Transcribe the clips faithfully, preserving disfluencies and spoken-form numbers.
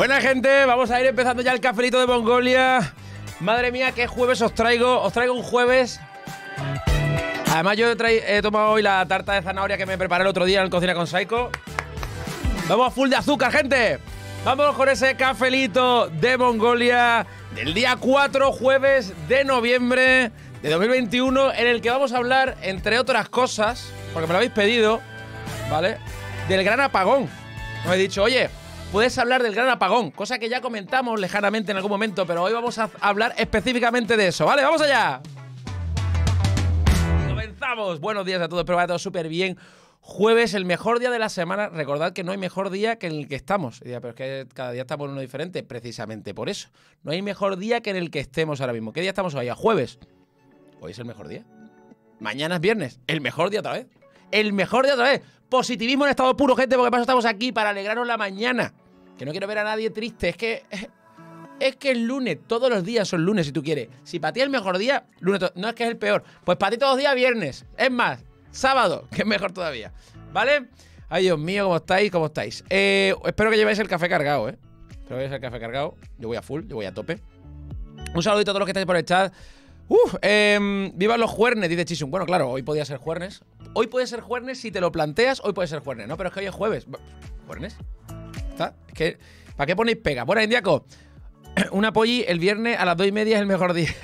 Buena gente, vamos a ir empezando ya el cafelito de Mongolia. Madre mía, qué jueves os traigo. Os traigo un jueves. Además yo he, he tomado hoy la tarta de zanahoria que me preparé el otro día en Cocina con Saiko. Vamos a full de azúcar, gente. Vamos con ese cafelito de Mongolia del día cuatro, jueves de noviembre de dos mil veintiuno, en el que vamos a hablar, entre otras cosas, porque me lo habéis pedido, ¿vale?, del gran apagón. Os he dicho, oye, puedes hablar del gran apagón, cosa que ya comentamos lejanamente en algún momento, pero hoy vamos a hablar específicamente de eso, ¿vale? ¡Vamos allá! ¡Comenzamos! Buenos días a todos, espero que vaya todo súper bien. Jueves, el mejor día de la semana. Recordad que no hay mejor día que en el que estamos. Pero es que cada día estamos en uno diferente, precisamente por eso. No hay mejor día que en el que estemos ahora mismo. ¿Qué día estamos hoy? ¿A jueves? Hoy es el mejor día. Mañana es viernes. El mejor día otra vez. El mejor día otra vez. Positivismo en estado puro, gente, porque para eso estamos aquí, para alegrarnos la mañana. Que no quiero ver a nadie triste. Es que... Es que el lunes, todos los días son lunes si tú quieres. Si para ti es el mejor día, lunes no es que es el peor. Pues para ti todos los días viernes. Es más, sábado, que es mejor todavía. ¿Vale? Ay, Dios mío, ¿cómo estáis? ¿Cómo estáis? Eh, espero que llevéis el café cargado, ¿eh? Espero que llevéis el café cargado. Yo voy a full, yo voy a tope. Un saludito a todos los que estáis por el chat. Uf, eh, vivan los juernes, dice Chisum. Bueno, claro, hoy podía ser juernes. Hoy puede ser juernes si te lo planteas. Hoy puede ser juernes, ¿no? Pero es que hoy es jueves. ¿Juernes? ¿Está? Es que, ¿para qué ponéis pega? Bueno, Indiaco, una polli el viernes a las dos y media es el mejor día.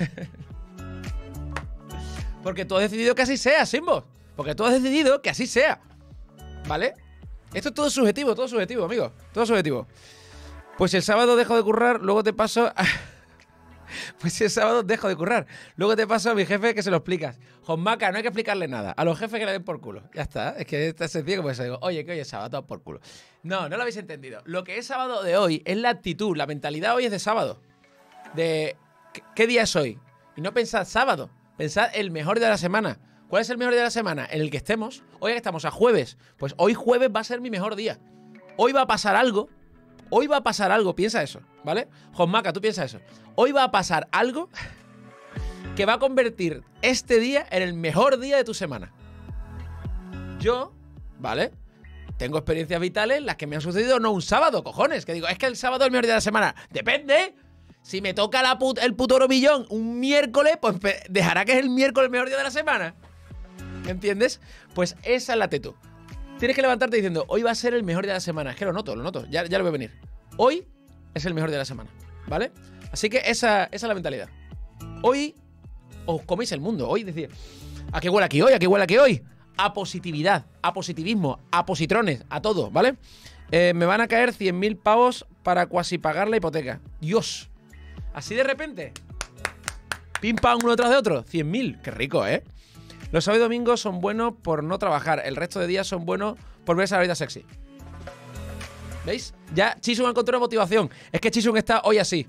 Porque tú has decidido que así sea, Simbo. Porque tú has decidido que así sea. ¿Vale? Esto es todo subjetivo, todo subjetivo, amigo. Todo subjetivo. Pues el sábado dejo de currar, luego te paso... A... Pues el sábado dejo de currar. Luego te paso a mi jefe que se lo explicas. Josmaca, no hay que explicarle nada. A los jefes que le den por culo. Ya está. Es que está sencillo como eso. Digo, oye, que hoy es sábado, por culo. No, no lo habéis entendido. Lo que es sábado de hoy es la actitud. La mentalidad hoy es de sábado. De... ¿Qué día es hoy? Y no pensad sábado. Pensad el mejor día de la semana. ¿Cuál es el mejor día de la semana? En el que estemos. Hoy que estamos a jueves. Pues hoy jueves va a ser mi mejor día. Hoy va a pasar algo. Hoy va a pasar algo. Piensa eso, ¿vale? Josmaca, tú piensa eso. Hoy va a pasar algo que va a convertir este día en el mejor día de tu semana. Yo, ¿vale?, tengo experiencias vitales en las que me han sucedido no un sábado, cojones. Que digo, es que el sábado es el mejor día de la semana. Depende. Si me toca la put el puto millón un miércoles, pues dejará que es el miércoles el mejor día de la semana. ¿Entiendes? Pues esa es la actitud. Tienes que levantarte diciendo, hoy va a ser el mejor día de la semana. Es que lo noto, lo noto. Ya, ya lo voy a venir. Hoy es el mejor día de la semana, ¿vale? Así que esa, esa es la mentalidad. Hoy os coméis el mundo. Hoy decir, ¿a qué huele aquí hoy? ¿A qué huele aquí hoy? A positividad, a positivismo, a positrones, a todo, ¿vale? Eh, me van a caer cien mil pavos para cuasi pagar la hipoteca. Dios. Así de repente. Pim pam, uno tras de otro. cien mil. Qué rico, ¿eh? Los sábados y domingos son buenos por no trabajar. El resto de días son buenos por verse a la vida sexy. ¿Veis? Ya Chisum encontró una motivación. Es que Chisum está hoy así.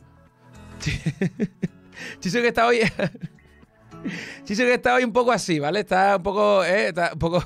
Chisum está hoy... Chisum está hoy un poco así, ¿vale? Está un poco... Eh, está un poco...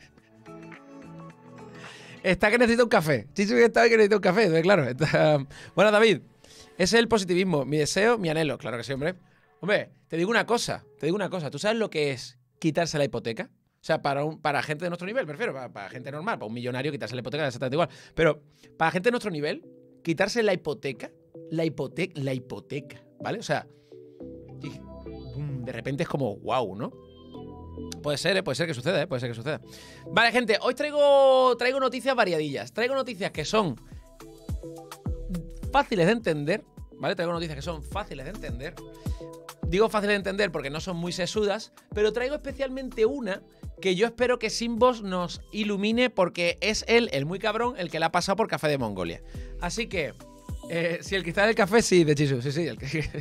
Está que necesita un café. Chisum está hoy que necesita un café. Entonces, claro, está... Bueno, David, ese es el positivismo. Mi deseo, mi anhelo. Claro que sí, hombre. Hombre, te digo una cosa. Te digo una cosa. ¿Tú sabes lo que es quitarse la hipoteca? O sea, para, un, para gente de nuestro nivel, me refiero, para, para gente normal, para un millonario quitarse la hipoteca es exactamente igual. Pero para gente de nuestro nivel, quitarse la hipoteca, la hipoteca, la hipoteca, ¿vale? O sea, y, boom, de repente es como wow, ¿no? Puede ser, ¿eh? Puede ser que suceda, ¿eh? Puede ser que suceda. Vale, gente, hoy traigo, traigo noticias variadillas. Traigo noticias que son fáciles de entender, ¿vale? Traigo noticias que son fáciles de entender. Digo fáciles de entender porque no son muy sesudas, pero traigo especialmente una que yo espero que Simbos nos ilumine porque es él, el muy cabrón, el que le ha pasado por Café de Mongolia. Así que, eh, si el cristal es el café, sí, de Chisu, sí, sí, el, que...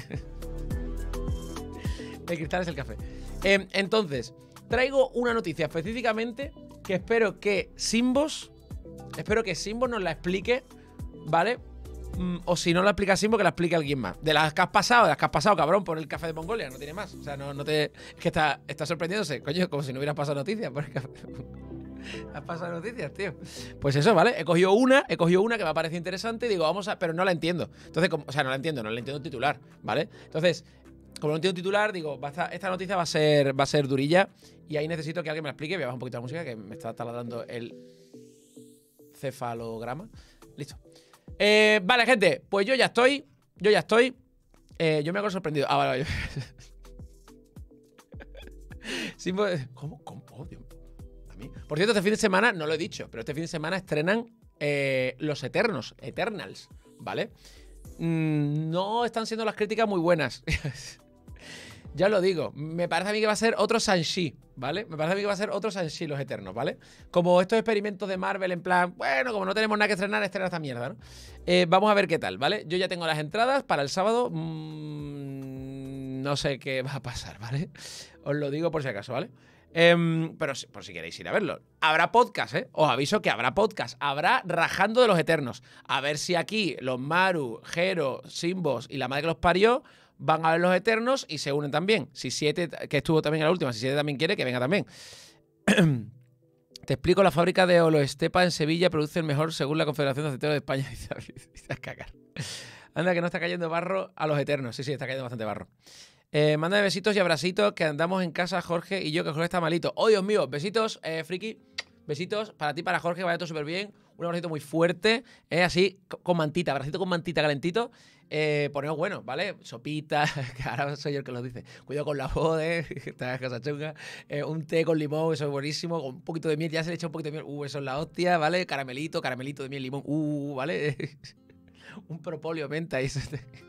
el cristal es el café. Eh, entonces, traigo una noticia específicamente que espero que Simbos, espero que Simbos nos la explique, ¿vale? Mm, o si no la explica Simbo, que la explique alguien más. De las que has pasado, de las que has pasado, cabrón, por el Café de Mongolia, no tiene más. O sea, no, no te... Es que está, está sorprendiéndose, coño, como si no hubieras pasado noticias por el Café de Mongolia. Has pasado noticias, tío. Pues eso, ¿vale? He cogido una, he cogido una que me ha parecido interesante y digo, vamos a... Pero no la entiendo. Entonces, como, o sea, no la entiendo, no la entiendo titular, ¿vale? Entonces, como no entiendo titular, digo, va a estar, esta noticia va a ser va a ser durilla y ahí necesito que alguien me la explique. Voy a bajar un poquito la música, que me está taladrando el cefalograma. Listo. Eh, vale, gente, pues yo ya estoy. Yo ya estoy. Eh, yo me hago sorprendido. Ah, vale, vale. Simbo... ¿Cómo? ¿Cómo? Oh, Dios. A mí. Por cierto, este fin de semana, no lo he dicho, pero este fin de semana estrenan eh, Los Eternos, Eternals, ¿vale? Mm, no están siendo las críticas muy buenas. Ya lo digo, me parece a mí que va a ser otro Shang-Chi, ¿vale? Me parece a mí que va a ser otro Shang-Chi Los Eternos, ¿vale? Como estos experimentos de Marvel en plan, bueno, como no tenemos nada que estrenar, estrenar esta mierda, ¿no? Eh, vamos a ver qué tal, ¿vale? Yo ya tengo las entradas para el sábado. Mmm, no sé qué va a pasar, ¿vale? Os lo digo por si acaso, ¿vale? Eh, pero por si queréis ir a verlo. Habrá podcast, ¿eh? Os aviso que habrá podcast. Habrá Rajando de los Eternos. A ver si aquí los Maru, Jero, Simbos y la madre que los parió van a ver Los Eternos y se unen también. Si siete, que estuvo también en la última, si siete también quiere, que venga también. Te explico, la fábrica de Oloestepa en Sevilla produce el mejor según la Confederación de Aceiteros de España. Dice a cagar. Anda, que no está cayendo barro a Los Eternos. Sí, sí, está cayendo bastante barro. Eh, mándame besitos y abracitos, que andamos en casa, Jorge y yo, que Jorge está malito. Oh, Dios mío, besitos, eh, friki. Besitos para ti, para Jorge, vaya todo súper bien. Un abracito muy fuerte, eh, así, con mantita, abracito con mantita calentito. Eh, poneos bueno, ¿vale? Sopita, que ahora soy yo el que lo dice. Cuidado con la voz, eh, esta cosa chunga. Eh, un té con limón, eso es buenísimo. Con un poquito de miel, ya se le echa un poquito de miel. Uh, eso es la hostia, ¿vale? Caramelito, caramelito de miel, limón. Uh, ¿vale? Un propóleo, menta. Y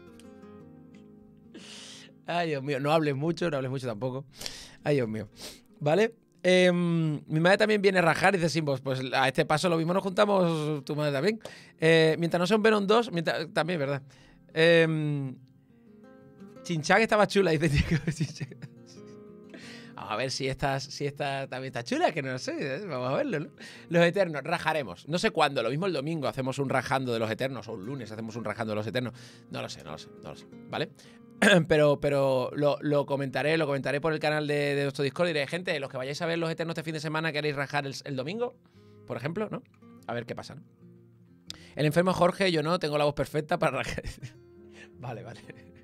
ay, Dios mío, no hables mucho, no hables mucho tampoco. Ay, Dios mío. ¿Vale? Eh, mi madre también viene a rajar y dice Simbos, pues a este paso lo mismo nos juntamos tu madre también. Eh, mientras no sea un Venom dos, mientras, también, ¿verdad? Eh, Chinchán estaba chula, dice Chico. Vamos a ver si esta, si esta también está chula, que no lo sé, ¿eh? Vamos a verlo, ¿no? Los Eternos, rajaremos. No sé cuándo, lo mismo el domingo hacemos un rajando de Los Eternos, o un lunes hacemos un rajando de Los Eternos. No lo sé, no lo sé, no lo sé, ¿vale? Pero, pero lo, lo comentaré, lo comentaré por el canal de, de nuestro Discord y diré, gente, los que vayáis a ver Los Eternos este fin de semana, ¿queréis rajar el, el domingo? Por ejemplo, ¿no? A ver qué pasa, ¿no? El enfermo Jorge, yo no, tengo la voz perfecta para rajar. Vale, vale.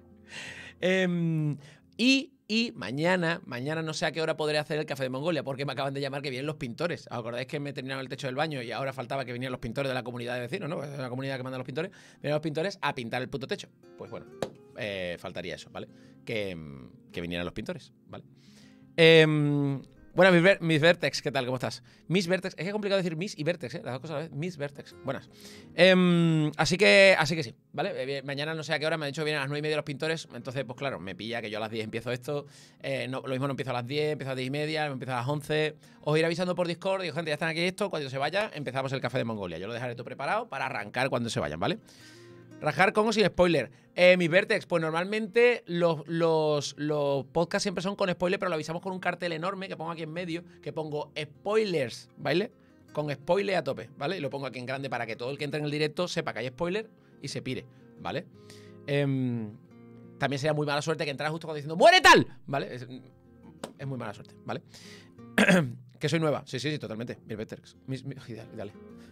eh, y, y mañana, mañana no sé a qué hora podré hacer el café de Mongolia, porque me acaban de llamar que vienen los pintores. ¿Os acordáis que me terminaron el techo del baño y ahora faltaba que vinieran los pintores de la comunidad de vecinos, ¿no? Es una comunidad que manda a los pintores. Vienen los pintores a pintar el puto techo. Pues bueno, eh, faltaría eso, ¿vale? Que, que vinieran los pintores, ¿vale? Eh, bueno, mis, ver, mis Vertex, ¿qué tal? ¿Cómo estás? Mis Vertex, es que es complicado decir Mis y Vertex, ¿eh? Las dos cosas a la vez. Mis Vertex, buenas. Eh, así que así que sí, ¿vale? Eh, mañana no sé a qué hora, me han dicho que vienen a las nueve y media los pintores, entonces, pues claro, me pilla que yo a las diez empiezo esto. Eh, no, lo mismo no empiezo a las diez, empiezo a las diez y media, empiezo a las once. Os iré avisando por Discord, digo, gente, ya están aquí esto, cuando se vaya, empezamos el café de Mongolia. Yo lo dejaré todo preparado para arrancar cuando se vayan, ¿vale? Rajar con o sin spoiler. Eh, mis Vertex, pues normalmente los, los, los podcasts siempre son con spoiler, pero lo avisamos con un cartel enorme que pongo aquí en medio, que pongo spoilers, ¿vale? Con spoiler a tope, ¿vale? Y lo pongo aquí en grande para que todo el que entre en el directo sepa que hay spoiler y se pire, ¿vale? Eh, también sería muy mala suerte que entrara justo cuando diciendo ¡muere tal! ¿Vale? Es, es muy mala suerte, ¿vale? Que soy nueva. Sí, sí, sí, totalmente. Mis Vertex. Mis, mis, dale, dale.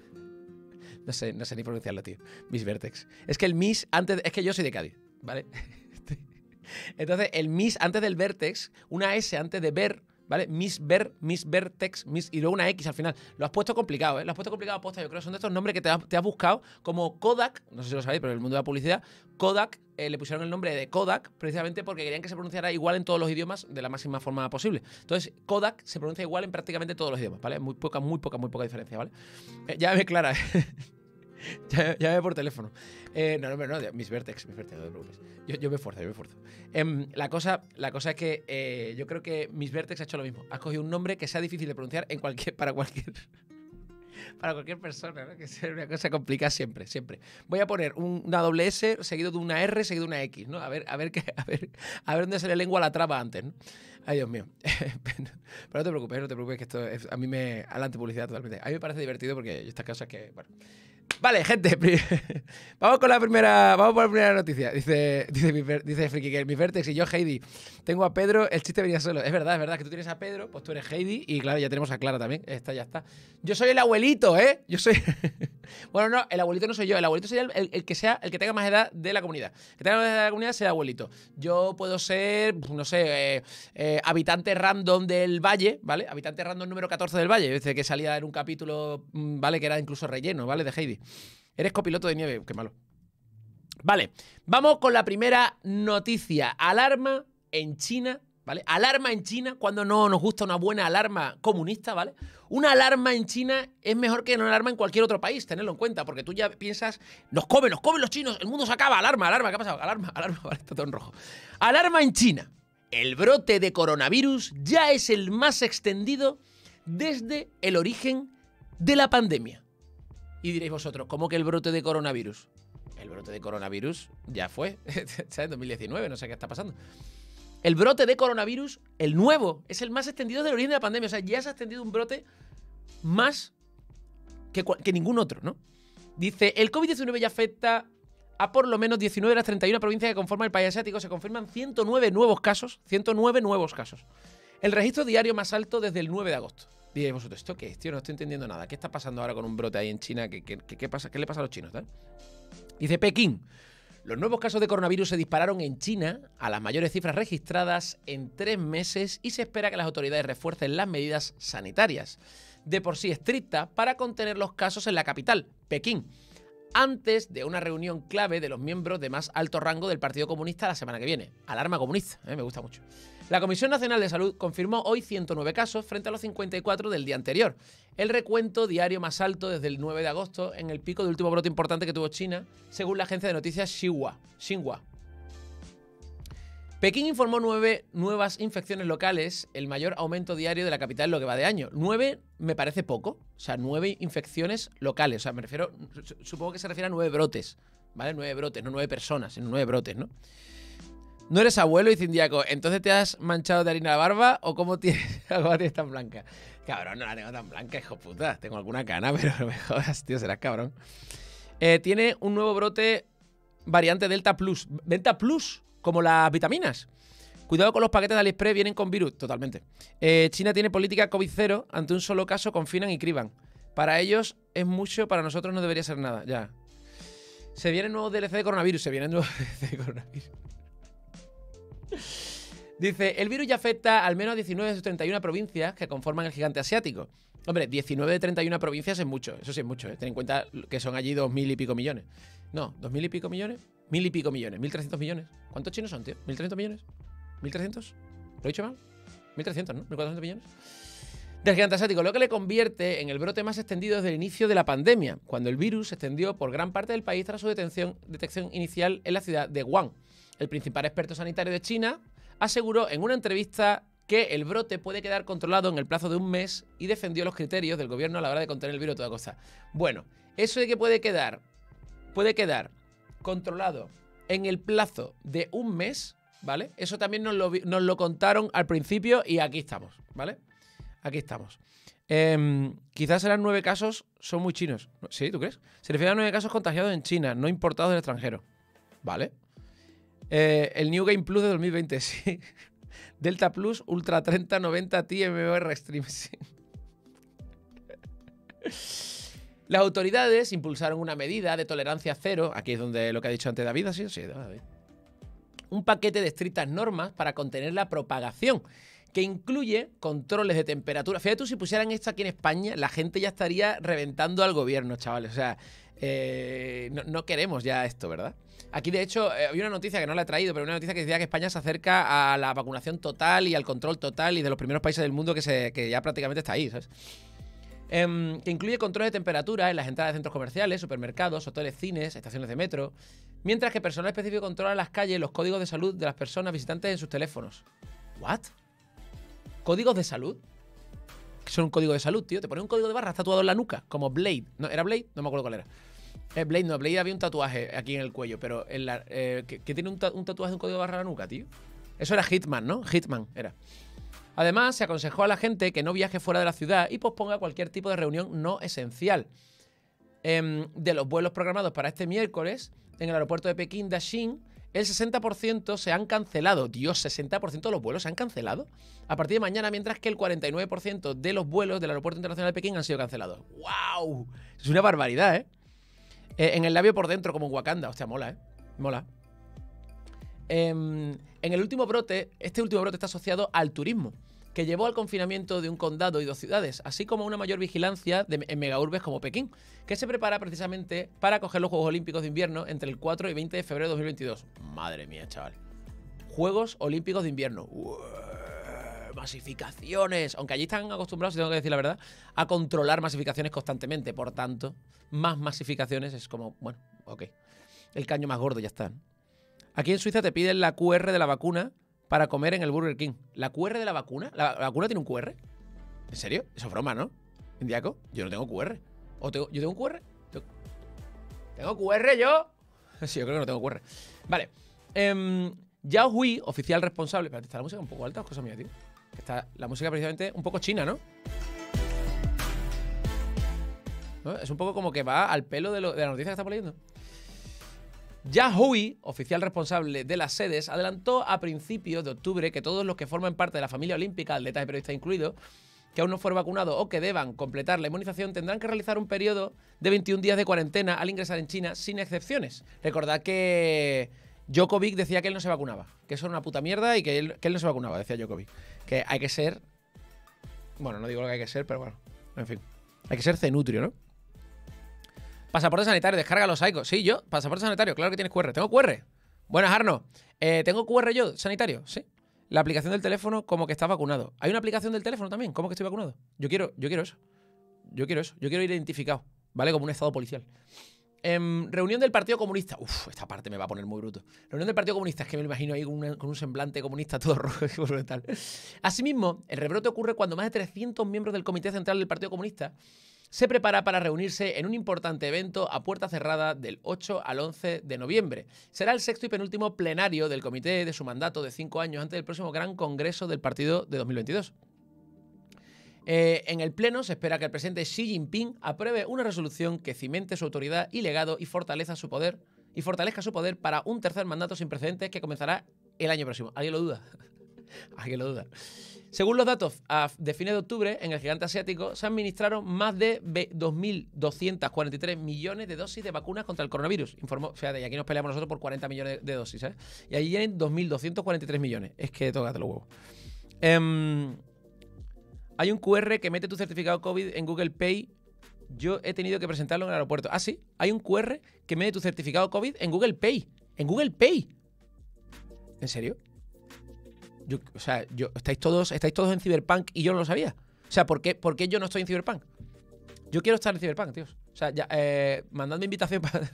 No sé, no sé ni pronunciarlo, tío. Mis Vertex. Es que el Mis antes... Es que yo soy de Cádiz, ¿vale? Entonces, el Mis antes del Vertex, una S antes de ver, ¿vale? Mis Ver, Mis Vertex, mis, y luego una X al final. Lo has puesto complicado, ¿eh? Lo has puesto complicado posta. Yo creo que son de estos nombres que te has, te has buscado como Kodak. No sé si lo sabéis, pero en el mundo de la publicidad, Kodak, eh, le pusieron el nombre de Kodak precisamente porque querían que se pronunciara igual en todos los idiomas de la máxima forma posible. Entonces, Kodak se pronuncia igual en prácticamente todos los idiomas, ¿vale? Muy poca, muy poca, muy poca diferencia, ¿vale? Eh, ya me clara, ¿eh? Ya, ya por teléfono. Eh, no, no, no, mis Vertex, mis Vertex, no te preocupes. Yo, yo me esfuerzo, yo me esfuerzo. Eh, la, cosa, la cosa es que eh, yo creo que mis Vertex ha hecho lo mismo. Has cogido un nombre que sea difícil de pronunciar en cualquier, para cualquier para cualquier persona, ¿no? Que sea una cosa complicada siempre, siempre. Voy a poner un, una doble S seguido de una R seguido de una X, ¿no? A ver, a ver, qué, a ver, a ver dónde se le lengua la traba antes, ¿no? Ay, Dios mío. Pero no te preocupes, no te preocupes, que esto es, a mí me... Adelante publicidad totalmente. A mí me parece divertido porque estas cosas que... Bueno. Vale, gente, vamos con la primera, vamos por la primera noticia. Dice, dice, dice Friki que mi Vertex y yo Heidi. Tengo a Pedro, el chiste venía solo. Es verdad, es verdad que tú tienes a Pedro, pues tú eres Heidi y claro, ya tenemos a Clara también. Esta ya está. Yo soy el abuelito, ¿eh? Yo soy... Bueno, no, el abuelito no soy yo. El abuelito sería el, el, el que sea, el que tenga más edad de la comunidad. El que tenga más edad de la comunidad sea el abuelito. Yo puedo ser, no sé, eh, eh, habitante random del Valle, ¿vale? Habitante random número catorce del Valle. Dice que salía en un capítulo, ¿vale? Que era incluso relleno, ¿vale? De Heidi. Eres copiloto de nieve, qué malo. Vale, vamos con la primera noticia. Alarma en China, ¿vale? Alarma en China cuando no nos gusta una buena alarma comunista, ¿vale? Una alarma en China es mejor que una alarma en cualquier otro país, tenedlo en cuenta, porque tú ya piensas, nos comen, nos comen los chinos, el mundo se acaba, alarma, alarma, ¿qué ha pasado? Alarma, alarma, vale, está todo en rojo. Alarma en China. El brote de coronavirus ya es el más extendido desde el origen de la pandemia. Y diréis vosotros, ¿cómo que el brote de coronavirus? El brote de coronavirus ya fue, ¿sabes? dos mil diecinueve, no sé qué está pasando. El brote de coronavirus, el nuevo, es el más extendido desde el origen de la pandemia. O sea, ya se ha extendido un brote más que, que ningún otro, ¿no? Dice, el COVID diecinueve ya afecta a por lo menos diecinueve de las treinta y una provincias que conforman el país asiático. Se confirman ciento nueve nuevos casos. ciento nueve nuevos casos. El registro diario más alto desde el nueve de agosto. Diréis vosotros, ¿esto qué es, tío? No estoy entendiendo nada. ¿Qué está pasando ahora con un brote ahí en China? ¿Qué, qué, qué, qué, pasa? ¿Qué le pasa a los chinos, tal? Dice Pekín. Los nuevos casos de coronavirus se dispararon en China a las mayores cifras registradas en tres meses y se espera que las autoridades refuercen las medidas sanitarias, de por sí estrictas, para contener los casos en la capital, Pekín, antes de una reunión clave de los miembros de más alto rango del Partido Comunista la semana que viene. Alarma comunista, ¿eh? Me gusta mucho. La Comisión Nacional de Salud confirmó hoy ciento nueve casos frente a los cincuenta y cuatro del día anterior. El recuento diario más alto desde el nueve de agosto, en el pico del último brote importante que tuvo China, según la agencia de noticias Xinhua. Xinhua. Pekín informó nueve nuevas infecciones locales, el mayor aumento diario de la capital en lo que va de año. Nueve me parece poco, o sea, nueve infecciones locales. O sea, me refiero, supongo que se refiere a nueve brotes, ¿vale? Nueve brotes, no nueve personas, sino nueve brotes, ¿no? ¿No eres abuelo y cindíaco? ¿Entonces te has manchado de harina la barba o cómo tienes, cómo tienes tan blanca? Cabrón, no la tengo tan blanca, hijo puta. Tengo alguna cana, pero no me jodas, tío, serás cabrón. Eh, tiene un nuevo brote variante Delta Plus. Delta Plus, como las vitaminas. Cuidado con los paquetes de AliExpress, vienen con virus. Totalmente. Eh, China tiene política COVID cero. Ante un solo caso confinan y criban. Para ellos es mucho, para nosotros no debería ser nada. Ya. Se vienen nuevos D L C de coronavirus. Se vienen nuevos D L C de coronavirus. Dice, el virus ya afecta al menos a diecinueve de sus treinta y una provincias que conforman el gigante asiático. Hombre, diecinueve de treinta y una provincias es mucho. Eso sí es mucho, ¿eh? Ten en cuenta que son allí dos mil y pico millones. No, dos mil y pico millones. Mil y pico millones. Mil trescientos millones. ¿Cuántos chinos son, tío? ¿Mil trescientos millones? ¿Mil trescientos? ¿Lo he dicho mal? Mil trescientos, ¿no? ¿Mil cuatrocientos millones? Del gigante asiático, lo que le convierte en el brote más extendido desde el inicio de la pandemia, cuando el virus se extendió por gran parte del país tras su detención, detección inicial en la ciudad de Wuhan. El principal experto sanitario de China aseguró en una entrevista que el brote puede quedar controlado en el plazo de un mes y defendió los criterios del gobierno a la hora de contener el virus a toda costa. Bueno, eso de que puede quedar, puede quedar controlado en el plazo de un mes, ¿vale? Eso también nos lo, nos lo contaron al principio y aquí estamos, ¿vale? Aquí estamos. Eh, quizás serán nueve casos, son muy chinos. ¿Sí? ¿Tú crees? Se refiere a nueve casos contagiados en China, no importados del extranjero. ¿Vale? Eh, el New Game Plus de dos mil veinte, sí. Delta Plus, Ultra treinta noventa Ti M O R Extreme, sí. Las autoridades impulsaron una medida de tolerancia cero, aquí es donde lo que ha dicho antes David, ¿sí? Sí, David. Un paquete de estrictas normas para contener la propagación, que incluye controles de temperatura. Fíjate tú, si pusieran esto aquí en España, la gente ya estaría reventando al gobierno, chavales. O sea, eh, no, no queremos ya esto, ¿verdad? Aquí, de hecho, eh, había una noticia que no la he traído, pero una noticia que decía que España se acerca a la vacunación total y al control total y de los primeros países del mundo que, se, que ya prácticamente está ahí, ¿sabes? Eh, que incluye control de temperatura en las entradas de centros comerciales, supermercados, hoteles, cines, estaciones de metro, mientras que personal específico controla en las calles los códigos de salud de las personas visitantes en sus teléfonos. ¿What? ¿Códigos de salud? ¿Qué son un código de salud, tío? Te pones un código de barra tatuado en la nuca, como Blade. ¿No? ¿Era Blade? No me acuerdo cuál era. Eh, Blade no, Blade había un tatuaje aquí en el cuello, pero en la, eh, ¿qué, ¿qué tiene un, ta un tatuaje de un código de barra en la nuca, tío? Eso era Hitman, ¿no? Hitman era. Además, se aconsejó a la gente que no viaje fuera de la ciudad y posponga cualquier tipo de reunión no esencial. Eh, de los vuelos programados para este miércoles, en el aeropuerto de Pekín, Daxing, el sesenta por ciento se han cancelado. Dios, sesenta por ciento de los vuelos se han cancelado a partir de mañana, mientras que el cuarenta y nueve por ciento de los vuelos del Aeropuerto Internacional de Pekín han sido cancelados. ¡Wow! Es una barbaridad, ¿eh? eh en el labio por dentro, como en Wakanda. Hostia, mola, ¿eh? Mola. Eh, en el último brote, este último brote está asociado al turismo. que llevó al confinamiento de un condado y dos ciudades, así como una mayor vigilancia de, en megaurbes como Pekín, que se prepara precisamente para acoger los Juegos Olímpicos de Invierno entre el cuatro y veinte de febrero de dos mil veintidós. Madre mía, chaval. Juegos Olímpicos de Invierno. Ué, masificaciones. Aunque allí están acostumbrados, si tengo que decir la verdad, a controlar masificaciones constantemente. Por tanto, más masificaciones es como, bueno, ok. El caño más gordo, ya está. Aquí en Suiza te piden la Q R de la vacuna para comer en el Burger King. ¿La Q R de la vacuna? ¿La, la vacuna tiene un Q R? ¿En serio? Eso es broma, ¿no? ¿Indiaco? Yo no tengo Q R. ¿O tengo, ¿Yo tengo un Q R? ¿Tengo, ¿Tengo Q R yo? Sí, yo creo que no tengo Q R. Vale. Eh, Yao Hui, oficial responsable... Espérate, está la música un poco alta, es cosa mía, tío. Está la música precisamente un poco china, ¿no? ¿No? Es un poco como que va al pelo de, lo, de la noticia que estamos leyendo. Yao Hui, oficial responsable de las sedes, adelantó a principios de octubre que todos los que forman parte de la familia olímpica, atletas y periodistas incluidos, que aún no fueron vacunados o que deban completar la inmunización, tendrán que realizar un periodo de veintiún días de cuarentena al ingresar en China, sin excepciones. Recordad que Djokovic decía que él no se vacunaba, que eso era una puta mierda y que él, que él no se vacunaba, decía Djokovic. Que hay que ser... Bueno, no digo lo que hay que ser, pero bueno, en fin. Hay que ser cenutrio, ¿no? Pasaporte sanitario, descarga los Psychos. Sí, yo, pasaporte sanitario, claro que tienes Q R. ¿Tengo Q R? Buenas, Arno. Eh, ¿Tengo Q R yo, sanitario? Sí. La aplicación del teléfono como que está vacunado. ¿Hay una aplicación del teléfono también? ¿Cómo que estoy vacunado? Yo quiero, yo quiero eso. Yo quiero eso. Yo quiero ir identificado, ¿vale? Como un estado policial. Eh, reunión del Partido Comunista. Uf, esta parte me va a poner muy bruto. Reunión del Partido Comunista, es que me lo imagino ahí con, una, con un semblante comunista todo rojo y brutal. Asimismo, el rebrote ocurre cuando más de trescientos miembros del Comité Central del Partido Comunista se prepara para reunirse en un importante evento a puerta cerrada del ocho al once de noviembre. Será el sexto y penúltimo plenario del comité de su mandato de cinco años antes del próximo gran congreso del partido de dos mil veintidós. Eh, en el pleno se espera que el presidente Xi Jinping apruebe una resolución que cimente su autoridad y legado y fortaleza su poder y fortalezca su poder para un tercer mandato sin precedentes que comenzará el año próximo. ¿Alguien lo duda? ¿Alguien lo duda? Según los datos de fines de octubre, en el gigante asiático se administraron más de dos mil doscientos cuarenta y tres millones de dosis de vacunas contra el coronavirus. Informó, o sea, y aquí nos peleamos nosotros por cuarenta millones de dosis, ¿sabes? Y allí tienen dos mil doscientos cuarenta y tres millones. Es que tócate los huevos. Um, hay un Q R que mete tu certificado COVID en Google Pay. Yo he tenido que presentarlo en el aeropuerto. Ah, sí. Hay un Q R que mete tu certificado COVID en Google Pay. En Google Pay. ¿En serio? Yo, o sea, yo, estáis todos estáis todos en Cyberpunk y yo no lo sabía. O sea, ¿por qué, ¿por qué yo no estoy en Cyberpunk? Yo quiero estar en Cyberpunk, tíos. O sea, ya, eh, mandadme invitación para...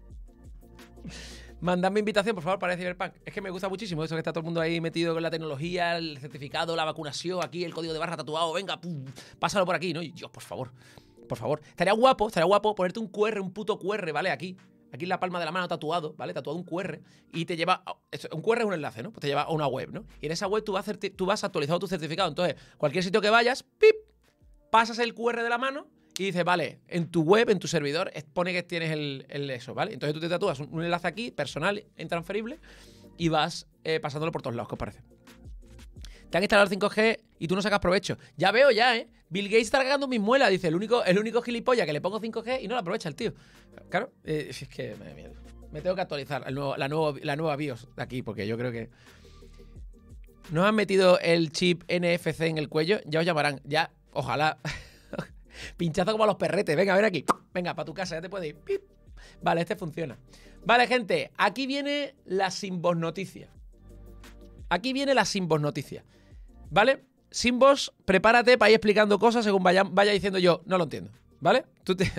mandadme invitación, por favor, para el Cyberpunk. Es que me gusta muchísimo eso, que está todo el mundo ahí metido con la tecnología, el certificado, la vacunación, aquí el código de barra tatuado. Venga, pum, pásalo por aquí, ¿no? Y Dios, por favor, por favor. Estaría guapo, estaría guapo ponerte un Q R, un puto Q R, ¿vale? Aquí. Aquí en la palma de la mano tatuado, ¿vale? Tatuado un Q R y te lleva... Un Q R es un enlace, ¿no? Pues te lleva a una web, ¿no? Y en esa web tú vas, tú vas actualizando tu certificado. Entonces, cualquier sitio que vayas, ¡pip! Pasas el Q R de la mano y dices, vale, en tu web, en tu servidor, pone que tienes el, el eso, ¿vale? Entonces tú te tatúas un, un enlace aquí, personal, intransferible, y vas eh, pasándolo por todos lados, ¿qué os parece? Te han instalado el cinco G y tú no sacas provecho. Ya veo ya, ¿eh? Bill Gates está cagando mis muelas. Dice, el único, el único gilipollas que le pongo cinco G y no lo aprovecha el tío. Claro, eh, es que me, me tengo que actualizar el nuevo, la, nuevo, la nueva BIOS de aquí, porque yo creo que... ¿Nos han metido el chip N F C en el cuello? Ya os llamarán. Ya, ojalá. Pinchazo como a los perretes. Venga, a ver aquí. Venga, para tu casa, ya te puedes ir. ¡Pip! Vale, este funciona. Vale, gente, aquí viene la sin voz noticia. Aquí viene la sin voz noticia. ¿Vale? Sin voz, prepárate para ir explicando cosas según vaya, vaya diciendo yo. No lo entiendo. ¿Vale? Tú te...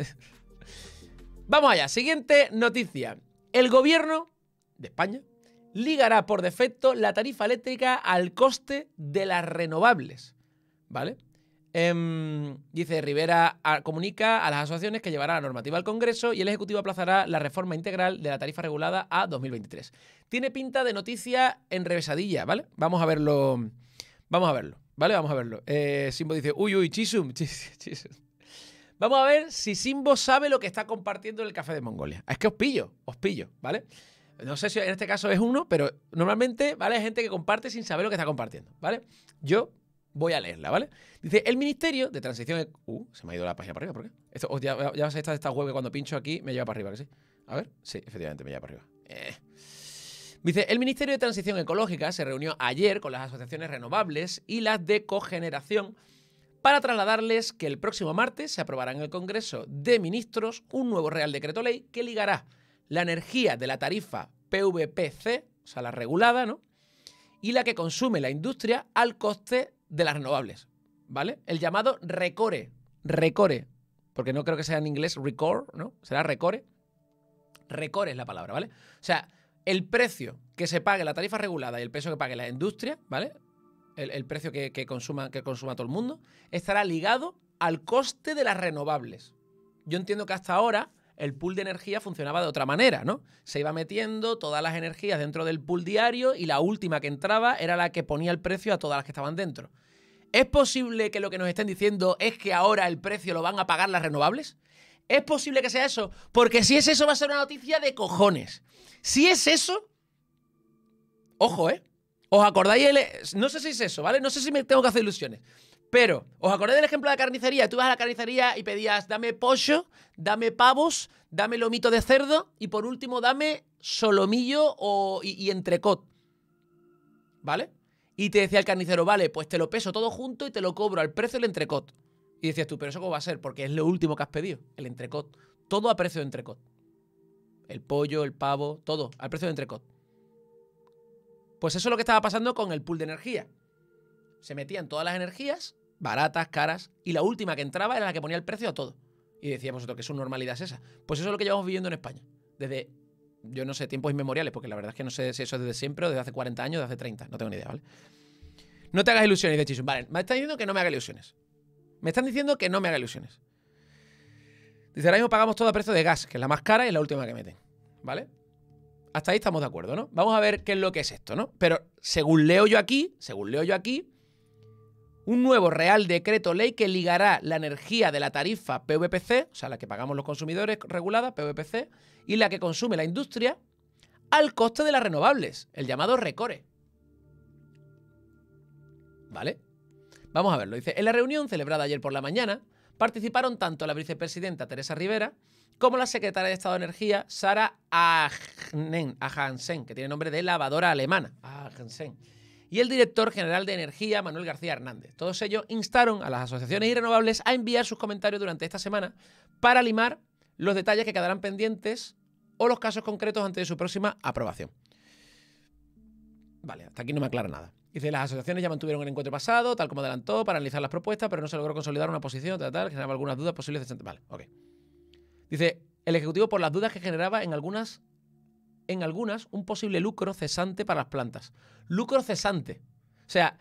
Vamos allá. Siguiente noticia. El gobierno de España ligará por defecto la tarifa eléctrica al coste de las renovables. ¿Vale? Eh, dice Rivera a, comunica a las asociaciones que llevará la normativa al Congreso y el Ejecutivo aplazará la reforma integral de la tarifa regulada a dos mil veintitrés. Tiene pinta de noticia enrevesadilla, ¿vale? Vamos a verlo. Vamos a verlo, ¿vale? Vamos a verlo. Eh, Simbo dice, uy, uy, chisum, chis, chisum. Vamos a ver si Simbo sabe lo que está compartiendo en el café de Mongolia. Es que os pillo, os pillo, ¿vale? No sé si en este caso es uno, pero normalmente, ¿vale? Hay gente que comparte sin saber lo que está compartiendo, ¿vale? Yo voy a leerla, ¿vale? Dice, el Ministerio de Transición... Uh, se me ha ido la página para arriba, ¿por qué? Esto, oh, ya ya esta, esta web que cuando pincho aquí me lleva para arriba, ¿que sí? A ver, sí, efectivamente me lleva para arriba. Eh. Dice, el Ministerio de Transición Ecológica se reunió ayer con las asociaciones renovables y las de cogeneración para trasladarles que el próximo martes se aprobará en el Congreso de Ministros un nuevo Real Decreto Ley que ligará la energía de la tarifa P V P C, o sea, la regulada, ¿no?, y la que consume la industria al coste de las renovables, ¿vale? El llamado RECORE, RECORE, porque no creo que sea en inglés RECORE, ¿no? Será RECORE. RECORE es la palabra, ¿vale? O sea, el precio que se pague la tarifa regulada y el precio que pague la industria, ¿vale?, el, el precio que, que, consuma, que consuma todo el mundo, estará ligado al coste de las renovables. Yo entiendo que hasta ahora el pool de energía funcionaba de otra manera, ¿no? Se iba metiendo todas las energías dentro del pool diario y la última que entraba era la que ponía el precio a todas las que estaban dentro. ¿Es posible que lo que nos estén diciendo es que ahora el precio lo van a pagar las renovables? ¿Es posible que sea eso? Porque si es eso va a ser una noticia de cojones. Si es eso, ojo, ¿eh? ¿Os acordáis? El... No sé si es eso, ¿vale? No sé si me tengo que hacer ilusiones. Pero, ¿os acordáis del ejemplo de la carnicería? Tú ibas a la carnicería y pedías, dame pollo, dame pavos, dame lomito de cerdo y por último dame solomillo o, y, y entrecot. ¿Vale? Y te decía el carnicero, vale, pues te lo peso todo junto y te lo cobro al precio del entrecot. Y decías tú, ¿pero eso cómo va a ser? Porque es lo último que has pedido, el entrecot. Todo a precio de entrecot. El pollo, el pavo, todo al precio de entrecot. Pues eso es lo que estaba pasando con el pool de energía. Se metían todas las energías, baratas, caras, y la última que entraba era la que ponía el precio a todo. Y decíamos nosotros que su normalidad es esa. Pues eso es lo que llevamos viviendo en España. Desde, yo no sé, tiempos inmemoriales, porque la verdad es que no sé si eso es desde siempre o desde hace cuarenta años o desde hace treinta. No tengo ni idea, ¿vale? No te hagas ilusiones, de Chisum. Vale, me están diciendo que no me haga ilusiones. Me están diciendo que no me haga ilusiones. Dice, ahora mismo pagamos todo a precio de gas, que es la más cara y es la última que meten. ¿Vale? Hasta ahí estamos de acuerdo, ¿no? Vamos a ver qué es lo que es esto, ¿no? Pero según leo yo aquí, según leo yo aquí, un nuevo Real Decreto Ley que ligará la energía de la tarifa P V P C, o sea, la que pagamos los consumidores regulada, P V P C, y la que consume la industria, al coste de las renovables, el llamado RECORE. ¿Vale? Vamos a verlo. Dice, en la reunión celebrada ayer por la mañana, participaron tanto la vicepresidenta Teresa Rivera como la secretaria de Estado de Energía Sara Ajansen, que tiene nombre de lavadora alemana, Ajansen, y el director general de Energía, Manuel García Hernández. Todos ellos instaron a las asociaciones y renovables a enviar sus comentarios durante esta semana para limar los detalles que quedarán pendientes o los casos concretos antes de su próxima aprobación. Vale, hasta aquí no me aclara nada. Dice, las asociaciones ya mantuvieron el encuentro pasado, tal como adelantó, para analizar las propuestas, pero no se logró consolidar una posición, tal, tal, generaba algunas dudas posibles de... Vale, ok. Dice, el Ejecutivo por las dudas que generaba en algunas, en algunas un posible lucro cesante para las plantas. Lucro cesante. O sea,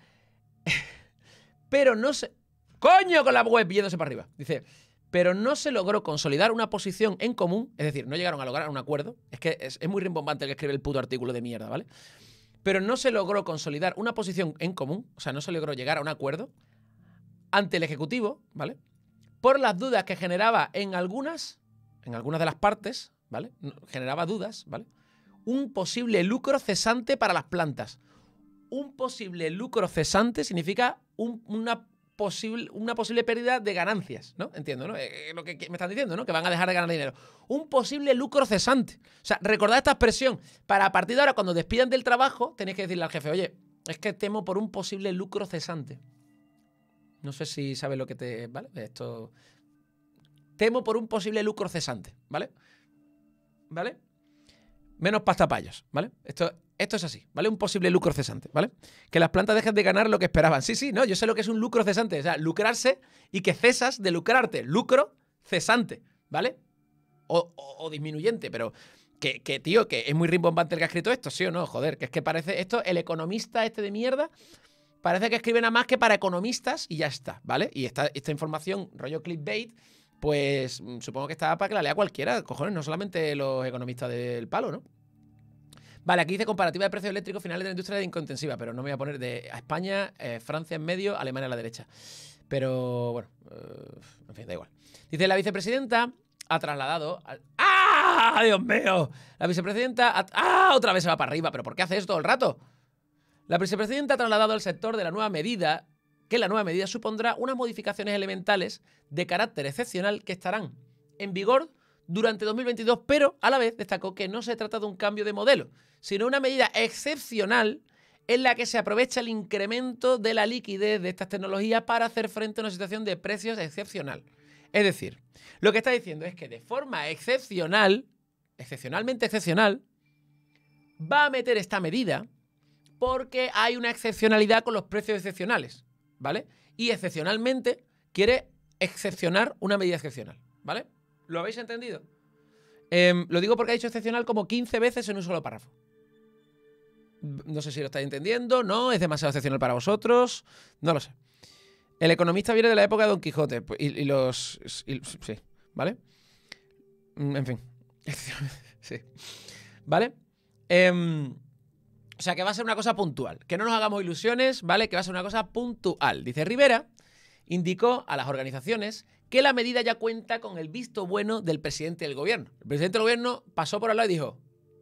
pero no se... ¡Coño! Con la web yéndose para arriba. Dice, pero no se logró consolidar una posición en común, es decir, no llegaron a lograr un acuerdo. Es que es, es muy rimbombante el que escribe el puto artículo de mierda, ¿vale? Pero no se logró consolidar una posición en común, o sea, no se logró llegar a un acuerdo ante el Ejecutivo, ¿vale? Por las dudas que generaba en algunas, en algunas de las partes, ¿vale? Generaba dudas, ¿vale? Un posible lucro cesante para las plantas. Un posible lucro cesante significa un, una, posible, una posible pérdida de ganancias, ¿no? Entiendo, ¿no? Eh, lo que, que me están diciendo, ¿no? Que van a dejar de ganar dinero. Un posible lucro cesante. O sea, recordad esta expresión. Para a partir de ahora, cuando despidan del trabajo, tenéis que decirle al jefe, oye, es que temo por un posible lucro cesante. No sé si sabes lo que te... ¿Vale? Esto... Temo por un posible lucro cesante, ¿vale? ¿Vale? Menos pastapallos, ¿vale? Esto, esto es así, ¿vale? Un posible lucro cesante, ¿vale? Que las plantas dejen de ganar lo que esperaban. Sí, sí, no, yo sé lo que es un lucro cesante. O sea, lucrarse y que cesas de lucrarte. Lucro cesante, ¿vale? O, o, o disminuyente, pero... Que, que, tío, que es muy rimbombante el que ha escrito esto, ¿sí o no? Joder, que es que parece... Esto, el economista este de mierda... Parece que escribe nada más que para economistas y ya está, ¿vale? Y esta, esta información, rollo clickbait, pues supongo que está para que la lea cualquiera, cojones, no solamente los economistas del palo, ¿no? Vale, aquí dice comparativa de precios eléctricos finales de la industria de incontensiva, pero no me voy a poner de a España, eh, Francia en medio, Alemania a la derecha. Pero, bueno, eh, en fin, da igual. Dice, la vicepresidenta ha trasladado... Al... ¡Ah! ¡Dios mío! La vicepresidenta... Ha... ¡Ah! Otra vez se va para arriba, ¿pero por qué hace eso todo el rato? La vicepresidenta ha trasladado al sector de la nueva medida que la nueva medida supondrá unas modificaciones elementales de carácter excepcional que estarán en vigor durante dos mil veintidós, pero a la vez destacó que no se trata de un cambio de modelo, sino una medida excepcional en la que se aprovecha el incremento de la liquidez de estas tecnologías para hacer frente a una situación de precios excepcional. Es decir, lo que está diciendo es que de forma excepcional, excepcionalmente excepcional, va a meter esta medida porque hay una excepcionalidad con los precios excepcionales, ¿vale? Y excepcionalmente quiere excepcionar una medida excepcional, ¿vale? ¿Lo habéis entendido? Eh, lo digo porque ha dicho excepcional como quince veces en un solo párrafo. No sé si lo estáis entendiendo, ¿no? ¿Es demasiado excepcional para vosotros? No lo sé. El economista viene de la época de Don Quijote y, y los... Y, sí, ¿vale? En fin. Sí. ¿Vale? Eh, o sea, que va a ser una cosa puntual. Que no nos hagamos ilusiones, ¿vale? Que va a ser una cosa puntual. Dice Rivera, indicó a las organizaciones que la medida ya cuenta con el visto bueno del presidente del gobierno. El presidente del gobierno pasó por al lado y dijo...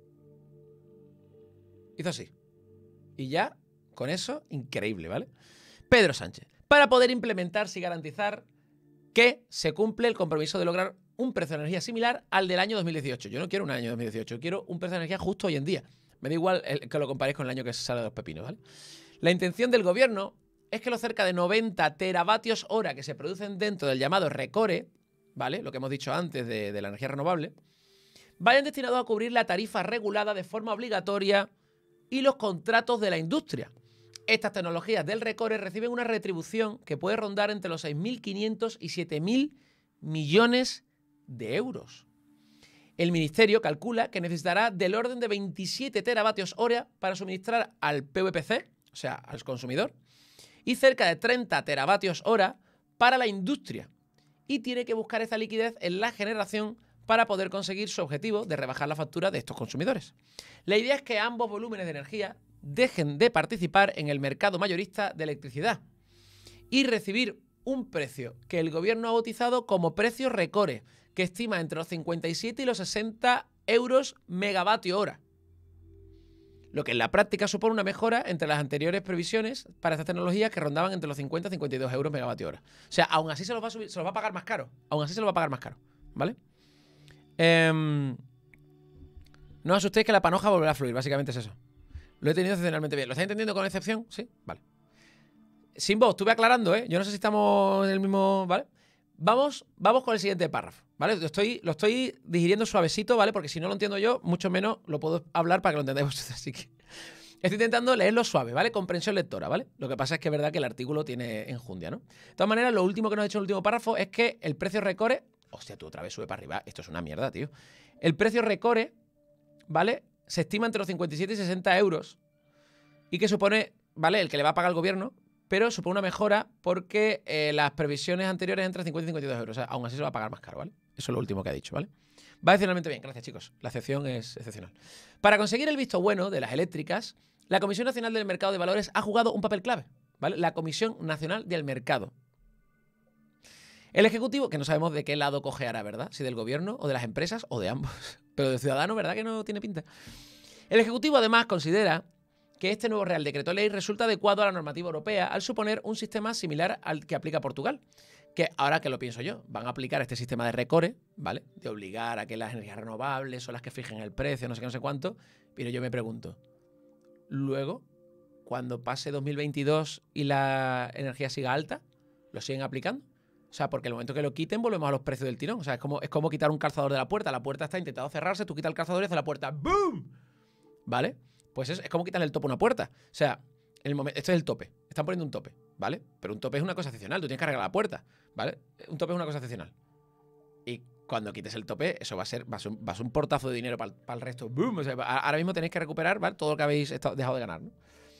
Hizo así. Y ya, con eso, increíble, ¿vale? Pedro Sánchez. Para poder implementarse y garantizar que se cumple el compromiso de lograr un precio de energía similar al del año dos mil dieciocho. Yo no quiero un año dos mil dieciocho, quiero un precio de energía justo hoy en día. Me da igual el, que lo comparéis con el año que sale de los pepinos, ¿vale? La intención del gobierno es que los cerca de noventa teravatios hora que se producen dentro del llamado RECORE, ¿vale? Lo que hemos dicho antes de, de la energía renovable, vayan destinados a cubrir la tarifa regulada de forma obligatoria y los contratos de la industria. Estas tecnologías del RECORE reciben una retribución que puede rondar entre los seis mil quinientos y siete mil millones de euros. El ministerio calcula que necesitará del orden de veintisiete teravatios hora para suministrar al P V P C, o sea, al consumidor, y cerca de treinta teravatios hora para la industria. Y tiene que buscar esta liquidez en la generación para poder conseguir su objetivo de rebajar la factura de estos consumidores. La idea es que ambos volúmenes de energía dejen de participar en el mercado mayorista de electricidad y recibir un precio que el gobierno ha bautizado como precio RECORE, que estima entre los cincuenta y siete y los sesenta euros megavatio hora, lo que en la práctica supone una mejora entre las anteriores previsiones para estas tecnologías que rondaban entre los cincuenta y cincuenta y dos euros megavatio hora. O sea, aún así se los va a subir, se los va a pagar más caro, aún así se los va a pagar más caro, ¿vale? Eh, no os asustéis que la panoja volverá a fluir, básicamente es eso. Lo he tenido excepcionalmente bien. ¿Lo estáis entendiendo con excepción? Sí, vale. Simbo, estuve aclarando, ¿eh? Yo no sé si estamos en el mismo... ¿Vale? Vamos, vamos con el siguiente párrafo, ¿vale? Lo estoy, lo estoy digiriendo suavecito, ¿vale? Porque si no lo entiendo yo, mucho menos lo puedo hablar para que lo entendáis vosotros. Así que estoy intentando leerlo suave, ¿vale? Comprensión lectora, ¿vale? Lo que pasa es que es verdad que el artículo tiene enjundia, ¿no? De todas maneras, lo último que nos ha dicho en el último párrafo es que el precio RECORE... Hostia, tú otra vez sube para arriba. Esto es una mierda, tío. El precio RECORE, ¿vale? Se estima entre los cincuenta y siete y sesenta euros. Y que supone, ¿vale? El que le va a pagar el gobierno, pero supone una mejora porque eh, las previsiones anteriores entre cincuenta y cincuenta y dos euros. O sea, aún así se va a pagar más caro, ¿vale? Eso es lo último que ha dicho, ¿vale? Va excepcionalmente bien, gracias chicos. La excepción es excepcional. Para conseguir el visto bueno de las eléctricas, la Comisión Nacional del Mercado de Valores ha jugado un papel clave, ¿vale? La Comisión Nacional del Mercado. El Ejecutivo, que no sabemos de qué lado cojeará, ¿verdad? Si del gobierno o de las empresas o de ambos. Pero del ciudadano, ¿verdad que no tiene pinta? El Ejecutivo además considera que este nuevo Real Decreto Ley resulta adecuado a la normativa europea al suponer un sistema similar al que aplica Portugal. Que ahora que lo pienso yo, van a aplicar este sistema de RECORE, ¿vale? De obligar a que las energías renovables son las que fijen el precio, no sé qué, no sé cuánto. Pero yo me pregunto, luego, cuando pase dos mil veintidós y la energía siga alta, ¿lo siguen aplicando? O sea, porque el momento que lo quiten volvemos a los precios del tirón. O sea, es como, es como quitar un calzador de la puerta. La puerta está intentando cerrarse, tú quitas el calzador y hace la puerta ¡boom! ¿Vale? Pues es, es como quitarle el tope a una puerta. O sea, en el momento, esto es el tope. Están poniendo un tope, ¿vale? Pero un tope es una cosa excepcional. Tú tienes que arreglar la puerta, ¿vale? Un tope es una cosa excepcional. Y cuando quites el tope, eso va a ser, va a ser, un, va a ser un portazo de dinero para el resto. ¡Boom! O sea, ahora mismo tenéis que recuperar, ¿vale? Todo lo que habéis estado, dejado de ganar, ¿no?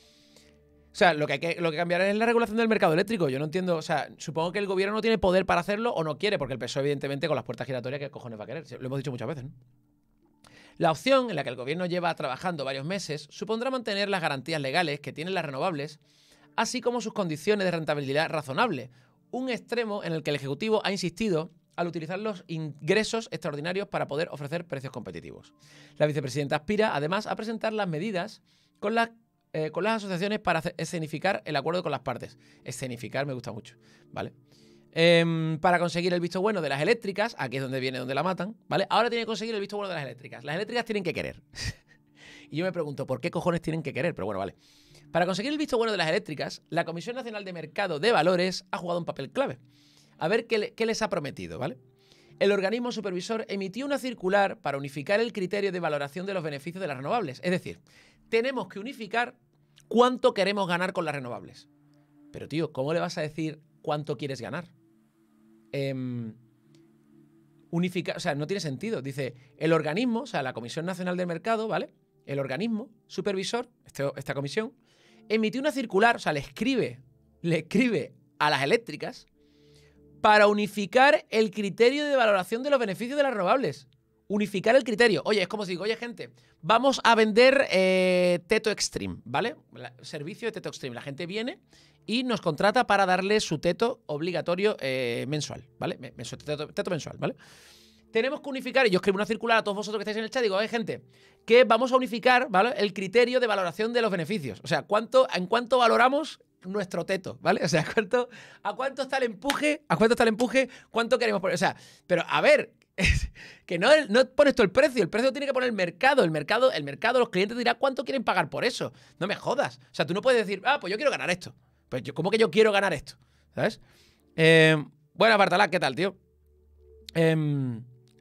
O sea, lo que, hay que, lo que cambiará es la regulación del mercado eléctrico. Yo no entiendo, o sea, supongo que el gobierno no tiene poder para hacerlo o no quiere, porque el P S O E, evidentemente, con las puertas giratorias, ¿qué cojones va a querer? Lo hemos dicho muchas veces, ¿no? La opción en la que el gobierno lleva trabajando varios meses supondrá mantener las garantías legales que tienen las renovables, así como sus condiciones de rentabilidad razonable, un extremo en el que el Ejecutivo ha insistido al utilizar los ingresos extraordinarios para poder ofrecer precios competitivos. La vicepresidenta aspira, además, a presentar las medidas con las Eh, con las asociaciones para escenificar el acuerdo con las partes. Escenificar me gusta mucho, ¿vale? Eh, para conseguir el visto bueno de las eléctricas, aquí es donde viene donde la matan, ¿vale? Ahora tiene que conseguir el visto bueno de las eléctricas. Las eléctricas tienen que querer. Y yo me pregunto, ¿por qué cojones tienen que querer? Pero bueno, vale. Para conseguir el visto bueno de las eléctricas, la Comisión Nacional de Mercado de Valores ha jugado un papel clave. A ver qué, le, qué les ha prometido, ¿vale? El organismo supervisor emitió una circular para unificar el criterio de valoración de los beneficios de las renovables. Es decir, tenemos que unificar cuánto queremos ganar con las renovables. Pero, tío, ¿cómo le vas a decir cuánto quieres ganar? Eh, unificar, o sea, no tiene sentido. Dice, el organismo, o sea, la Comisión Nacional del Mercado, ¿vale? El organismo supervisor, este, esta comisión, emitió una circular, o sea, le escribe, le escribe a las eléctricas para unificar el criterio de valoración de los beneficios de las renovables. Unificar el criterio. Oye, es como si digo, oye, gente, vamos a vender eh, Teto Extreme, ¿vale? La, servicio de Teto Extreme. La gente viene y nos contrata para darle su teto obligatorio eh, mensual, ¿vale? Mensual, teto, teto mensual, ¿vale? Tenemos que unificar, y yo escribo una circular a todos vosotros que estáis en el chat, digo, oye, gente, que vamos a unificar, ¿vale? El criterio de valoración de los beneficios. O sea, ¿cuánto, en cuánto valoramos nuestro teto, ¿vale? O sea, ¿cuánto, ¿a cuánto está el empuje? ¿A cuánto está el empuje? ¿Cuánto queremos poner? O sea, pero a ver, es, que no, no pones tú el precio, el precio tiene que poner el mercado, el mercado, el mercado, los clientes dirán cuánto quieren pagar por eso. No me jodas. O sea, tú no puedes decir, ah, pues yo quiero ganar esto. Pues yo, ¿cómo que yo quiero ganar esto? ¿Sabes? Eh, bueno, Bartalá, ¿qué tal, tío? Eh,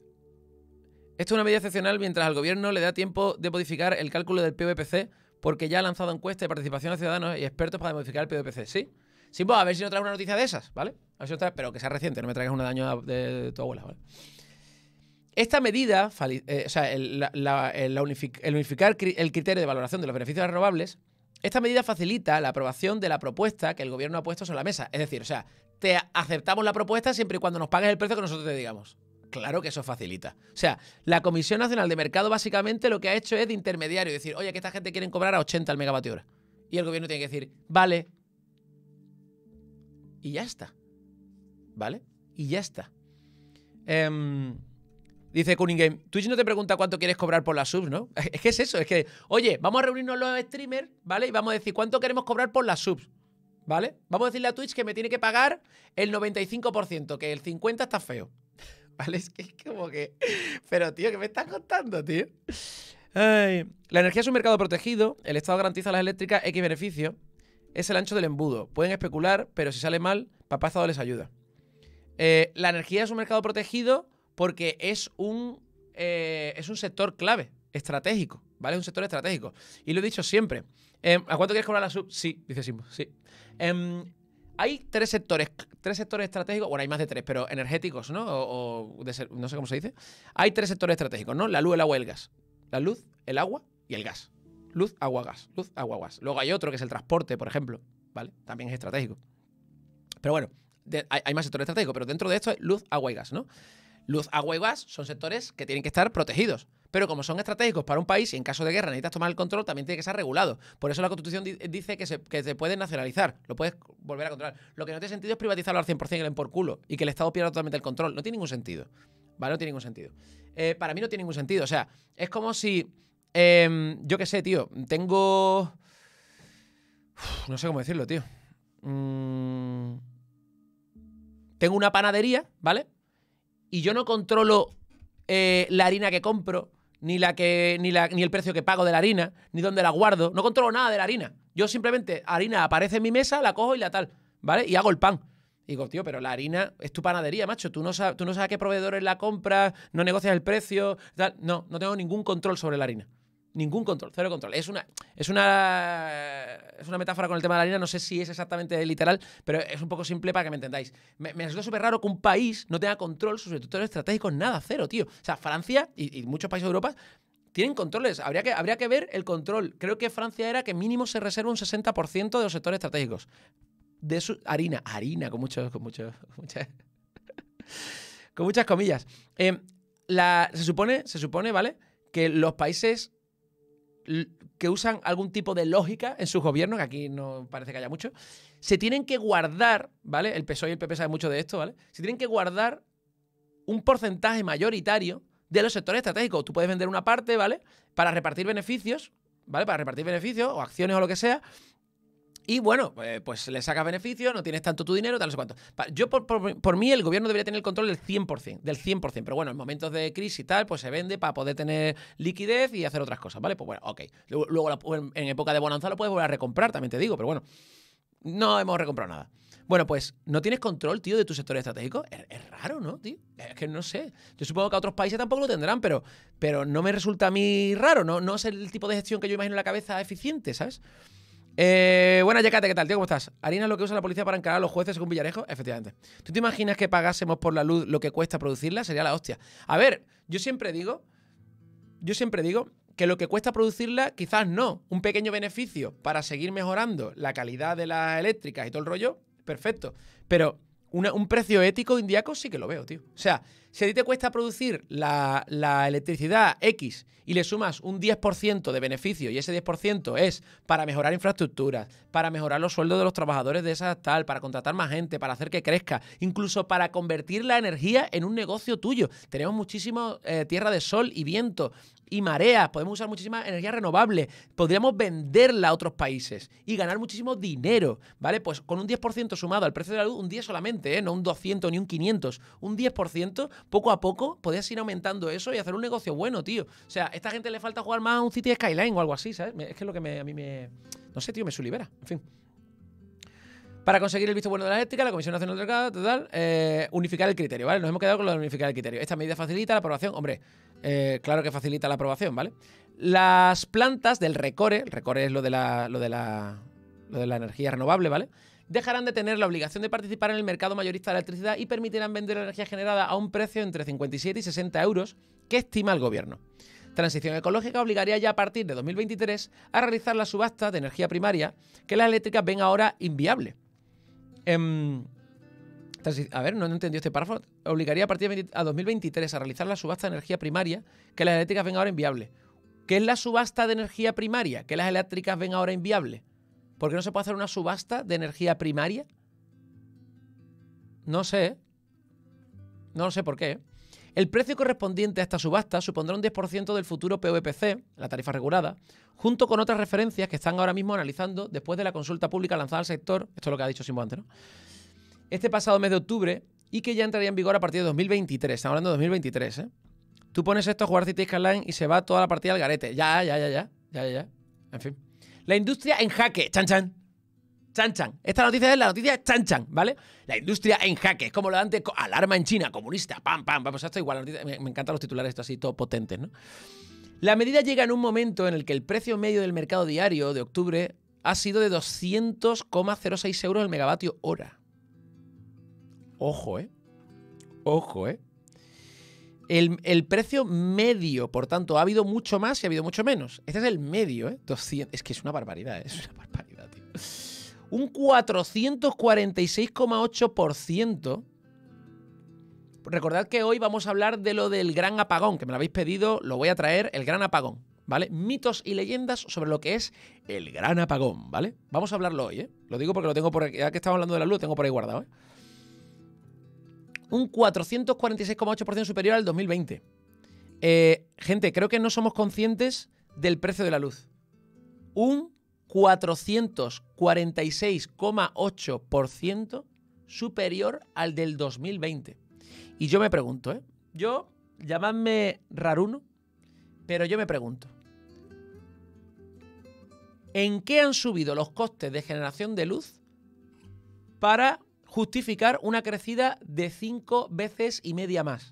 Esto es una medida excepcional mientras al gobierno le da tiempo de modificar el cálculo del P V P C porque ya ha lanzado encuestas de participación de ciudadanos y expertos para modificar el P V P C. ¿Sí? Sí, pues a ver si no traes una noticia de esas, ¿vale? A ver si no traes, pero que sea reciente, no me traigas una de año de, de tu abuela, ¿vale? Esta medida, eh, o sea, el, la, la, el, unific, el unificar el criterio de valoración de los beneficios de las renovables, esta medida facilita la aprobación de la propuesta que el gobierno ha puesto sobre la mesa. Es decir, o sea, te aceptamos la propuesta siempre y cuando nos pagues el precio que nosotros te digamos. Claro que eso facilita. O sea, la Comisión Nacional de Mercado básicamente lo que ha hecho es de intermediario. Decir, oye, que esta gente quiere cobrar a ochenta al megavatio hora. Y el gobierno tiene que decir, vale. Y ya está. ¿Vale? Y ya está. Eh, dice Cunningham, Twitch no te pregunta cuánto quieres cobrar por las subs, ¿no? Es que es eso, es que, oye, vamos a reunirnos los streamers, ¿vale? Y vamos a decir cuánto queremos cobrar por las subs, ¿vale? Vamos a decirle a Twitch que me tiene que pagar el noventa y cinco por ciento, que el cincuenta por ciento está feo. ¿Vale? Es que es como que... Pero, tío, ¿qué me estás contando, tío? Ay. La energía es un mercado protegido. El Estado garantiza a las eléctricas X beneficio. Es el ancho del embudo. Pueden especular, pero si sale mal, papá Estado les ayuda. Eh, la energía es un mercado protegido porque es un, eh, es un sector clave, estratégico, ¿vale? Es un sector estratégico. Y lo he dicho siempre. Eh, ¿A cuánto quieres cobrar la sub? Sí, dice Simbo, sí. Eh, Hay tres sectores, tres sectores estratégicos, bueno, hay más de tres, pero energéticos, ¿no? O, o de ser, no sé cómo se dice. Hay tres sectores estratégicos, ¿no? La luz, el agua y el gas. La luz, el agua y el gas. Luz, agua, gas. Luz, agua, gas. Luego hay otro que es el transporte, por ejemplo, ¿vale? También es estratégico. Pero bueno, de, hay, hay más sectores estratégicos, pero dentro de esto es luz, agua y gas, ¿no? Luz, agua y gas son sectores que tienen que estar protegidos. Pero como son estratégicos para un país y en caso de guerra necesitas tomar el control, también tiene que ser regulado. Por eso la Constitución di dice que se, que se puede nacionalizar, lo puedes volver a controlar. Lo que no tiene sentido es privatizarlo al cien por cien y le den por culo y que el Estado pierda totalmente el control. No tiene ningún sentido. ¿Vale? No tiene ningún sentido. Eh, para mí no tiene ningún sentido. O sea, es como si... Eh, yo qué sé, tío. Tengo... Uf, no sé cómo decirlo, tío. Mm... Tengo una panadería, ¿vale? Y yo no controlo eh, la harina que compro, ni la que ni, la, ni el precio que pago de la harina, ni dónde la guardo. No controlo nada de la harina. Yo simplemente, harina aparece en mi mesa, la cojo y la tal, ¿vale? Y hago el pan. Y digo, tío, pero la harina es tu panadería, macho. Tú no sabes, tú no sabes a qué proveedores la compras, no negocias el precio, tal. No, no tengo ningún control sobre la harina. Ningún control, cero control. Es una, es una, es una metáfora con el tema de la harina, no sé si es exactamente literal, pero es un poco simple para que me entendáis. Me, me resulta súper raro que un país no tenga control sobre sus sectores estratégicos, nada, cero, tío. O sea, Francia y, y muchos países de Europa tienen controles. Habría que, habría que ver el control. Creo que Francia era que mínimo se reserva un sesenta por ciento de los sectores estratégicos. De su harina, harina, con muchos, con muchos, con muchas, con muchas comillas. Eh, la, se supone, se supone, ¿vale? Que los países que usan algún tipo de lógica en sus gobiernos, que aquí no parece que haya mucho, se tienen que guardar, ¿vale? El P S O E y el P P saben mucho de esto, ¿vale? Se tienen que guardar un porcentaje mayoritario de los sectores estratégicos. Tú puedes vender una parte, ¿vale? Para repartir beneficios, ¿vale? Para repartir beneficios o acciones o lo que sea. Y bueno, pues, pues le sacas beneficio, no tienes tanto tu dinero, tal, no sé cuánto. Yo, por, por, por mí, el gobierno debería tener el control del cien por cien, del cien por cien. Pero bueno, en momentos de crisis y tal, pues se vende para poder tener liquidez y hacer otras cosas, ¿vale? Pues bueno, ok. Luego, luego la, en, en época de bonanza lo puedes volver a recomprar, también te digo, pero bueno, no hemos recomprado nada. Bueno, pues no tienes control, tío, de tus sectores estratégicos. Es, es raro, ¿no, tío? Es que no sé. Yo supongo que a otros países tampoco lo tendrán, pero, pero no me resulta a mí raro. No, no es el tipo de gestión que yo imagino en la cabeza eficiente, ¿sabes? Eh, buenas, Yecate, ¿qué tal, tío? ¿Cómo estás? ¿Harina es lo que usa la policía para encarar a los jueces según Villarejo? Efectivamente. ¿Tú te imaginas que pagásemos por la luz lo que cuesta producirla? Sería la hostia. A ver, yo siempre digo, yo siempre digo que lo que cuesta producirla, quizás no. Un pequeño beneficio para seguir mejorando la calidad de las eléctricas y todo el rollo, perfecto. Pero una, un precio ético indiaco sí que lo veo, tío. O sea, si a ti te cuesta producir la, la electricidad X y le sumas un diez por ciento de beneficio y ese diez por ciento es para mejorar infraestructuras, para mejorar los sueldos de los trabajadores de esas tal, para contratar más gente, para hacer que crezca, incluso para convertir la energía en un negocio tuyo. Tenemos muchísima eh, tierra de sol y viento y mareas, podemos usar muchísima energía renovable, podríamos venderla a otros países y ganar muchísimo dinero, ¿vale? Pues con un diez por ciento sumado al precio de la luz, un diez solamente, ¿eh? No un doscientos ni un quinientos, un diez por ciento, poco a poco podías ir aumentando eso y hacer un negocio bueno, tío. O sea, a esta gente le falta jugar más a un City Skyline o algo así, ¿sabes? Es que es lo que me, a mí me... No sé, tío, me subibera, en fin. Para conseguir el visto bueno de la eléctrica, la Comisión Nacional del Mercado, total, eh, unificar el criterio, ¿vale? Nos hemos quedado con lo de unificar el criterio. Esta medida facilita la aprobación, hombre, eh, claro que facilita la aprobación, ¿vale? Las plantas del RECORE, el RECORE es lo de la, lo de la, lo de la energía renovable, ¿vale? Dejarán de tener la obligación de participar en el mercado mayorista de la electricidad y permitirán vender la energía generada a un precio entre cincuenta y siete y sesenta euros que estima el gobierno. Transición ecológica obligaría ya a partir de dos mil veintitrés a realizar la subasta de energía primaria que las eléctricas ven ahora inviable. Eh, a ver, no he entendido este párrafo. Obligaría a partir de dos mil veintitrés a realizar la subasta de energía primaria que las eléctricas ven ahora inviable. ¿Qué es la subasta de energía primaria que las eléctricas ven ahora inviable? ¿Por qué no se puede hacer una subasta de energía primaria? No sé. No sé por qué. El precio correspondiente a esta subasta supondrá un diez por ciento del futuro P V P C, la tarifa regulada, junto con otras referencias que están ahora mismo analizando después de la consulta pública lanzada al sector, esto es lo que ha dicho Simbo antes, ¿no? Este pasado mes de octubre y que ya entraría en vigor a partir de dos mil veintitrés. Estamos hablando de dos mil veintitrés, ¿eh? Tú pones esto a jugar City Skyline y se va toda la partida al garete. Ya, ya, ya, ya, ya, ya, ya. En fin. La industria en jaque. Chan, chan. Chan, chan. Esta noticia es la noticia chan, chan, ¿vale? La industria en jaque. Es como lo de antes, alarma en China, comunista, pam, pam. Vamos, esto igual. La noticia, me, me encantan los titulares estos así, todo potentes, ¿no? La medida llega en un momento en el que el precio medio del mercado diario de octubre ha sido de doscientos coma cero seis euros el megavatio hora. Ojo, ¿eh? Ojo, ¿eh? El, el precio medio, por tanto, ha habido mucho más y ha habido mucho menos. Este es el medio, ¿eh? doscientos, es que es una barbaridad, ¿eh? Es una barbaridad, tío. Un cuatrocientos cuarenta y seis coma ocho por ciento. Recordad que hoy vamos a hablar de lo del gran apagón, que me lo habéis pedido, lo voy a traer, el gran apagón, ¿vale? Mitos y leyendas sobre lo que es el gran apagón, ¿vale? Vamos a hablarlo hoy, ¿eh? Lo digo porque lo tengo por aquí, ya que estamos hablando de la luz, lo tengo por ahí guardado, ¿eh? Un cuatrocientos cuarenta y seis coma ocho por ciento superior al dos mil veinte. Eh, gente, creo que no somos conscientes del precio de la luz. Un cuatrocientos cuarenta y seis coma ocho por ciento superior al del dos mil veinte. Y yo me pregunto, ¿eh? Yo, llamadme raruno, pero yo me pregunto, ¿en qué han subido los costes de generación de luz para justificar una crecida de cinco veces y media más?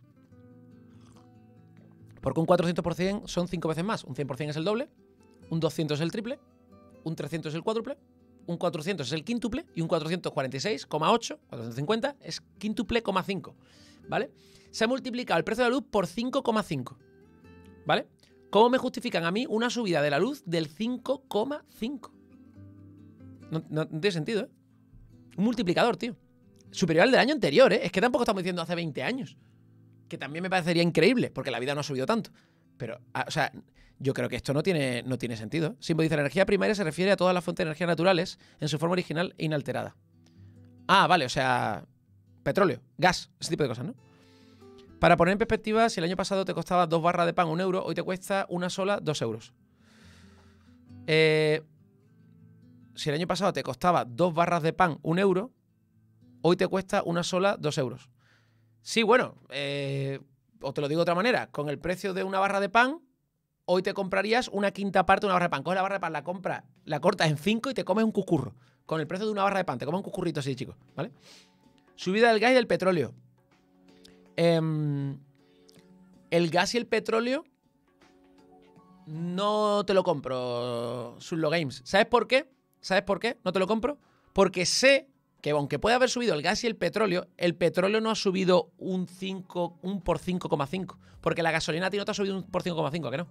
Porque un cuatrocientos por ciento son cinco veces más. Un cien por ciento es el doble, un doscientos es el triple, un trescientos es el cuádruple, un cuatrocientos es el quíntuple y un cuatrocientos cuarenta y seis coma ocho, cuatrocientos cincuenta es quíntuple coma cinco, ¿vale? Se ha multiplicado el precio de la luz por cinco coma cinco, ¿vale? ¿Cómo me justifican a mí una subida de la luz del cinco coma cinco? No, no, no tiene sentido, ¿eh? Un multiplicador, tío. Superior al del año anterior, ¿eh? Es que tampoco estamos diciendo hace veinte años. Que también me parecería increíble, porque la vida no ha subido tanto. Pero, o sea, yo creo que esto no tiene, no tiene sentido. Simbo dice, la energía primaria se refiere a todas las fuentes de energía naturales en su forma original e inalterada. Ah, vale, o sea, petróleo, gas, ese tipo de cosas, ¿no? Para poner en perspectiva, si el año pasado te costaba dos barras de pan un euro, hoy te cuesta una sola dos euros. Eh... si el año pasado te costaba dos barras de pan un euro, hoy te cuesta una sola dos euros. Sí, bueno, eh, o te lo digo de otra manera, con el precio de una barra de pan, hoy te comprarías una quinta parte de una barra de pan. Coges la barra de pan, la compras, la cortas en cinco y te comes un cucurro. Con el precio de una barra de pan, te comes un cucurrito así, chicos, ¿vale? Subida del gas y del petróleo. Eh, el gas y el petróleo no te lo compro, Sunlo Games. ¿Sabes por qué? ¿Sabes por qué no te lo compro? Porque sé que aunque puede haber subido el gas y el petróleo, el petróleo no ha subido un cinco, un por cinco coma cinco. Porque la gasolina a ti no te ha subido un por cinco coma cinco, ¿a que no?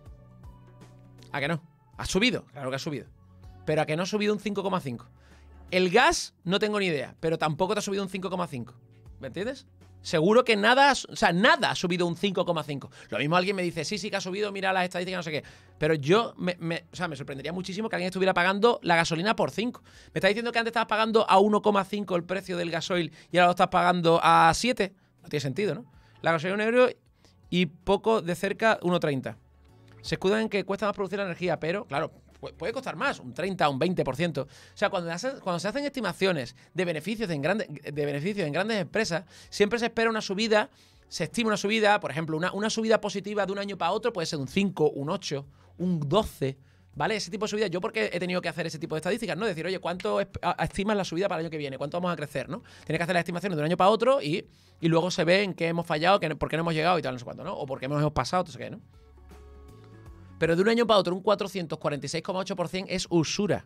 ¿A que no? ¿Ha subido? Claro que ha subido. Pero ¿a que no ha subido un cinco coma cinco? El gas, no tengo ni idea, pero tampoco te ha subido un cinco coma cinco. ¿Me entiendes? Seguro que nada, o sea, nada ha subido un cinco coma cinco. Lo mismo alguien me dice, sí, sí que ha subido, mira las estadísticas, no sé qué. Pero yo, me, me, o sea, me sorprendería muchísimo que alguien estuviera pagando la gasolina por cinco. Me estás diciendo que antes estabas pagando a uno coma cinco el precio del gasoil y ahora lo estás pagando a siete. No tiene sentido, ¿no? La gasolina un euro y poco de cerca uno treinta. Se escudan en que cuesta más producir la energía, pero, claro, puede costar más, un treinta, un veinte por ciento. O sea, cuando, hace, cuando se hacen estimaciones de beneficios en, grande, de beneficios en grandes empresas, siempre se espera una subida, se estima una subida, por ejemplo, una, una subida positiva de un año para otro puede ser un cinco, un ocho, un doce, ¿vale? Ese tipo de subida. Yo porque he tenido que hacer ese tipo de estadísticas, ¿no? Decir, oye, ¿cuánto estimas la subida para el año que viene? ¿Cuánto vamos a crecer, no? Tienes que hacer las estimaciones de un año para otro y, y luego se ve en qué hemos fallado, que, por qué no hemos llegado y tal, no sé cuánto, ¿no? O por qué hemos pasado, no sé qué, ¿no? Pero de un año para otro, un cuatrocientos cuarenta y seis coma ocho por ciento es usura.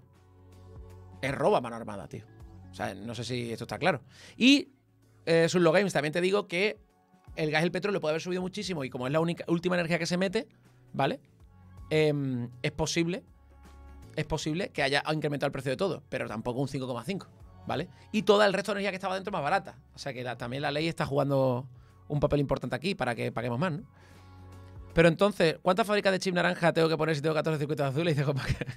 Es robo a mano armada, tío. O sea, no sé si esto está claro. Y, eh, Sunlo Games, también te digo que el gas y el petróleo puede haber subido muchísimo y como es la única, última energía que se mete, ¿vale? Eh, es posible, es posible que haya incrementado el precio de todo, pero tampoco un cinco coma cinco, ¿vale? Y toda el resto de energía que estaba dentro más barata. O sea que la, también la ley está jugando un papel importante aquí para que paguemos más, ¿no? Pero entonces, ¿cuántas fábricas de chip naranja tengo que poner si tengo catorce circuitos azules? Y digo, ¿para qué?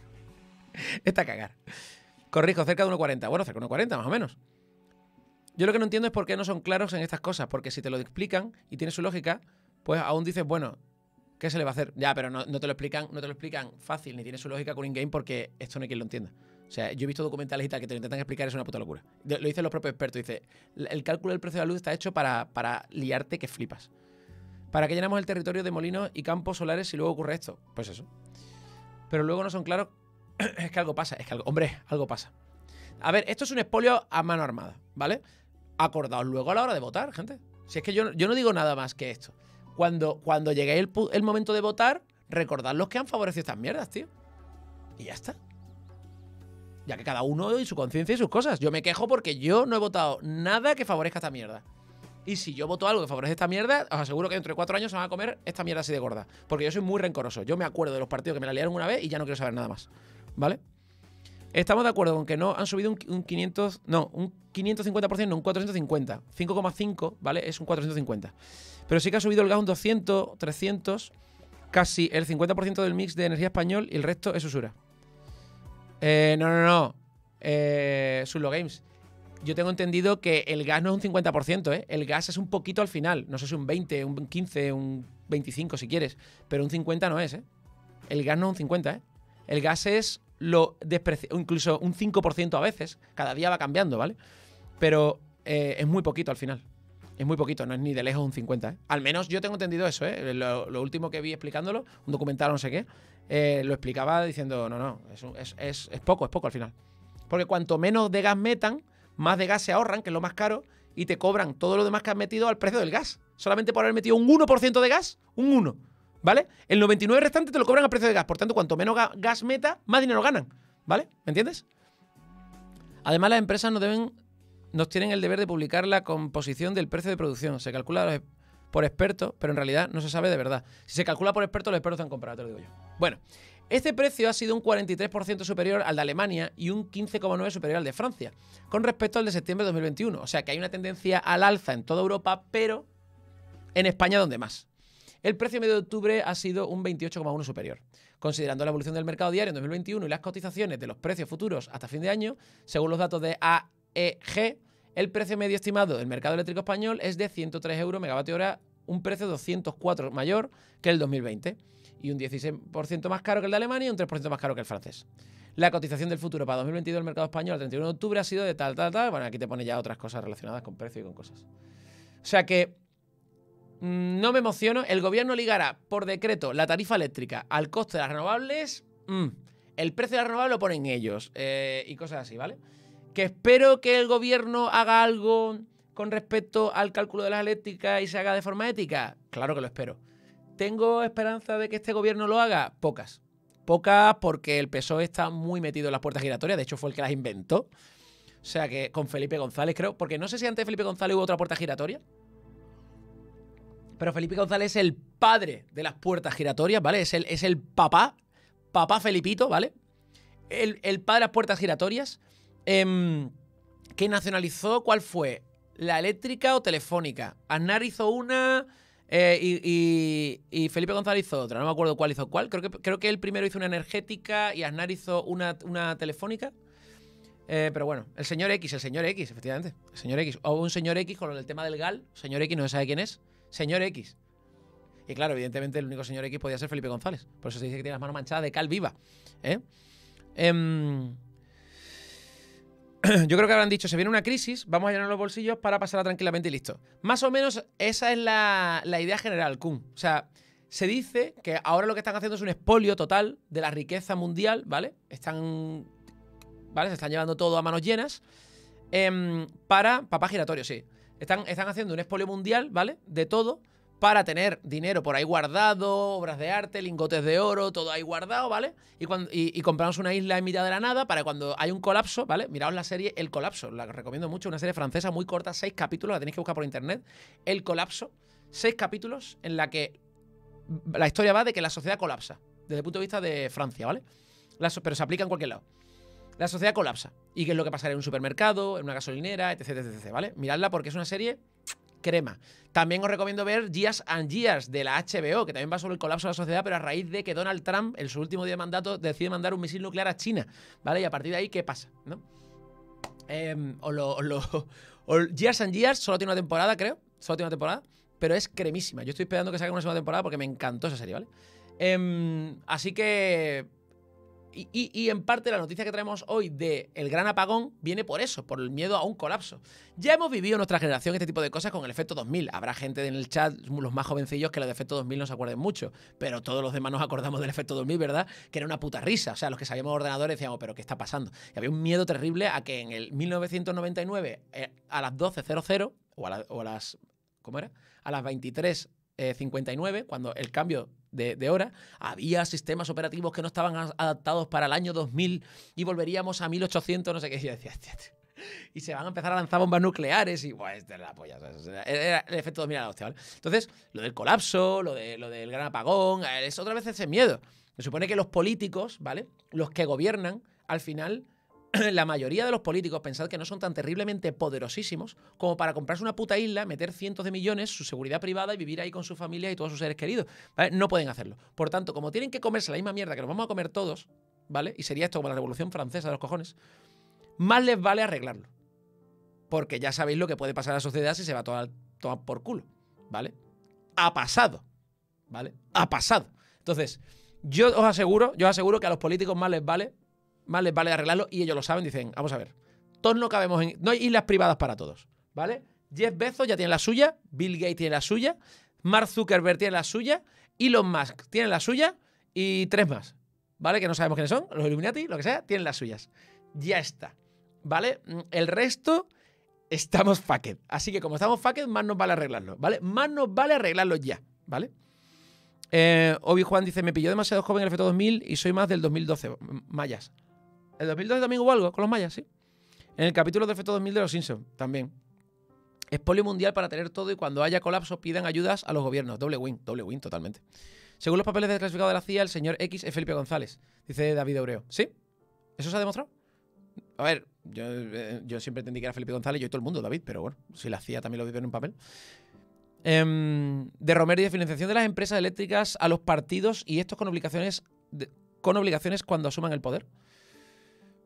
Está a cagar. Corrijo, cerca de uno cuarenta. Bueno, cerca de uno cuarenta, más o menos. Yo lo que no entiendo es por qué no son claros en estas cosas. Porque si te lo explican y tiene su lógica, pues aún dices, bueno, ¿qué se le va a hacer? Ya, pero no, no te lo explican, no te lo explican fácil, ni tiene su lógica con in-game porque esto no hay quien lo entienda. O sea, yo he visto documentales y tal que te lo intentan explicar, es una puta locura. Lo dicen los propios expertos. Dice, el cálculo del precio de la luz está hecho para, para liarte que flipas. ¿Para qué llenamos el territorio de molinos y campos solares si luego ocurre esto? Pues eso. Pero luego no son claros. Es que algo pasa. Es que algo... Hombre, algo pasa. A ver, esto es un expolio a mano armada, ¿vale? Acordaos luego a la hora de votar, gente. Si es que yo, yo no digo nada más que esto. Cuando, cuando llegue el, el momento de votar, recordad los que han favorecido estas mierdas, tío. Y ya está. Ya que cada uno y su conciencia y sus cosas. Yo me quejo porque yo no he votado nada que favorezca esta mierda. Y si yo voto algo que favorece esta mierda, os aseguro que dentro de cuatro años se van a comer esta mierda así de gorda. Porque yo soy muy rencoroso. Yo me acuerdo de los partidos que me la liaron una vez y ya no quiero saber nada más. ¿Vale? Estamos de acuerdo con que no han subido un, un quinientos... No, un quinientos cincuenta por ciento, no un cuatrocientos cincuenta. cinco coma cinco, ¿vale? Es un cuatrocientos cincuenta. Pero sí que ha subido el gas un doscientos, trescientos. Casi el cincuenta por ciento del mix de energía español y el resto es usura. Eh, no, no, no. Eh, Sunlo Games. Yo tengo entendido que el gas no es un cincuenta por ciento, ¿eh? El gas es un poquito al final. No sé si un veinte, un quince, un veinticinco si quieres. Pero un cincuenta no es, ¿eh? El gas no es un cincuenta, ¿eh? El gas es lo despreciable, incluso un cinco por ciento a veces. Cada día va cambiando, ¿vale? Pero eh, es muy poquito al final. Es muy poquito, no es ni de lejos un cincuenta, ¿eh? Al menos yo tengo entendido eso, ¿eh? Lo, lo último que vi explicándolo, un documental o no sé qué, eh, lo explicaba diciendo, no, no, es, es, es, es poco, es poco al final. Porque cuanto menos de gas metan, más de gas se ahorran, que es lo más caro, y te cobran todo lo demás que has metido al precio del gas. Solamente por haber metido un uno por ciento de gas, un uno, ¿vale? El noventa y nueve por ciento restante te lo cobran al precio de gas. Por tanto, cuanto menos ga gas meta, más dinero ganan, ¿vale? ¿Me entiendes? Además, las empresas no deben, nos tienen el deber de publicar la composición del precio de producción. Se calcula por expertos, pero en realidad no se sabe de verdad. Si se calcula por expertos, los expertos están comprados, te lo digo yo. Bueno, este precio ha sido un cuarenta y tres por ciento superior al de Alemania y un quince coma nueve por ciento superior al de Francia, con respecto al de septiembre de dos mil veintiuno. O sea que hay una tendencia al alza en toda Europa, pero en España donde más. El precio medio de octubre ha sido un veintiocho coma uno por ciento superior. Considerando la evolución del mercado diario en dos mil veintiuno y las cotizaciones de los precios futuros hasta fin de año, según los datos de A E G, el precio medio estimado del mercado eléctrico español es de ciento tres euros megavatio hora un precio doscientos cuatro mayor que el dos mil veinte y un dieciséis por ciento más caro que el de Alemania y un tres por ciento más caro que el francés. La cotización del futuro para dos mil veintidós del mercado español al treinta y uno de octubre ha sido de tal, tal, tal. Bueno, aquí te pone ya otras cosas relacionadas con precio y con cosas. O sea que mmm, no me emociono. El gobierno ligará por decreto la tarifa eléctrica al coste de las renovables. Mmm, el precio de las renovables lo ponen ellos eh, y cosas así, ¿vale? Que espero que el gobierno haga algo con respecto al cálculo de las eléctricas y se haga de forma ética. Claro que lo espero. ¿Tengo esperanza de que este gobierno lo haga? Pocas. Pocas porque el P S O E está muy metido en las puertas giratorias. De hecho, fue el que las inventó. O sea que con Felipe González, creo. Porque no sé si antes de Felipe González hubo otra puerta giratoria. Pero Felipe González es el padre de las puertas giratorias, ¿vale? Es el, es el papá. Papá Felipito, ¿vale? El, el padre de las puertas giratorias. Eh, que nacionalizó, ¿cuál fue? ¿La eléctrica o telefónica? Aznar hizo una... Eh, y, y, y Felipe González hizo otra, no me acuerdo cuál hizo cuál. Creo que, creo que él primero hizo una energética y Aznar hizo una, una telefónica. Eh, pero bueno, el señor X, el señor X, efectivamente. El señor X. O un señor X con el tema del G A L. Señor X no se sabe quién es. Señor X. Y claro, evidentemente el único señor X podía ser Felipe González. Por eso se dice que tiene las manos manchadas de cal viva. ¿Eh? Eh, Yo creo que habrán dicho, se viene una crisis, vamos a llenar los bolsillos para pasarla tranquilamente y listo. Más o menos esa es la, la idea general, Kun. O sea, se dice que ahora lo que están haciendo es un expolio total de la riqueza mundial, ¿vale? Están, ¿vale? Se están llevando todo a manos llenas eh, para papá giratorio, sí. Están, están haciendo un expolio mundial, ¿vale? De todo para tener dinero por ahí guardado, obras de arte, lingotes de oro, todo ahí guardado, ¿vale? Y, cuando, y, y compramos una isla en mitad de la nada para cuando hay un colapso, ¿vale? Miraos la serie El Colapso, la recomiendo mucho, una serie francesa muy corta, seis capítulos, la tenéis que buscar por internet. El Colapso, seis capítulos en la que la historia va de que la sociedad colapsa, desde el punto de vista de Francia, ¿vale? La, pero se aplica en cualquier lado. La sociedad colapsa. ¿Y qué es lo que pasará en un supermercado, en una gasolinera, etc, etc, etc, ¿vale? Miradla porque es una serie... crema. También os recomiendo ver Years and Years de la H B O, que también va sobre el colapso de la sociedad, pero a raíz de que Donald Trump, en su último día de mandato, decide mandar un misil nuclear a China, ¿vale? Y a partir de ahí, ¿qué pasa? ¿No? Eh, o lo, o lo o Years and Years solo tiene una temporada, creo. Solo tiene una temporada, pero es cremísima. Yo estoy esperando que salga una segunda temporada porque me encantó esa serie, ¿vale? Eh, así que... Y, y, y en parte la noticia que traemos hoy de el gran apagón viene por eso, por el miedo a un colapso. Ya hemos vivido en nuestra generación este tipo de cosas con el efecto dos mil. Habrá gente en el chat, los más jovencillos, que los de efecto dos mil no se acuerden mucho, pero todos los demás nos acordamos del efecto dos mil, ¿verdad? Que era una puta risa. O sea, los que sabíamos ordenadores decíamos, ¿pero qué está pasando? Y había un miedo terrible a que en el mil novecientos noventa y nueve, eh, a las doce cero cero, o a, la, o a las... ¿Cómo era? A las veintitrés cincuenta y nueve, cuando el cambio de, de hora, había sistemas operativos que no estaban adaptados para el año dos mil y volveríamos a mil ochocientos, no sé qué. Y yo decía, tío, tío. Y se van a empezar a lanzar bombas nucleares y, bueno, esta es la polla. Era el efecto dos mil a la hostia, ¿vale? Entonces, lo del colapso, lo, de, lo del gran apagón, es otra vez ese miedo. Se supone que los políticos, ¿vale? Los que gobiernan, al final... La mayoría de los políticos, pensad que no son tan terriblemente poderosísimos como para comprarse una puta isla, meter cientos de millones, su seguridad privada y vivir ahí con su familia y todos sus seres queridos, ¿vale? No pueden hacerlo. Por tanto, como tienen que comerse la misma mierda que nos vamos a comer todos, ¿vale? Y sería esto como la Revolución Francesa de los cojones, más les vale arreglarlo. Porque ya sabéis lo que puede pasar a la sociedad si se va a tomar por culo, ¿vale? Ha pasado, ¿vale? Ha pasado. Entonces, yo os aseguro, yo os aseguro que a los políticos más les vale... Más les vale arreglarlo y ellos lo saben. Dicen, vamos a ver, todos no cabemos en... No hay islas privadas para todos, ¿vale? Jeff Bezos ya tiene la suya, Bill Gates tiene la suya, Mark Zuckerberg tiene la suya, Elon Musk tiene la suya y tres más, ¿vale? Que no sabemos quiénes son, los Illuminati, lo que sea, tienen las suyas. Ya está, ¿vale? El resto estamos fucked. Así que como estamos fucked, más nos vale arreglarlo, ¿vale? Más nos vale arreglarlo ya, ¿vale? Eh, Obi-Juan dice, me pilló demasiado joven el efecto dos mil y soy más del dos mil doce, mayas. ¿El dos mil doce también hubo algo con los mayas? Sí. En el capítulo de efecto dos mil de los Simpsons, también. Expolio mundial para tener todo y cuando haya colapso pidan ayudas a los gobiernos. Doble win, doble win, totalmente. Según los papeles de clasificado de la C I A, el señor X es Felipe González, dice David Obreo. ¿Sí? ¿Eso se ha demostrado? A ver, yo, eh, yo siempre entendí que era Felipe González, yo y todo el mundo, David, pero bueno, si la C I A también lo vive en un papel. Eh, de Romero y de financiación de las empresas eléctricas a los partidos y estos con obligaciones, de, con obligaciones cuando asuman el poder.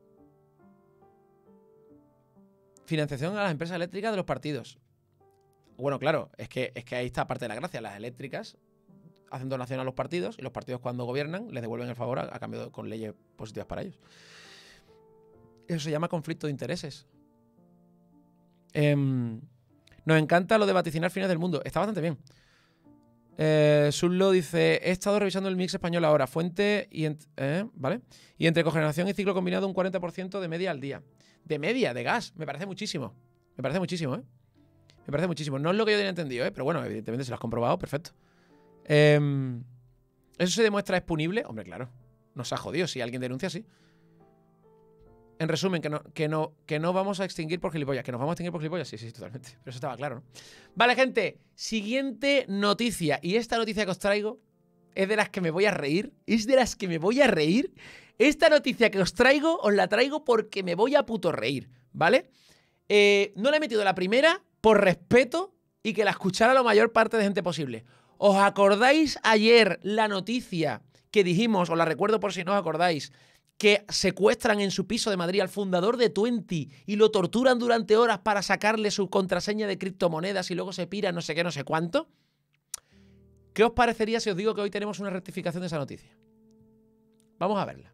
Financiación a las empresas eléctricas de los partidos. Bueno, claro, es que, es que ahí está parte de la gracia. Las eléctricas hacen donación a los partidos y los partidos cuando gobiernan les devuelven el favor a, a cambio de, con leyes positivas para ellos. Eso se llama conflicto de intereses. Eh, nos encanta lo de vaticinar fines del mundo. Está bastante bien. Eh, Zullo dice, he estado revisando el mix español ahora. Fuente y, ent eh, ¿vale? Y entre cogeneración y ciclo combinado un cuarenta por ciento de media al día. De media, de gas. Me parece muchísimo. Me parece muchísimo, ¿eh? Me parece muchísimo. No es lo que yo tenía entendido, ¿eh? Pero bueno, evidentemente si lo has comprobado, perfecto. Eh, ¿Eso se demuestra es punible? Hombre, claro. Nos ha jodido. Si alguien denuncia, sí. En resumen, que no, que, no, que no vamos a extinguir por gilipollas. ¿Que nos vamos a extinguir por gilipollas? Sí, sí, totalmente. Pero eso estaba claro, ¿no? Vale, gente. Siguiente noticia. Y esta noticia que os traigo es de las que me voy a reír. Es de las que me voy a reír. Esta noticia que os traigo, os la traigo porque me voy a puto reír, ¿vale? Eh, no la he metido la primera por respeto y que la escuchara la mayor parte de gente posible. ¿Os acordáis ayer la noticia que dijimos, os la recuerdo por si no os acordáis, que secuestran en su piso de Madrid al fundador de Twenty y lo torturan durante horas para sacarle su contraseña de criptomonedas y luego se pira no sé qué, no sé cuánto? ¿Qué os parecería si os digo que hoy tenemos una rectificación de esa noticia? Vamos a verla.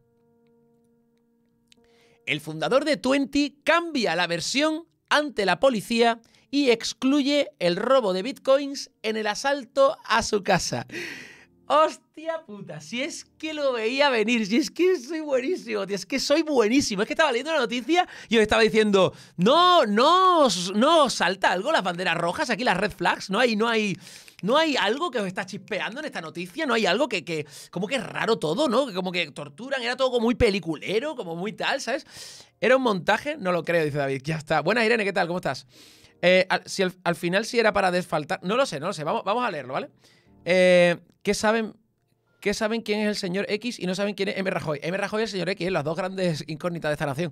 El fundador de Twenty cambia la versión ante la policía y excluye el robo de bitcoins en el asalto a su casa. ¡Hostia puta! Si es que lo veía venir, si es que soy buenísimo, tío, es que soy buenísimo. Es que estaba leyendo la noticia y os estaba diciendo, no, no, no, salta algo, las banderas rojas, aquí las red flags, no hay, no hay, no hay algo que os está chispeando en esta noticia, no hay algo que, que como que es raro todo, ¿no? Que como que torturan, era todo como muy peliculero, como muy tal, ¿sabes? ¿Era un montaje? No lo creo, dice David, ya está. Buenas, Irene, ¿qué tal? ¿Cómo estás? Eh, al, si al, al final sí era para desfaltar, no lo sé, no lo sé, vamos, vamos a leerlo, ¿vale? Eh, ¿qué saben? ¿Qué saben quién es el señor X y no saben quién es M. Rajoy? M. Rajoy y el señor X, las dos grandes incógnitas de esta nación.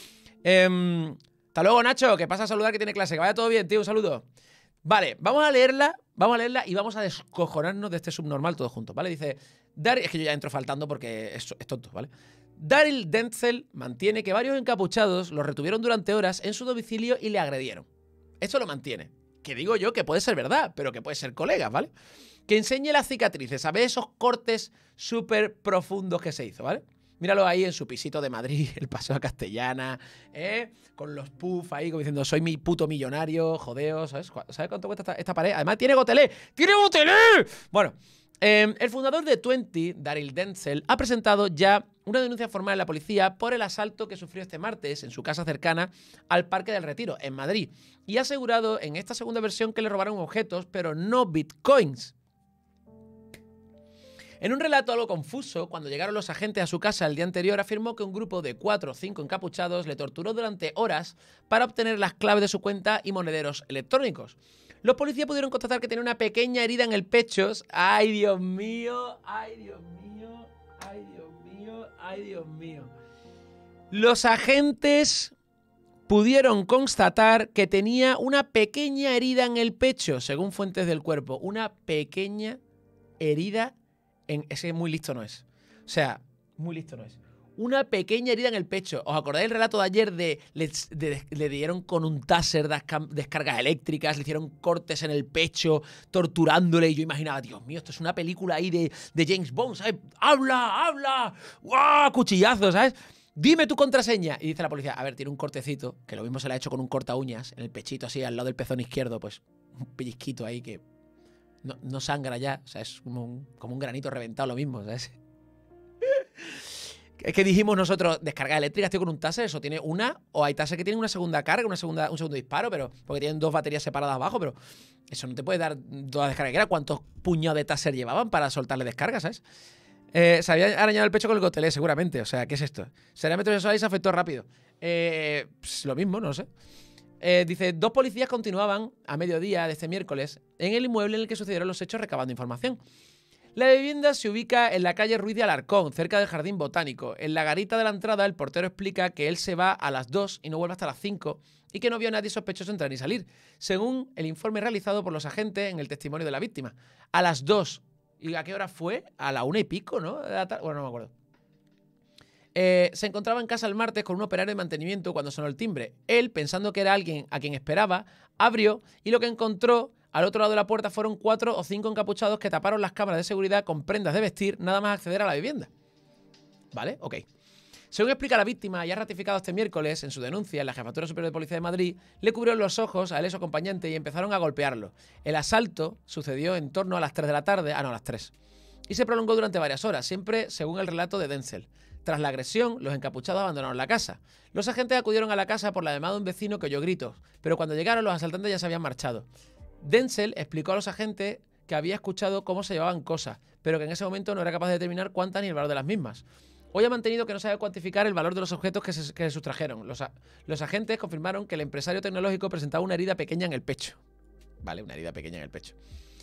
Eh, hasta luego, Nacho, que pasa a saludar que tiene clase. Que vaya todo bien, tío, un saludo. Vale, vamos a leerla, vamos a leerla y vamos a descojonarnos de este subnormal todos juntos, ¿vale? Dice, Daryl, es que yo ya entro faltando porque es, es tonto, ¿vale? Daryl Dentzel mantiene que varios encapuchados los retuvieron durante horas en su domicilio y le agredieron. Esto lo mantiene. Que digo yo que puede ser verdad, pero que puede ser colegas, ¿vale? Que enseñe las cicatrices, ¿sabes? Esos cortes súper profundos que se hizo, ¿vale? Míralo ahí en su pisito de Madrid, el Paseo a Castellana, ¿eh? Con los puff ahí, como diciendo, soy mi puto millonario, jodeo, ¿sabes? ¿Sabes cuánto cuesta esta, esta pared? Además, tiene gotelé, ¡tiene gotelé! Bueno, eh, el fundador de Twenty, Daryl Dentzel, ha presentado ya una denuncia formal en la policía por el asalto que sufrió este martes en su casa cercana al Parque del Retiro, en Madrid, y ha asegurado en esta segunda versión que le robaron objetos, pero no bitcoins. En un relato algo confuso, cuando llegaron los agentes a su casa el día anterior, afirmó que un grupo de cuatro o cinco encapuchados le torturó durante horas para obtener las claves de su cuenta y monederos electrónicos. Los policías pudieron constatar que tenía una pequeña herida en el pecho. ¡Ay, Dios mío! ¡Ay, Dios mío! ¡Ay, Dios mío! ¡Ay, Dios mío! Los agentes pudieron constatar que tenía una pequeña herida en el pecho, según fuentes del cuerpo. Una pequeña herida en... Ese muy listo no es. O sea, muy listo no es. Una pequeña herida en el pecho. ¿Os acordáis del relato de ayer de... Le, de, le dieron con un taser descargas eléctricas, le hicieron cortes en el pecho, torturándole? Y yo imaginaba, Dios mío, esto es una película ahí de, de James Bond, ¿sabes? ¡Habla! ¡Habla! ¡Guau! ¡Cuchillazos! ¿Sabes? Dime tu contraseña. Y dice la policía, a ver, tiene un cortecito, que lo mismo se le ha hecho con un corta uñas, en el pechito así, al lado del pezón izquierdo, pues un pellizquito ahí que no, no sangra ya. O sea, es como un, como un granito reventado lo mismo, ¿sabes? Es que dijimos nosotros, descarga eléctrica, estoy con un taser, eso tiene una, o hay taser que tienen una segunda carga, una segunda, un segundo disparo, pero porque tienen dos baterías separadas abajo, pero eso no te puede dar toda la descarga que era. ¿Cuántos puñados de taser llevaban para soltarle descarga, ¿sabes? Eh, se había arañado el pecho con el gotelé, seguramente. O sea, ¿qué es esto? Sería metrosexual y se afectó rápido. Eh, pues lo mismo, no sé. Eh, dice, dos policías continuaban a mediodía de este miércoles en el inmueble en el que sucedieron los hechos recabando información. La vivienda se ubica en la calle Ruiz de Alarcón, cerca del Jardín Botánico. En la garita de la entrada, el portero explica que él se va a las dos y no vuelve hasta las cinco y que no vio a nadie sospechoso entrar ni salir, según el informe realizado por los agentes en el testimonio de la víctima. A las dos. ¿Y a qué hora fue? A la una y pico, ¿no? Bueno, no me acuerdo. Eh, se encontraba en casa el martes con un operario de mantenimiento cuando sonó el timbre. Él, pensando que era alguien a quien esperaba, abrió y lo que encontró Al otro lado de la puerta fueron cuatro o cinco encapuchados que taparon las cámaras de seguridad con prendas de vestir nada más acceder a la vivienda. ¿Vale? Ok. Según explica la víctima, ya ratificado este miércoles en su denuncia en la Jefatura Superior de Policía de Madrid, le cubrieron los ojos al ex acompañante y empezaron a golpearlo. El asalto sucedió en torno a las tres de la tarde, ah no, a las tres, y se prolongó durante varias horas, siempre según el relato de Denzel. Tras la agresión, los encapuchados abandonaron la casa. Los agentes acudieron a la casa por la llamada de un vecino que oyó gritos, pero cuando llegaron los asaltantes ya se habían marchado. Denzel explicó a los agentes que había escuchado cómo se llevaban cosas, pero que en ese momento no era capaz de determinar cuántas ni el valor de las mismas. Hoy ha mantenido que no sabe cuantificar el valor de los objetos que se, que se sustrajeron. Los, a, los agentes confirmaron que el empresario tecnológico presentaba una herida pequeña en el pecho. Vale, una herida pequeña en el pecho.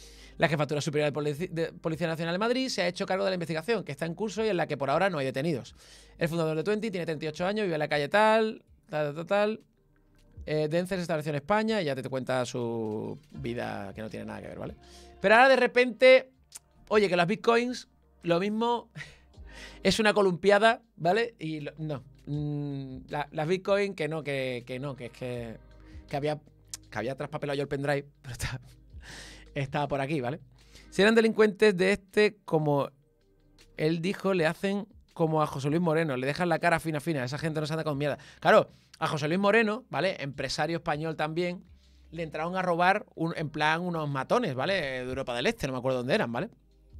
La Jefatura Superior de, Polici de Policía Nacional de Madrid se ha hecho cargo de la investigación, que está en curso y en la que por ahora no hay detenidos. El fundador de Twenty tiene treinta y ocho años, vive en la calle tal, tal, tal, tal. Eh, Denzel se estableció en España y ya te, te cuenta su vida que no tiene nada que ver, ¿vale? Pero ahora de repente, oye, que las bitcoins, lo mismo... Es una columpiada, ¿vale? Y lo, no. Mm, la, las Bitcoin, que no, que, que no, que es que, que había que había traspapelado yo el pendrive, pero está, estaba por aquí, ¿vale? Si eran delincuentes de este, como él dijo, le hacen como a José Luis Moreno, le dejan la cara fina fina, esa gente no se anda con mierda. Claro, a José Luis Moreno, ¿vale? Empresario español también, le entraron a robar un, en plan unos matones, ¿vale? De Europa del Este, no me acuerdo dónde eran, ¿vale?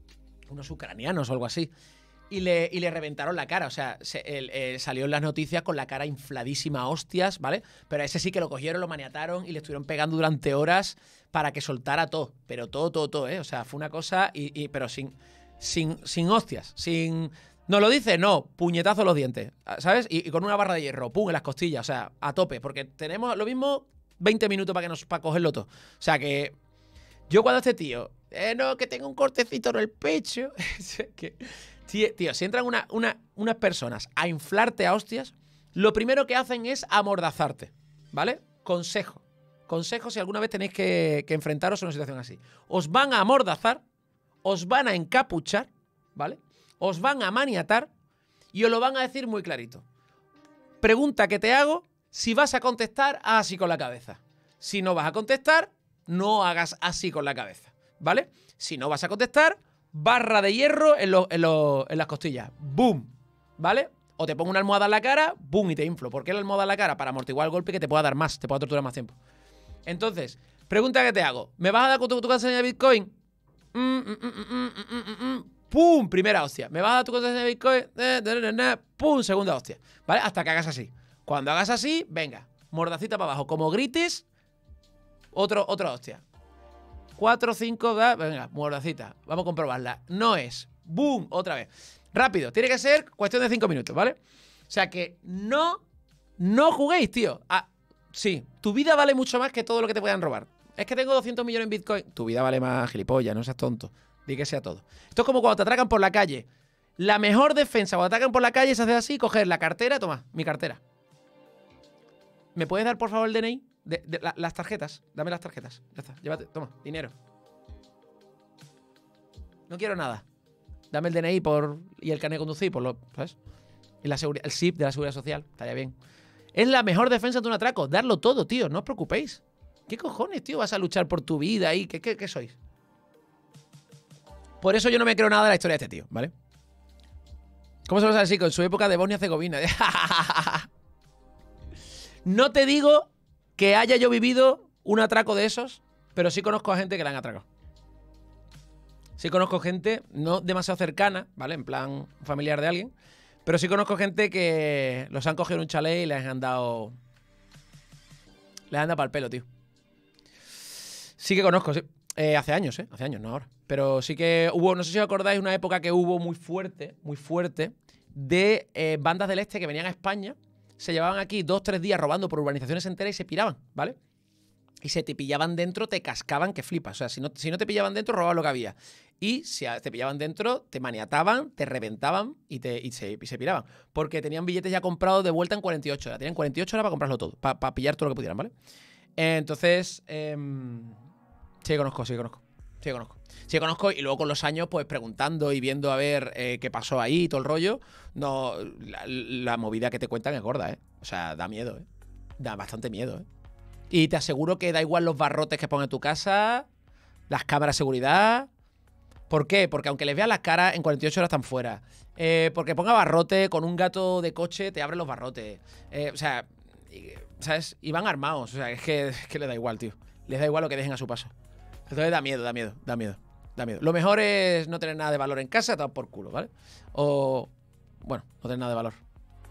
Unos ucranianos o algo así. Y le, y le reventaron la cara, o sea, se, el, el, salió en las noticias con la cara infladísima a hostias, ¿vale? Pero a ese sí que lo cogieron, lo maniataron y le estuvieron pegando durante horas para que soltara todo, pero todo, todo, todo, ¿eh? O sea, fue una cosa, y, y, pero sin, sin, sin hostias, sin... ¿No lo dice? No, puñetazo en los dientes, ¿sabes? Y, y con una barra de hierro, pum, en las costillas, o sea, a tope, porque tenemos lo mismo veinte minutos para, que nos, para cogerlo todo. O sea, que yo cuando este tío, eh, no, que tengo un cortecito en el pecho, que... Tío, tío, si entran una, una, unas personas a inflarte a hostias, lo primero que hacen es amordazarte, ¿vale? Consejo. Consejo si alguna vez tenéis que, que enfrentaros a una situación así. Os van a amordazar, os van a encapuchar, ¿vale? Os van a maniatar y os lo van a decir muy clarito. Pregunta que te hago, si vas a contestar, haz así con la cabeza. Si no vas a contestar, no hagas así con la cabeza, ¿vale? Si no vas a contestar... Barra de hierro en, lo, en, lo, en las costillas. ¡Boom! ¿Vale? O te pongo una almohada en la cara, ¡boom! Y te inflo. ¿Por qué la almohada en la cara? Para amortiguar el golpe que te pueda dar más, te pueda torturar más tiempo. Entonces, pregunta que te hago. ¿Me vas a dar tu, tu contraseña de Bitcoin? Mm, mm, mm, mm, mm, mm, mm. ¡Pum! Primera hostia. ¿Me vas a dar tu contraseña de Bitcoin? Eh, de, de, de, ¡Pum! Segunda hostia. ¿Vale? Hasta que hagas así. Cuando hagas así, venga. Mordacita para abajo. Como grites, otro, otra hostia. cuatro, cinco, venga, mordacita. Vamos a comprobarla. No es. ¡Boom! Otra vez. Rápido. Tiene que ser cuestión de cinco minutos, ¿vale? O sea que no, no juguéis, tío. Ah, sí, tu vida vale mucho más que todo lo que te puedan robar. Es que tengo doscientos millones en Bitcoin. Tu vida vale más, gilipollas, no seas tonto. Di que sea todo. Esto es como cuando te atracan por la calle. La mejor defensa cuando te atracan por la calle es hacer así, coger la cartera. Toma, mi cartera. ¿Me puedes dar, por favor, el D N I? De, de, la, las tarjetas, dame las tarjetas. Ya está, llévate, toma, dinero. No quiero nada. Dame el D N I por, y el carnet de conducir, por lo, ¿sabes? Y la el S I P de la Seguridad Social, estaría bien. Es la mejor defensa de un atraco, darlo todo, tío, no os preocupéis. ¿Qué cojones, tío? ¿Vas a luchar por tu vida ahí? ¿Qué, qué, qué sois? Por eso yo no me creo nada de la historia de este tío, ¿vale? ¿Cómo se lo sabe así? Con su época de Bosnia-Herzegovina. No te digo que haya yo vivido un atraco de esos, pero sí conozco a gente que la han atracado. Sí conozco gente, no demasiado cercana, ¿vale? En plan familiar de alguien, pero sí conozco gente que los han cogido en un chalet y les han dado... Les han dado para el pelo, tío. Sí que conozco, sí. Eh, hace años, ¿eh? Hace años, no ahora. Pero sí que hubo, no sé si os acordáis, una época que hubo muy fuerte, muy fuerte, de eh, bandas del este que venían a España, se llevaban aquí dos, tres días robando por urbanizaciones enteras y se piraban, ¿vale? Y se te pillaban dentro, te cascaban que flipas. O sea, si no, si no te pillaban dentro, robaban lo que había. Y si te pillaban dentro, te maniataban, te reventaban y, te, y, se, y se piraban. Porque tenían billetes ya comprados de vuelta en cuarenta y ocho horas. Tenían cuarenta y ocho horas para comprarlo todo, para pa pillar todo lo que pudieran, ¿vale? Entonces, eh, sí conozco, sí conozco. Sí conozco. Sí conozco y luego con los años, pues preguntando y viendo a ver eh, qué pasó ahí y todo el rollo, no, la, la movida que te cuentan es gorda, ¿eh? O sea, da miedo, ¿eh? Da bastante miedo, ¿eh? Y te aseguro que da igual los barrotes que ponga tu casa, Las cámaras de seguridad. ¿Por qué? Porque aunque les veas las caras, en cuarenta y ocho horas están fuera. Eh, porque ponga barrote, con un gato de coche te abre los barrotes. Eh, o sea, ¿sabes? Y van armados. O sea, es que, es que les da igual, tío. Les da igual lo que dejen a su paso. Entonces da miedo, da miedo, da miedo, da miedo. Lo mejor es no tener nada de valor en casa, dar por culo, ¿vale? O, bueno, no tener nada de valor.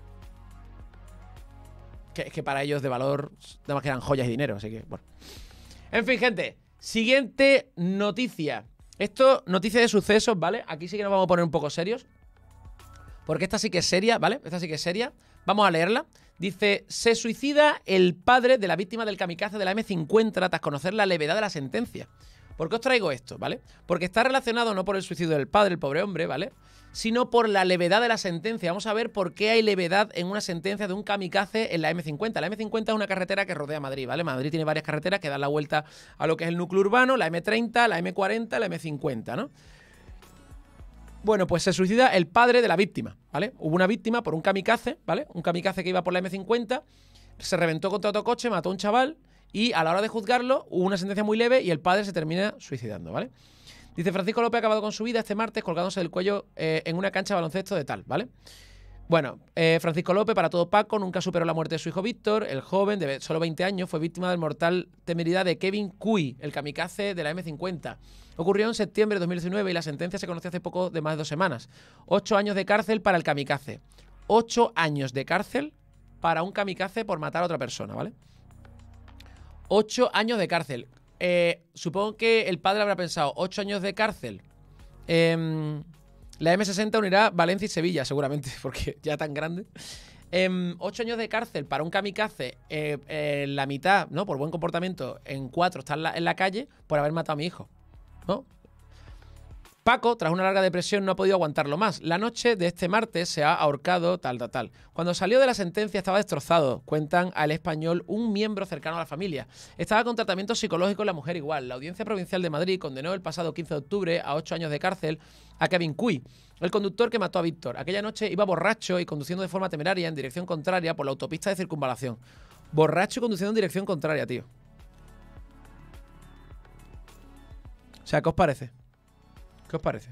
Que, es que para ellos de valor nada más que eran joyas y dinero, así que, bueno. En fin, gente. Siguiente noticia. Esto, noticia de sucesos, ¿vale? Aquí sí que nos vamos a poner un poco serios. Porque esta sí que es seria, ¿vale? Esta sí que es seria. Vamos a leerla. Dice, se suicida el padre de la víctima del kamikaze de la eme cincuenta tras conocer la levedad de la sentencia. ¿Por qué os traigo esto, ¿vale? Porque está relacionado no por el suicidio del padre, el pobre hombre, ¿vale? Sino por la levedad de la sentencia. Vamos a ver por qué hay levedad en una sentencia de un kamikaze en la eme cincuenta. La eme cincuenta es una carretera que rodea Madrid, ¿vale? Madrid tiene varias carreteras que dan la vuelta a lo que es el núcleo urbano, la eme treinta, la eme cuarenta, la eme cincuenta, ¿no? Bueno, pues se suicida el padre de la víctima, ¿vale? Hubo una víctima por un kamikaze, ¿vale? Un kamikaze que iba por la eme cincuenta, se reventó contra otro coche, mató a un chaval y a la hora de juzgarlo hubo una sentencia muy leve y el padre se termina suicidando, ¿vale? Dice, Francisco López ha acabado con su vida este martes colgándose del cuello eh, en una cancha de baloncesto de tal, ¿vale? Bueno, eh, Francisco López, para todo Paco, nunca superó la muerte de su hijo Víctor. El joven, de solo veinte años, fue víctima del mortal temeridad de Kevin Cui, el kamikaze de la eme cincuenta. Ocurrió en septiembre de dos mil diecinueve y la sentencia se conoció hace poco de más de dos semanas. Ocho años de cárcel para el kamikaze. Ocho años de cárcel para un kamikaze por matar a otra persona, ¿vale? Ocho años de cárcel. Eh, supongo que el padre habrá pensado, ocho años de cárcel. Eh, la eme sesenta unirá Valencia y Sevilla, seguramente, porque ya tan grande. Eh, ocho años de cárcel para un kamikaze, eh, eh, la mitad, ¿no? Por buen comportamiento, en cuatro está en la, en la calle por haber matado a mi hijo, ¿no? Paco, tras una larga depresión, no ha podido aguantarlo más. La noche de este martes se ha ahorcado, tal, tal, tal. Cuando salió de la sentencia estaba destrozado, cuentan al Español un miembro cercano a la familia. Estaba con tratamiento psicológico la mujer igual. La Audiencia Provincial de Madrid condenó el pasado quince de octubre a ocho años de cárcel a Kevin Cui, el conductor que mató a Víctor. Aquella noche iba borracho y conduciendo de forma temeraria en dirección contraria por la autopista de circunvalación. Borracho y conduciendo en dirección contraria, tío. O sea, ¿qué os parece? ¿Qué os parece?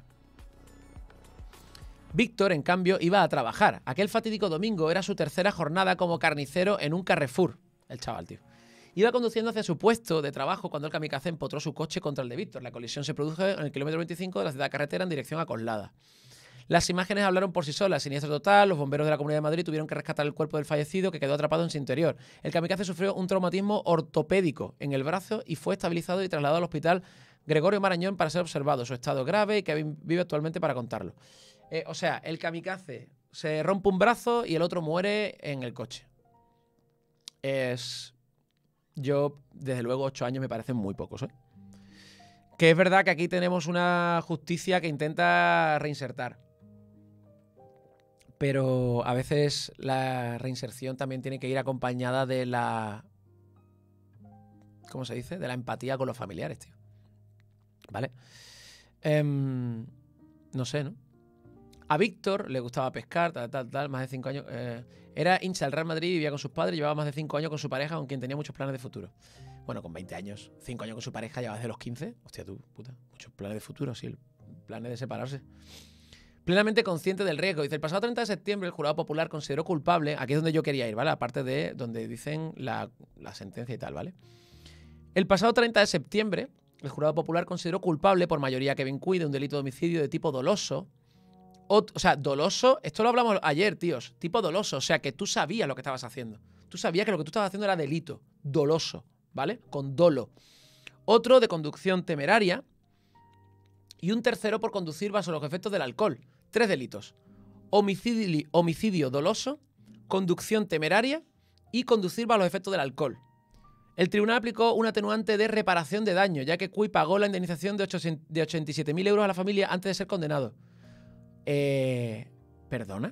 Víctor, en cambio, iba a trabajar. Aquel fatídico domingo era su tercera jornada como carnicero en un Carrefour. El chaval, tío. Iba conduciendo hacia su puesto de trabajo cuando el kamikaze empotró su coche contra el de Víctor. La colisión se produjo en el kilómetro veinticinco de la ciudad carretera en dirección a Coslada. Las imágenes hablaron por sí solas. Siniestro total, los bomberos de la Comunidad de Madrid tuvieron que rescatar el cuerpo del fallecido que quedó atrapado en su interior. El kamikaze sufrió un traumatismo ortopédico en el brazo y fue estabilizado y trasladado al hospital Gregorio Marañón para ser observado. Su estado es grave y Kevin vive actualmente para contarlo. Eh, o sea, el kamikaze se rompe un brazo y el otro muere en el coche. Es... Yo, desde luego, ocho años me parecen muy pocos, ¿eh? Que es verdad que aquí tenemos una justicia que intenta reinsertar. Pero a veces la reinserción también tiene que ir acompañada de la... ¿Cómo se dice? De la empatía con los familiares, tío. ¿Vale? Eh, no sé, ¿no? A Víctor le gustaba pescar, tal, tal, tal, más de cinco años. Eh, era hincha del Real Madrid, vivía con sus padres, llevaba más de cinco años con su pareja, con quien tenía muchos planes de futuro. Bueno, con veinte años, cinco años con su pareja, llevaba desde los quince. Hostia, tú, puta, muchos planes de futuro, sí, planes de separarse. Plenamente consciente del riesgo. Dice, el pasado treinta de septiembre el jurado popular consideró culpable, aquí es donde yo quería ir, ¿vale? Aparte de donde dicen la, la sentencia y tal, ¿vale? El pasado treinta de septiembre, el jurado popular consideró culpable por mayoría a Kevin Cui de un delito de homicidio de tipo doloso. O, o sea, doloso, esto lo hablamos ayer, tíos, tipo doloso, o sea, que tú sabías lo que estabas haciendo. Tú sabías que lo que tú estabas haciendo era delito, doloso, ¿vale? Con dolo. Otro de conducción temeraria y un tercero por conducir bajo los efectos del alcohol. Tres delitos. Homicidio, homicidio doloso, conducción temeraria y conducir bajo los efectos del alcohol. El tribunal aplicó un atenuante de reparación de daño, ya que Cui pagó la indemnización de ochenta y siete mil euros a la familia antes de ser condenado. Eh, ¿Perdona?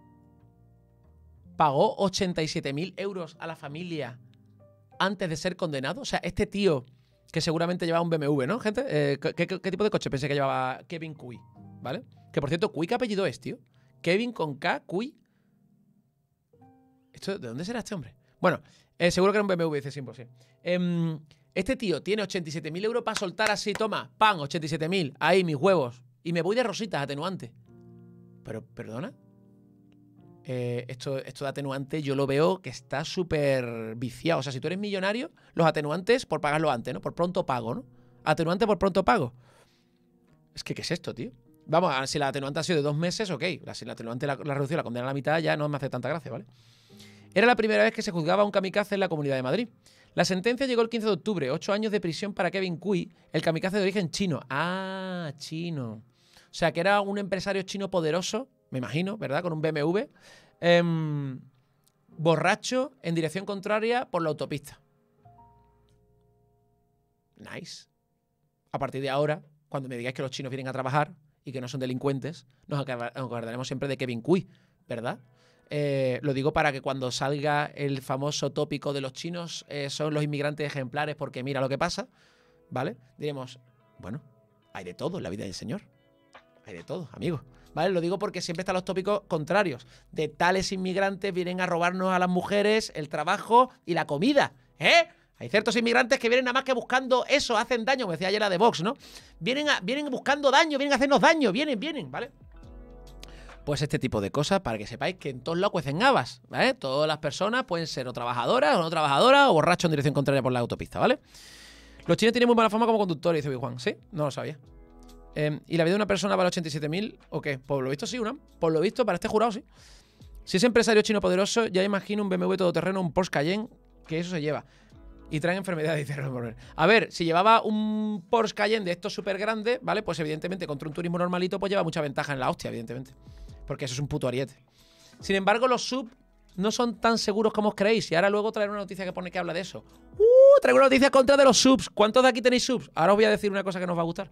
¿Pagó ochenta y siete mil euros a la familia antes de ser condenado? O sea, este tío, que seguramente llevaba un be eme ve, ¿no, gente? Eh, ¿qué, qué, ¿Qué tipo de coche pensé que llevaba Kevin Cui? ¿Vale? Que, por cierto, ¿Cui qué apellido es, tío? Kevin con K, Cui. ¿Esto, ¿De dónde será este hombre? Bueno, eh, seguro que era un be eme ve, dice Simbo, sí. Eh, Este tío tiene ochenta y siete mil euros para soltar así, toma, pan, ochenta y siete mil, ahí mis huevos. Y me voy de rositas, atenuante. Pero, ¿perdona? Eh, esto, esto de atenuante yo lo veo que está súper viciado. O sea, si tú eres millonario, los atenuantes por pagarlo antes, ¿no? Por pronto pago, ¿no? Atenuante por pronto pago. Es que, ¿qué es esto, tío? Vamos, si la atenuante ha sido de dos meses, ok. Si la atenuante la, la reducción, la condena a la mitad, ya no me hace tanta gracia, ¿vale? Era la primera vez que se juzgaba a un kamikaze en la Comunidad de Madrid. La sentencia llegó el quince de octubre. Ocho años de prisión para Kevin Cui, el kamikaze de origen chino. Ah, chino. O sea, que era un empresario chino poderoso, me imagino, ¿verdad? Con un B M W. Eh, borracho en dirección contraria por la autopista. Nice. A partir de ahora, cuando me digáis que los chinos vienen a trabajar y que no son delincuentes, nos acordaremos siempre de Kevin Cui, ¿verdad? Eh, lo digo para que cuando salga el famoso tópico de los chinos eh, son los inmigrantes ejemplares porque mira lo que pasa, ¿vale? Diremos, bueno, hay de todo en la vida del Señor. Hay de todo, amigos. ¿Vale? Lo digo porque siempre están los tópicos contrarios. De tales inmigrantes vienen a robarnos a las mujeres el trabajo y la comida. ¿Eh? Hay ciertos inmigrantes que vienen nada más que buscando eso, hacen daño, como decía ayer la de Vox, ¿no? Vienen, a, vienen buscando daño, vienen a hacernos daño, vienen, vienen, ¿vale? Pues este tipo de cosas para que sepáis que en todos lados cuecen habas, ¿vale? Todas las personas pueden ser o trabajadoras o no trabajadoras o borrachos en dirección contraria por la autopista, ¿vale? Los chinos tienen muy mala fama como conductores, dice Juan. ¿Sí? No lo sabía. Eh, ¿Y la vida de una persona vale ochenta y siete mil o qué? Por lo visto sí, ¿no? Por lo visto, para este jurado sí. Si es empresario chino poderoso, ya imagino un B M W todoterreno, un Porsche Cayenne, que eso se lleva. Y traen enfermedades, dice Romero. A ver, si llevaba un Porsche Cayenne de estos súper grandes, ¿vale? Pues evidentemente contra un turismo normalito, pues lleva mucha ventaja en la hostia, evidentemente. Porque eso es un puto ariete. Sin embargo, los sub no son tan seguros como os creéis. Y ahora luego traeré una noticia que pone que habla de eso. ¡Uh! Traigo una noticia contra de los subs. ¿Cuántos de aquí tenéis subs? Ahora os voy a decir una cosa que nos va a gustar.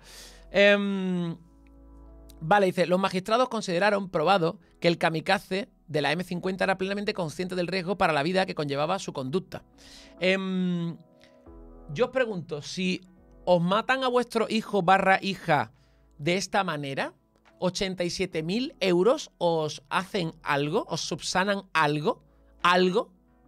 Eh, vale, dice, los magistrados consideraron probado que el kamikaze de la eme cincuenta era plenamente consciente del riesgo para la vida que conllevaba su conducta. Eh, yo os pregunto, si os matan a vuestro hijo barra hija de esta manera, ochenta y siete mil euros os hacen algo, os subsanan algo, algo,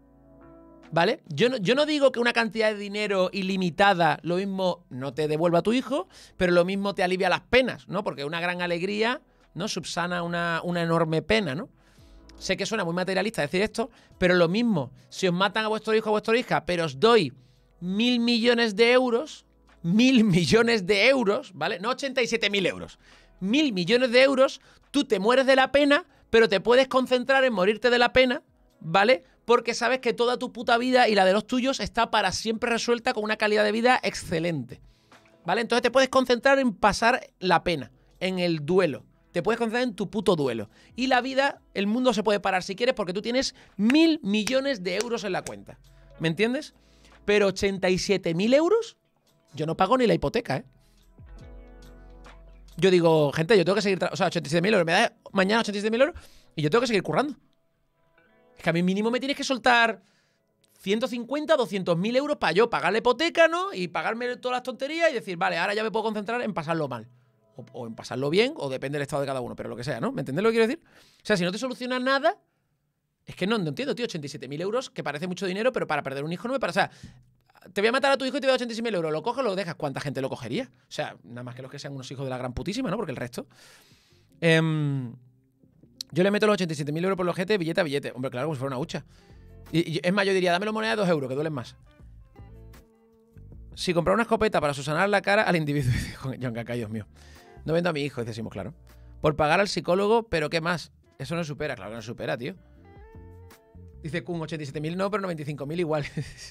¿vale? Yo no, yo no digo que una cantidad de dinero ilimitada lo mismo no te devuelva a tu hijo, pero lo mismo te alivia las penas, ¿no? Porque una gran alegría, ¿no? Subsana una, una enorme pena, ¿no? Sé que suena muy materialista decir esto, pero lo mismo, si os matan a vuestro hijo o a vuestra hija, pero os doy mil millones de euros, mil millones de euros, ¿vale? No ochenta y siete mil euros. Mil millones de euros, tú te mueres de la pena, pero te puedes concentrar en morirte de la pena, ¿vale? Porque sabes que toda tu puta vida y la de los tuyos está para siempre resuelta con una calidad de vida excelente, ¿vale? Entonces te puedes concentrar en pasar la pena, en el duelo. Te puedes concentrar en tu puto duelo. Y la vida, el mundo se puede parar si quieres porque tú tienes mil millones de euros en la cuenta. ¿Me entiendes? Pero ochenta y siete mil euros, yo no pago ni la hipoteca, ¿eh? Yo digo, gente, yo tengo que seguir... O sea, ochenta y siete mil euros. Me da mañana ochenta y siete mil euros y yo tengo que seguir currando. Es que a mí mínimo me tienes que soltar ciento cincuenta, doscientos mil euros para yo pagar la hipoteca, ¿no? Y pagarme todas las tonterías y decir, vale, ahora ya me puedo concentrar en pasarlo mal. O, o en pasarlo bien, o depende del estado de cada uno, pero lo que sea, ¿no? ¿Me entendés lo que quiero decir? O sea, si no te soluciona nada... Es que no, no entiendo, tío, ochenta y siete mil euros, que parece mucho dinero, pero para perder un hijo no me parece... O sea, te voy a matar a tu hijo y te voy a dar ochenta y seis mil euros. ¿Lo coges o lo dejas? ¿Cuánta gente lo cogería? O sea, nada más que los que sean unos hijos de la gran putísima, ¿no? Porque el resto... Eh, yo le meto los ochenta y siete mil euros por los ojete, billete a billete. Hombre, claro, como si fuera una hucha. Y, y, es más, yo diría, dame la moneda de dos euros, que duelen más. Si comprar una escopeta para susanar la cara al individuo... John Kakai, Dios mío. No vendo a mi hijo, decimos, claro. Por pagar al psicólogo, pero ¿qué más? Eso no supera. Claro que no supera, tío. Dice Kun, ochenta y siete mil no, pero noventa y cinco mil igual.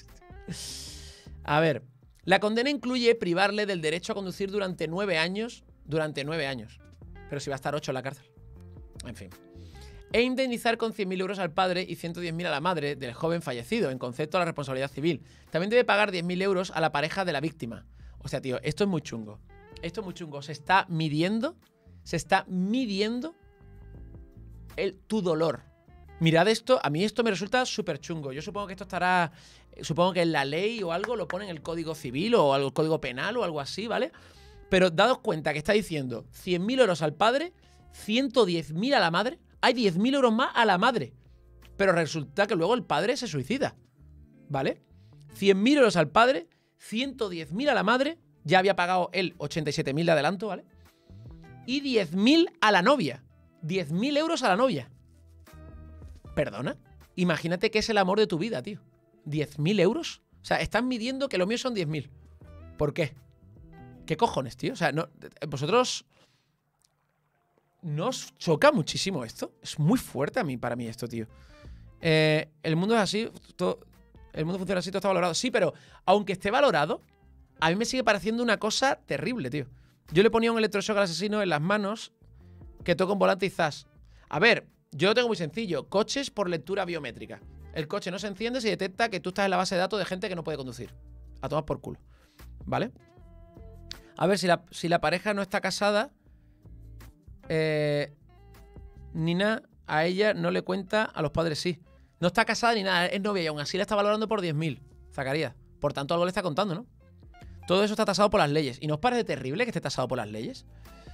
A ver, la condena incluye privarle del derecho a conducir durante nueve años, durante nueve años. Pero si va a estar ocho en la cárcel. En fin. E indemnizar con cien mil euros al padre y ciento diez mil a la madre del joven fallecido, en concepto a la responsabilidad civil. También debe pagar diez mil euros a la pareja de la víctima. O sea, tío, esto es muy chungo. Esto es muy chungo. Se está midiendo, se está midiendo el, tu dolor. Mirad esto, a mí esto me resulta súper chungo. Yo supongo que esto estará, supongo que en la ley o algo, lo pone en el Código Civil o el Código Penal o algo así, ¿vale? Pero daos cuenta que está diciendo cien mil euros al padre, ciento diez mil a la madre, hay diez mil euros más a la madre. Pero resulta que luego el padre se suicida, ¿vale? cien mil euros al padre, ciento diez mil a la madre, ya había pagado él ochenta y siete mil de adelanto, ¿vale? Y diez mil a la novia. diez mil euros a la novia. ¿Perdona? Imagínate que es el amor de tu vida, tío. ¿diez mil euros? O sea, están midiendo que lo mío son diez mil. ¿Por qué? ¿Qué cojones, tío? O sea, no, vosotros... ¿No os choca muchísimo esto? Es muy fuerte a mí, para mí esto, tío. Eh, el mundo es así, todo, el mundo funciona así, todo está valorado. Sí, pero aunque esté valorado, a mí me sigue pareciendo una cosa terrible, tío. Yo le ponía un electroshock al asesino en las manos que toca un volante y zas. A ver, yo lo tengo muy sencillo. Coches por lectura biométrica. El coche no se enciende si detecta que tú estás en la base de datos de gente que no puede conducir. A tomar por culo. ¿Vale? A ver, si la, si la pareja no está casada... Eh, Nina a ella no le cuenta, a los padres sí. No está casada ni nada, es novia y aún así la está valorando por diez mil. Zacarías. Por tanto, algo le está contando, ¿no? Todo eso está tasado por las leyes. ¿Y no os parece terrible que esté tasado por las leyes?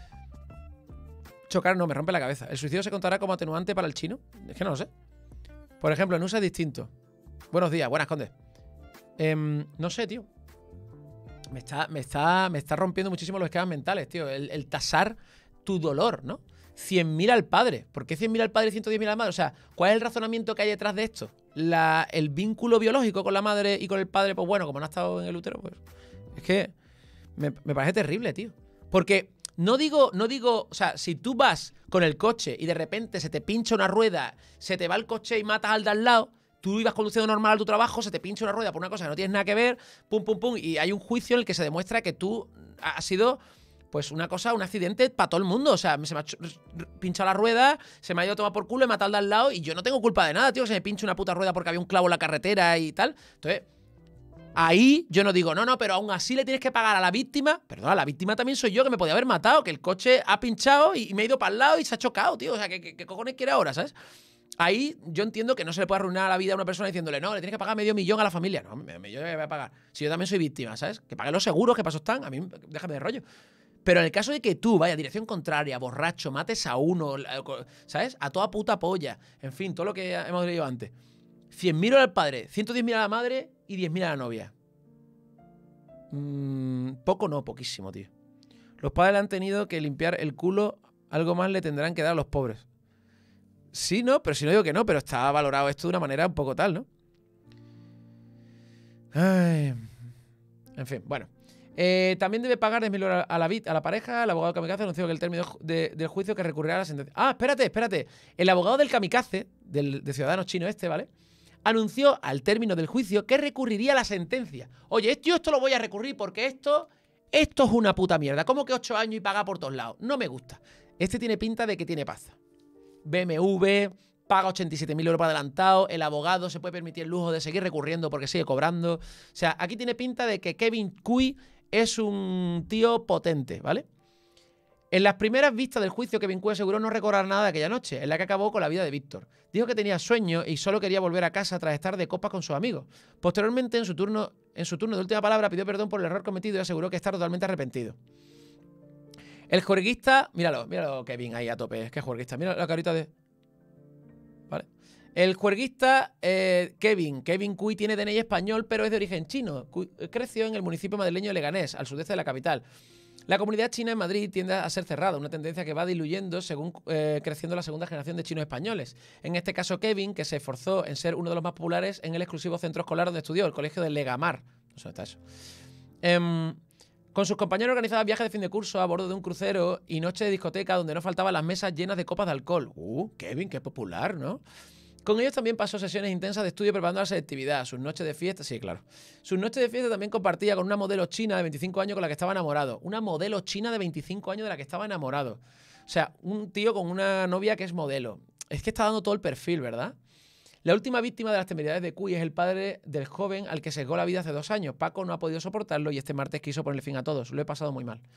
Chocar no, me rompe la cabeza. ¿El suicidio se contará como atenuante para el chino? Es que no lo sé. Por ejemplo, en U S A es distinto. Buenos días, buenas, Conde. Eh, no sé, tío. Me está, me, está, me está rompiendo muchísimo los esquemas mentales, tío. El, el tasar tu dolor, ¿no? cien mil al padre. ¿Por qué cien mil al padre y ciento diez mil a la madre? O sea, ¿cuál es el razonamiento que hay detrás de esto? La, el vínculo biológico con la madre y con el padre, pues bueno, como no ha estado en el útero, pues... Es que me, me parece terrible, tío. Porque no digo, no digo... O sea, si tú vas con el coche y de repente se te pincha una rueda, se te va el coche y matas al de al lado, tú ibas conduciendo normal a tu trabajo, se te pincha una rueda por una cosa que no tienes nada que ver, pum, pum, pum, y hay un juicio en el que se demuestra que tú has sido... Pues una cosa, un accidente para todo el mundo. O sea, se me ha pinchado la rueda, se me ha ido a tomar por culo, he matado al de al lado y yo no tengo culpa de nada, tío. Se me pincha una puta rueda porque había un clavo en la carretera y tal. Entonces, ahí yo no digo, no, no, pero aún así le tienes que pagar a la víctima. Perdona, la víctima también soy yo, que me podía haber matado, que el coche ha pinchado y me ha ido para el lado y se ha chocado, tío. O sea, ¿qué, qué, qué cojones quiere ahora, sabes? Ahí yo entiendo que no se le puede arruinar la vida a una persona diciéndole, no, le tienes que pagar medio millón a la familia. No, medio millón me voy a pagar. Si yo también soy víctima, ¿sabes? Que pague los seguros, que pasos están. A mí, déjame de rollo. Pero en el caso de que tú vayas dirección contraria, borracho, mates a uno, ¿sabes? A toda puta polla. En fin, todo lo que hemos leído antes. cien mil al padre, ciento diez mil a la madre y diez mil a la novia. Mm, poco no, poquísimo, tío. Los padres le han tenido que limpiar el culo, algo más le tendrán que dar a los pobres. Sí, no, pero si no digo que no, pero está valorado esto de una manera un poco tal, ¿no? Ay. En fin, bueno. Eh, también debe pagar diez mil euros a la, a la pareja. El abogado kamikaze anunció que el término de, del juicio que recurrirá a la sentencia. Ah, espérate, espérate. El abogado del kamikaze, del de Ciudadanos Chino este, ¿vale? Anunció al término del juicio que recurriría a la sentencia. Oye, yo esto lo voy a recurrir porque esto, esto es una puta mierda. ¿Cómo que ocho años y paga por todos lados? No me gusta. Este tiene pinta de que tiene paz. B M W, paga ochenta y siete mil euros para adelantado, el abogado se puede permitir el lujo de seguir recurriendo porque sigue cobrando. O sea, aquí tiene pinta de que Kevin Cui es un tío potente, ¿vale? En las primeras vistas del juicio, Kevin Cui aseguró no recordar nada de aquella noche, en la que acabó con la vida de Víctor. Dijo que tenía sueño y solo quería volver a casa tras estar de copas con sus amigos. Posteriormente, en su turno, en su turno de última palabra, pidió perdón por el error cometido y aseguró que está totalmente arrepentido. El juerguista... Míralo, míralo, Kevin, ahí a tope. Es que juerguista. Mira la carita de... ¿Vale? El juerguista eh, Kevin, Kevin Cui tiene D N I español, pero es de origen chino. Cui, creció en el municipio madrileño de Leganés, al sudeste de la capital. La comunidad china en Madrid tiende a ser cerrada, una tendencia que va diluyendo según eh, creciendo la segunda generación de chinos españoles. En este caso, Kevin, que se esforzó en ser uno de los más populares en el exclusivo centro escolar donde estudió, el colegio de Legamar. No sé dónde está eso. Eh, Con sus compañeros organizaban viajes de fin de curso a bordo de un crucero y noches de discoteca donde no faltaban las mesas llenas de copas de alcohol. Uh, Kevin, qué popular, ¿no? Con ellos también pasó sesiones intensas de estudio preparando la selectividad, sus noches de fiesta, sí, claro. Sus noches de fiesta también compartía con una modelo china de veinticinco años con la que estaba enamorado. Una modelo china de veinticinco años de la que estaba enamorado. O sea, un tío con una novia que es modelo. Es que está dando todo el perfil, ¿verdad? La última víctima de las temeridades de Cui es el padre del joven al que sesgó la vida hace dos años. Paco no ha podido soportarlo y este martes quiso ponerle fin a todos. Lo he pasado muy mal.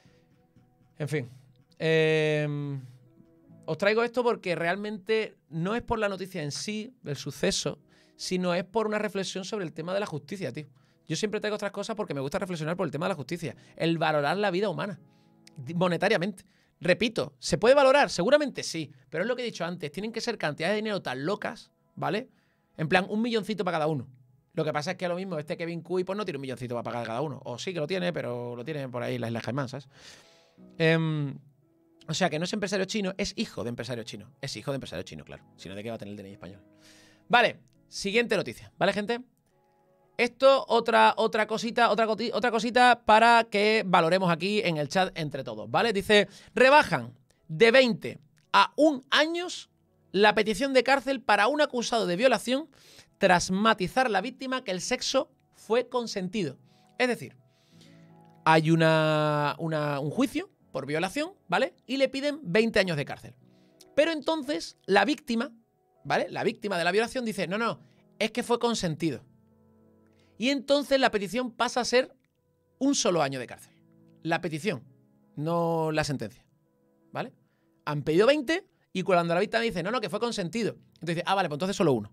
En fin. Eh, os traigo esto porque realmente no es por la noticia en sí, el suceso, sino es por una reflexión sobre el tema de la justicia, tío. Yo siempre traigo otras cosas porque me gusta reflexionar por el tema de la justicia. El valorar la vida humana, monetariamente. Repito, ¿se puede valorar? Seguramente sí. Pero es lo que he dicho antes. Tienen que ser cantidades de dinero tan locas, ¿vale? En plan, un milloncito para cada uno. Lo que pasa es que lo mismo, este Kevin Cuy pues no tiene un milloncito para pagar cada uno. O sí que lo tiene, pero lo tiene por ahí en las Islas Caimán, ¿sabes? Eh, o sea, que no es empresario chino, es hijo de empresario chino. Es hijo de empresario chino, claro. Si no, ¿de qué va a tener el D N I español? Vale, siguiente noticia, ¿vale, gente? Esto, otra, otra cosita, otra, otra cosita para que valoremos aquí en el chat entre todos, ¿vale? Dice, rebajan de veinte a un años la petición de cárcel para un acusado de violación tras matizar a la víctima que el sexo fue consentido. Es decir, hay una, una, un juicio por violación, ¿vale? Y le piden veinte años de cárcel. Pero entonces la víctima, ¿vale? La víctima de la violación dice, no, no, es que fue consentido. Y entonces la petición pasa a ser un solo año de cárcel. La petición, no la sentencia, ¿vale? Han pedido veinte y cuando la víctima dice, no, no, que fue consentido. Entonces dice, ah, vale, pues entonces solo uno.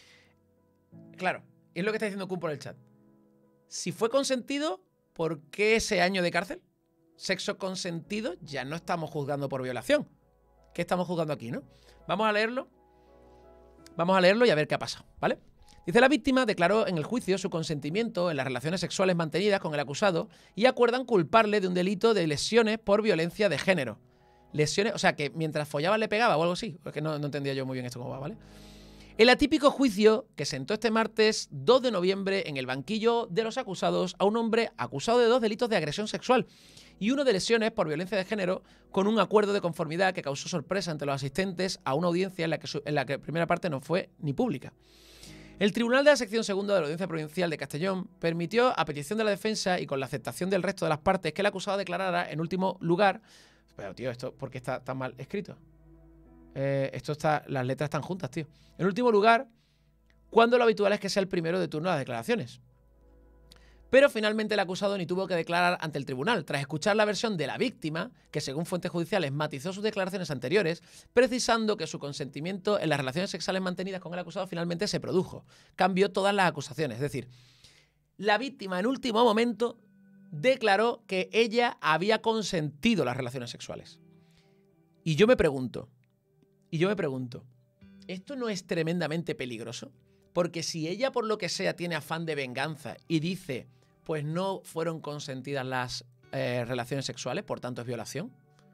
Claro, es lo que está diciendo Kun por el chat. Si fue consentido, ¿por qué ese año de cárcel? Sexo consentido, ya no estamos juzgando por violación. ¿Qué estamos juzgando aquí, no? Vamos a leerlo. Vamos a leerlo y a ver qué ha pasado, ¿vale? Dice, la víctima declaró en el juicio su consentimiento en las relaciones sexuales mantenidas con el acusado y acuerdan culparle de un delito de lesiones por violencia de género. Lesiones, o sea, que mientras follaba le pegaba o algo así. Es que no, no entendía yo muy bien esto cómo va, ¿vale? El atípico juicio que sentó este martes dos de noviembre en el banquillo de los acusados a un hombre acusado de dos delitos de agresión sexual y uno de lesiones por violencia de género con un acuerdo de conformidad que causó sorpresa entre los asistentes a una audiencia en la que, en la que la primera parte no fue ni pública. El Tribunal de la Sección Segunda de la Audiencia Provincial de Castellón permitió, a petición de la defensa y con la aceptación del resto de las partes, que el acusado declarara en último lugar... Pero, tío, ¿esto por qué está tan mal escrito? Eh, esto está... Las letras están juntas, tío. En último lugar, cuando lo habitual es que sea el primero de turno de las declaraciones. Pero finalmente el acusado ni tuvo que declarar ante el tribunal, tras escuchar la versión de la víctima, que según fuentes judiciales matizó sus declaraciones anteriores, precisando que su consentimiento en las relaciones sexuales mantenidas con el acusado finalmente se produjo. Cambió todas las acusaciones. Es decir, la víctima en último momento declaró que ella había consentido las relaciones sexuales. Y yo me pregunto, y yo me pregunto, ¿esto no es tremendamente peligroso? Porque si ella, por lo que sea, tiene afán de venganza y dice, pues no fueron consentidas las eh, relaciones sexuales, por tanto es violación,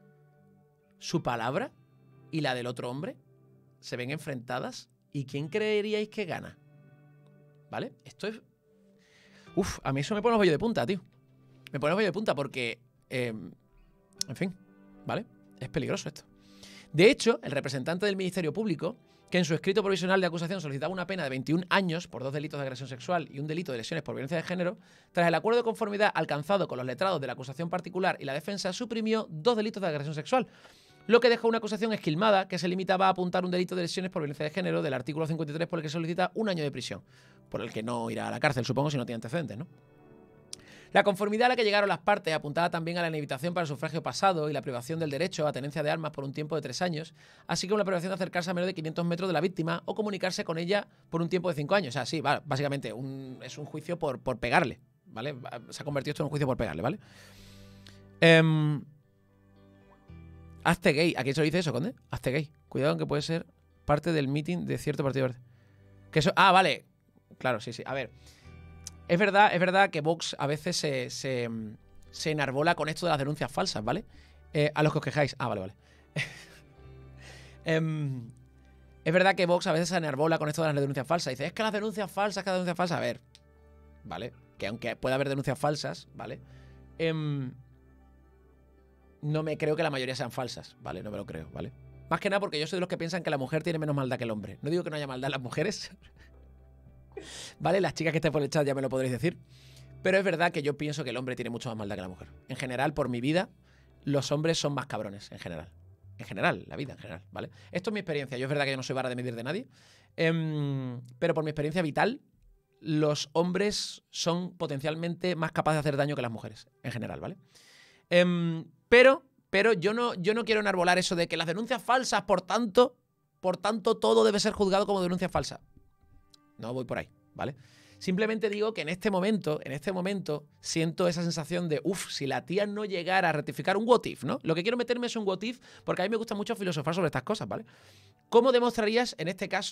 su palabra y la del otro hombre se ven enfrentadas y ¿quién creeríais que gana? ¿Vale? Esto es... Uf, a mí eso me pone los vellos de punta, tío. Me pone los vellos de punta porque... Eh, en fin, ¿vale? Es peligroso esto. De hecho, el representante del Ministerio Público, que en su escrito provisional de acusación solicitaba una pena de veintiún años por dos delitos de agresión sexual y un delito de lesiones por violencia de género, tras el acuerdo de conformidad alcanzado con los letrados de la acusación particular y la defensa, suprimió dos delitos de agresión sexual, lo que dejó una acusación esquilmada que se limitaba a apuntar un delito de lesiones por violencia de género del artículo cincuenta y tres por el que se solicita un año de prisión, por el que no irá a la cárcel, supongo, si no tiene antecedentes, ¿no? La conformidad a la que llegaron las partes apuntaba también a la inhabilitación para el sufragio pasado y la privación del derecho a tenencia de armas por un tiempo de tres años, así como la privación de acercarse a menos de quinientos metros de la víctima o comunicarse con ella por un tiempo de cinco años. O sea, sí, vale, básicamente un, es un juicio por, por pegarle, ¿vale? Se ha convertido esto en un juicio por pegarle, ¿vale? Eh, hazte gay. ¿A quién se lo dice eso, Conde? Hazte gay. Cuidado, que puede ser parte del meeting de cierto partido verde. Que eso, ah, vale. Claro, sí, sí. A ver... Es verdad, es verdad que Vox a veces se, se, se enarbola con esto de las denuncias falsas, ¿vale? Eh, a los que os quejáis. Ah, vale, vale. eh, es verdad que Vox a veces se enarbola con esto de las denuncias falsas. Dice, es que las denuncias falsas, que las denuncias falsas. A ver, ¿vale? Que aunque pueda haber denuncias falsas, ¿vale? Eh, no me creo que la mayoría sean falsas, ¿vale? No me lo creo, ¿vale? Más que nada porque yo soy de los que piensan que la mujer tiene menos maldad que el hombre. No digo que no haya maldad en las mujeres... ¿Vale? Las chicas que estén por el chat ya me lo podréis decir. Pero es verdad que yo pienso que el hombre tiene mucho más maldad que la mujer. En general, por mi vida, los hombres son más cabrones, en general. En general, la vida en general, ¿vale? Esto es mi experiencia. Yo es verdad que yo no soy vara de medir de nadie. Eh, pero por mi experiencia vital, los hombres son potencialmente más capaces de hacer daño que las mujeres, en general, ¿vale? Eh, pero, pero yo no, yo no quiero enarbolar eso de que las denuncias falsas, por tanto, por tanto, todo debe ser juzgado como denuncia falsa. No voy por ahí, ¿vale? Simplemente digo que en este momento, en este momento, siento esa sensación de, uff, si la tía no llegara a rectificar un what if, ¿no? Lo que quiero meterme es un what if, porque a mí me gusta mucho filosofar sobre estas cosas, ¿vale? ¿Cómo demostrarías, en este caso,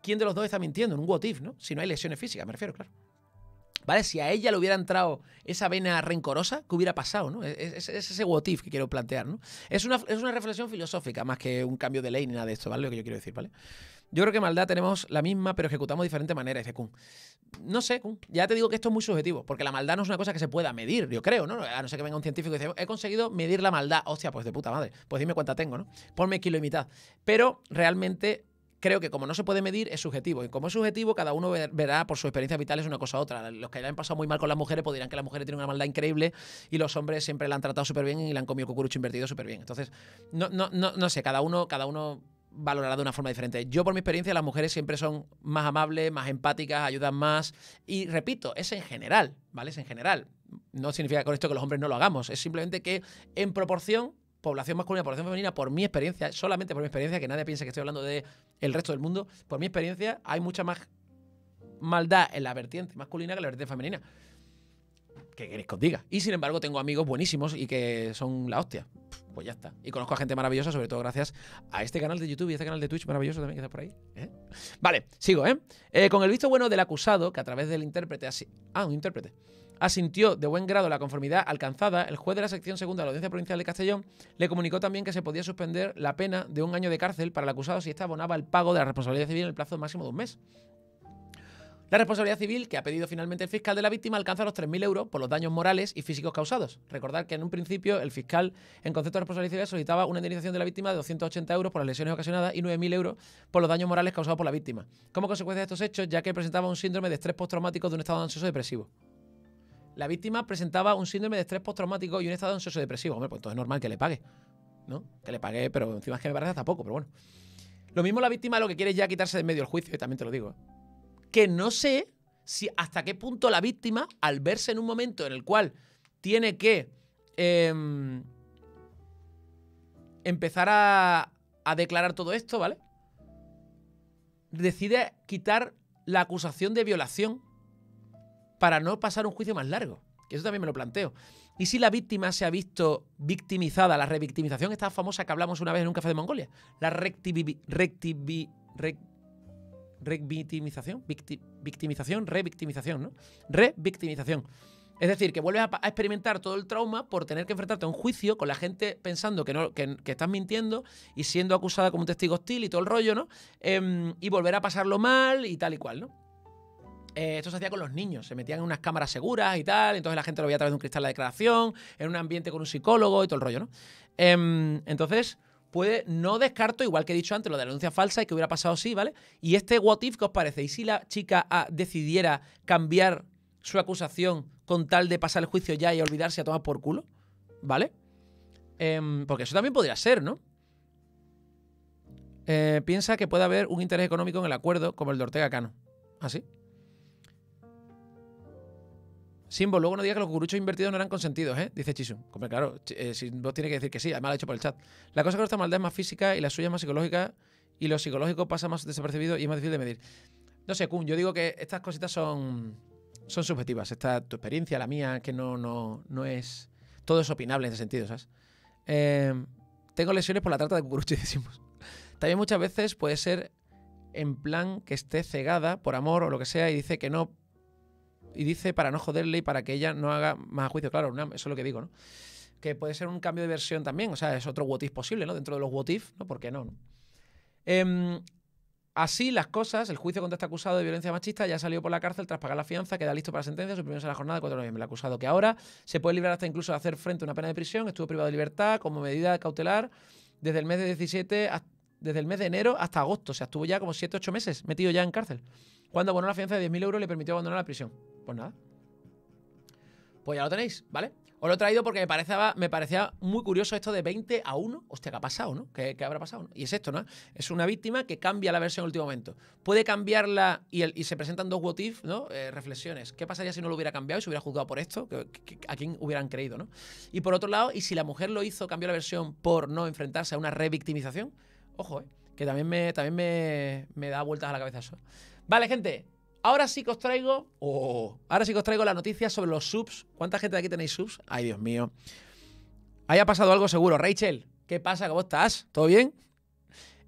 quién de los dos está mintiendo, en un what if, ¿no? Si no hay lesiones físicas, me refiero, claro. ¿Vale? Si a ella le hubiera entrado esa vena rencorosa, ¿qué hubiera pasado, no? Es, es, es ese what if que quiero plantear, ¿no? Es una, es una reflexión filosófica más que un cambio de ley ni nada de esto, ¿vale? Lo que yo quiero decir, ¿vale? Yo creo que maldad tenemos la misma, pero ejecutamos de diferente manera, dice Kun. No sé, Kun. Ya te digo que esto es muy subjetivo, porque la maldad no es una cosa que se pueda medir, yo creo, ¿no? A no ser que venga un científico y dice, he conseguido medir la maldad. Hostia, pues de puta madre. Pues dime cuánta tengo, ¿no? Ponme kilo y mitad. Pero realmente creo que como no se puede medir, es subjetivo. Y como es subjetivo, cada uno verá por su experiencia vital es una cosa u otra. Los que hayan pasado muy mal con las mujeres, pues dirán que las mujeres tienen una maldad increíble y los hombres siempre la han tratado súper bien y le han comido cucurucho invertido súper bien. Entonces, no, no, no, no sé, cada uno, cada uno valorará de una forma diferente. Yo, por mi experiencia, las mujeres siempre son más amables, más empáticas, ayudan más. Y repito, es en general, ¿vale? Es en general. No significa con esto que los hombres no lo hagamos. Es simplemente que en proporción, población masculina, población femenina, por mi experiencia, solamente por mi experiencia, que nadie piense que estoy hablando de el resto del mundo, por mi experiencia hay mucha más maldad en la vertiente masculina que en la vertiente femenina. ¿Qué queréis que os diga? Y sin embargo tengo amigos buenísimos y que son la hostia. Pues ya está. Y conozco a gente maravillosa, sobre todo gracias a este canal de YouTube y a este canal de Twitch maravilloso también que está por ahí. ¿Eh? Vale, sigo, ¿eh? ¿eh? Con el visto bueno del acusado, que a través del intérprete... Asi ah, un intérprete. Asintió de buen grado la conformidad alcanzada, el juez de la sección segunda de la Audiencia Provincial de Castellón le comunicó también que se podía suspender la pena de un año de cárcel para el acusado si éste abonaba el pago de la responsabilidad civil en el plazo máximo de un mes. La responsabilidad civil que ha pedido finalmente el fiscal de la víctima alcanza los tres mil euros por los daños morales y físicos causados. Recordad que en un principio el fiscal en concepto de responsabilidad civil solicitaba una indemnización de la víctima de doscientos ochenta euros por las lesiones ocasionadas y nueve mil euros por los daños morales causados por la víctima. Como consecuencia de estos hechos, ya que presentaba un síndrome de estrés postraumático de un estado ansioso depresivo. La víctima presentaba un síndrome de estrés postraumático y un estado ansioso depresivo. Hombre, pues entonces es normal que le pague, ¿no? Que le pague, pero encima es que me parece hasta poco, pero bueno. Lo mismo la víctima lo que quiere es ya quitarse de en medio el juicio, y también te lo digo. Que no sé si hasta qué punto la víctima, al verse en un momento en el cual tiene que eh, empezar a, a declarar todo esto, ¿vale? Decide quitar la acusación de violación para no pasar un juicio más largo. Que eso también me lo planteo. ¿Y si la víctima se ha visto victimizada? La revictimización, esta famosa que hablamos una vez en un café de Mongolia. La rectivi... rectivi rec, revictimización, victi, victimización, revictimización, ¿no? Revictimización. Es decir, que vuelves a, a experimentar todo el trauma por tener que enfrentarte a un juicio con la gente pensando que, no, que, que estás mintiendo y siendo acusada como un testigo hostil y todo el rollo, ¿no? Eh, y volver a pasarlo mal y tal y cual, ¿no? Eh, esto se hacía con los niños, se metían en unas cámaras seguras y tal, entonces la gente lo veía a través de un cristal de declaración, en un ambiente con un psicólogo y todo el rollo, ¿no? Eh, entonces, puede, no descarto, igual que he dicho antes, lo de la denuncia falsa y que hubiera pasado así, ¿vale? Y este what if, ¿qué os parece? ¿Y si la chica ah, decidiera cambiar su acusación con tal de pasar el juicio ya y olvidarse a tomar por culo? ¿Vale? Eh, porque eso también podría ser, ¿no? Eh, piensa que puede haber un interés económico en el acuerdo como el de Ortega Cano. ¿Así? Simbo, luego no digas que los cucuruchos invertidos no eran consentidos, ¿eh? Dice Chisum. Como claro, eh, si vos tienes que decir que sí, además lo ha dicho por el chat. La cosa es que nuestra maldad es más física y la suya es más psicológica y lo psicológico pasa más desapercibido y es más difícil de medir. No sé, Kun, yo digo que estas cositas son, son subjetivas. Esta tu experiencia, la mía, que no, no, no es... Todo es opinable en ese sentido, ¿sabes? Eh, tengo lesiones por la trata de cucuruchos, decimos. También muchas veces puede ser en plan que esté cegada por amor o lo que sea y dice que no... Y dice para no joderle y para que ella no haga más juicio. Claro, eso es lo que digo, ¿no? Que puede ser un cambio de versión también. O sea, es otro what if posible, ¿no? Dentro de los what if, ¿no? ¿Por qué no? ¿no? Eh, así las cosas, el juicio contra este acusado de violencia machista ya salió por la cárcel tras pagar la fianza, queda listo para la sentencia, suprimióse la jornada del cuatro de noviembre. El acusado, que ahora se puede librar hasta incluso de hacer frente a una pena de prisión, estuvo privado de libertad como medida cautelar desde el mes de diecisiete, desde el mes de enero hasta agosto. O sea, estuvo ya como siete ocho meses metido ya en cárcel. Cuando abonó la fianza de diez mil euros le permitió abandonar la prisión. Pues nada. Pues ya lo tenéis, ¿vale? Os lo he traído porque me parecía, me parecía muy curioso esto de veinte a uno. Hostia, ¿qué ha pasado, no? ¿Qué, qué habrá pasado? ¿no? Y es esto, ¿no? Es una víctima que cambia la versión en el último momento. Puede cambiarla y, el, y se presentan dos what if, ¿no? Eh, reflexiones. ¿Qué pasaría si no lo hubiera cambiado y se hubiera juzgado por esto? ¿Que, que, ¿A quién hubieran creído, no? Y por otro lado, ¿y si la mujer lo hizo, cambió la versión por no enfrentarse a una revictimización? Ojo, ¿eh? Que también me, también me, me da vueltas a la cabeza eso. Vale, gente. Ahora sí que os traigo... Oh, ahora sí que os traigo la noticia sobre los subs. ¿Cuánta gente de aquí tenéis subs? Ay, Dios mío. Ahí ha pasado algo seguro. Rachel, ¿qué pasa? ¿Cómo estás? ¿Todo bien?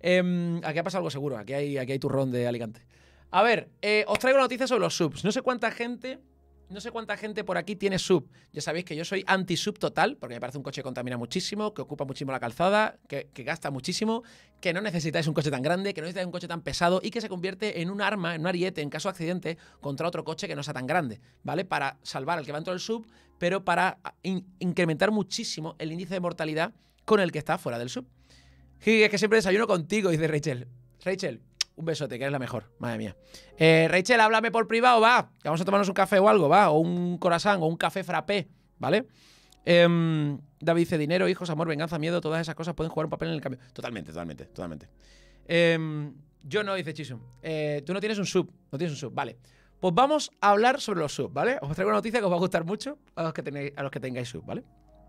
Eh, aquí ha pasado algo seguro. Aquí hay, aquí hay turrón de Alicante. A ver, eh, os traigo noticias sobre los subs. No sé cuánta gente... No sé cuánta gente por aquí tiene sub. Ya sabéis que yo soy anti-sub total, porque me parece un coche que contamina muchísimo, que ocupa muchísimo la calzada, que, que gasta muchísimo, que no necesitáis un coche tan grande, que no necesitáis un coche tan pesado y que se convierte en un arma, en un ariete, en caso de accidente, contra otro coche que no sea tan grande, ¿vale? Para salvar al que va dentro del sub, pero para in incrementar muchísimo el índice de mortalidad con el que está fuera del sub. Y es que siempre desayuno contigo, dice Rachel. Rachel, un besote, que eres la mejor. Madre mía. Eh, Rachel, háblame por privado, va. Que vamos a tomarnos un café o algo, va. O un croissant o un café frappé, ¿vale? Eh, David dice, dinero, hijos, amor, venganza, miedo, todas esas cosas pueden jugar un papel en el cambio. Totalmente, totalmente, totalmente. Eh, yo no, dice Chisum. Eh, tú no tienes un sub, no tienes un sub, vale. Pues vamos a hablar sobre los subs, ¿vale? Os traigo una noticia que os va a gustar mucho a los que, tenéis, a los que tengáis sub, ¿vale?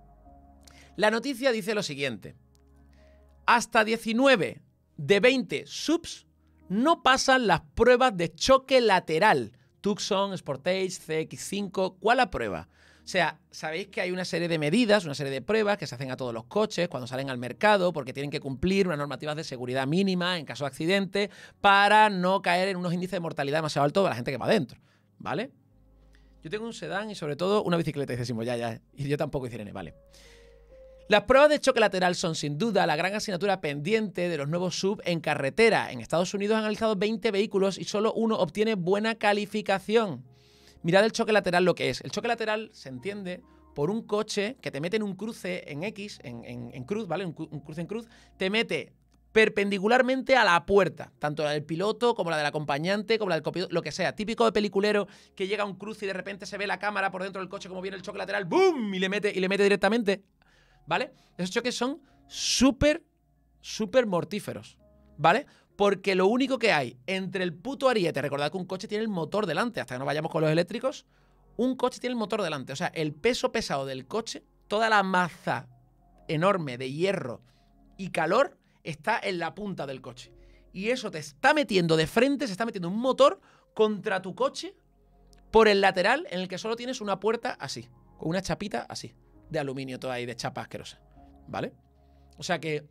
La noticia dice lo siguiente. Hasta diecinueve de veinte subs no pasan las pruebas de choque lateral. Tucson, Sportage, C X cinco, ¿cuál la prueba? O sea, sabéis que hay una serie de medidas, una serie de pruebas que se hacen a todos los coches cuando salen al mercado porque tienen que cumplir unas normativas de seguridad mínima en caso de accidente para no caer en unos índices de mortalidad demasiado altos de la gente que va adentro, ¿vale? Yo tengo un sedán y sobre todo una bicicleta, dice Simón, ya, ya, y yo tampoco, dice Irene, vale. Las pruebas de choque lateral son sin duda la gran asignatura pendiente de los nuevos sub en carretera. En Estados Unidos han analizado veinte vehículos y solo uno obtiene buena calificación. Mirad el choque lateral lo que es. El choque lateral se entiende por un coche que te mete en un cruce en X, en, en, en cruz, ¿vale? Un, un cruce en cruz, te mete perpendicularmente a la puerta, tanto la del piloto como la del acompañante, como la del copiloto, lo que sea. Típico de peliculero que llega a un cruce y de repente se ve la cámara por dentro del coche como viene el choque lateral, ¡boom! Y le mete, y le mete directamente... ¿Vale? Esos choques son súper, súper mortíferos, ¿vale? Porque lo único que hay entre el puto ariete, recordad que un coche tiene el motor delante, hasta que no vayamos con los eléctricos, un coche tiene el motor delante, o sea, el peso pesado del coche, toda la masa enorme de hierro y calor está en la punta del coche. Y eso te está metiendo de frente, se está metiendo un motor contra tu coche por el lateral en el que solo tienes una puerta así, con una chapita así, de aluminio toda ahí, de chapa asquerosa, ¿vale? O sea que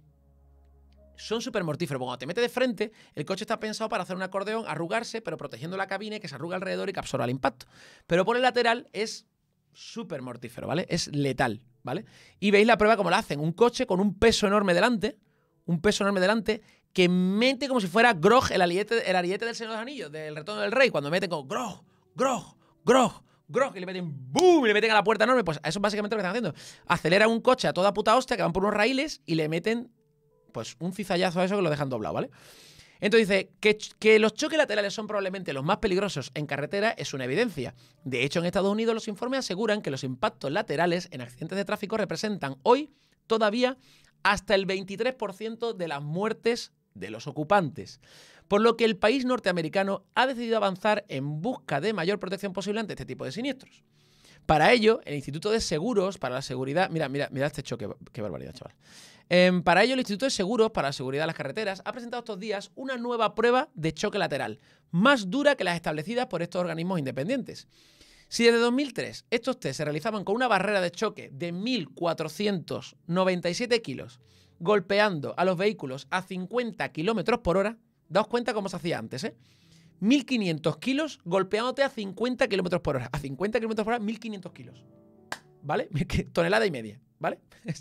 son súper mortíferos. Cuando te mete de frente, el coche está pensado para hacer un acordeón, arrugarse, pero protegiendo la cabina y que se arruga alrededor y que absorba el impacto. Pero por el lateral es súper mortífero, ¿vale? Es letal, ¿vale? Y veis la prueba como la hacen. Un coche con un peso enorme delante, un peso enorme delante, que mete como si fuera Grog, el ariete, el ariete del Señor de los Anillos, del Retorno del Rey, cuando meten como Grog, Grog, Grog, Grog, y le meten ¡boom! Y le meten a la puerta enorme. Pues eso es básicamente lo que están haciendo. Aceleran un coche a toda puta hostia que van por unos raíles y le meten pues un cizallazo a eso que lo dejan doblado, ¿vale? Entonces dice que, que los choques laterales son probablemente los más peligrosos en carretera es una evidencia. De hecho, en Estados Unidos los informes aseguran que los impactos laterales en accidentes de tráfico representan hoy todavía hasta el veintitrés por ciento de las muertes de los ocupantes. Por lo que el país norteamericano ha decidido avanzar en busca de mayor protección posible ante este tipo de siniestros. Para ello, el Instituto de Seguros para la Seguridad... Mira, mira, mira este choque, qué barbaridad, chaval. Eh, para ello, el Instituto de Seguros para la Seguridad de las Carreteras ha presentado estos días una nueva prueba de choque lateral, más dura que las establecidas por estos organismos independientes. Si desde dos mil tres estos test se realizaban con una barrera de choque de mil cuatrocientos noventa y siete kilos, golpeando a los vehículos a cincuenta kilómetros por hora, daos cuenta cómo se hacía antes, ¿eh? mil quinientos kilos golpeándote a cincuenta kilómetros por hora. A cincuenta kilómetros por hora, mil quinientos kilos. ¿Vale? Tonelada y media, ¿vale?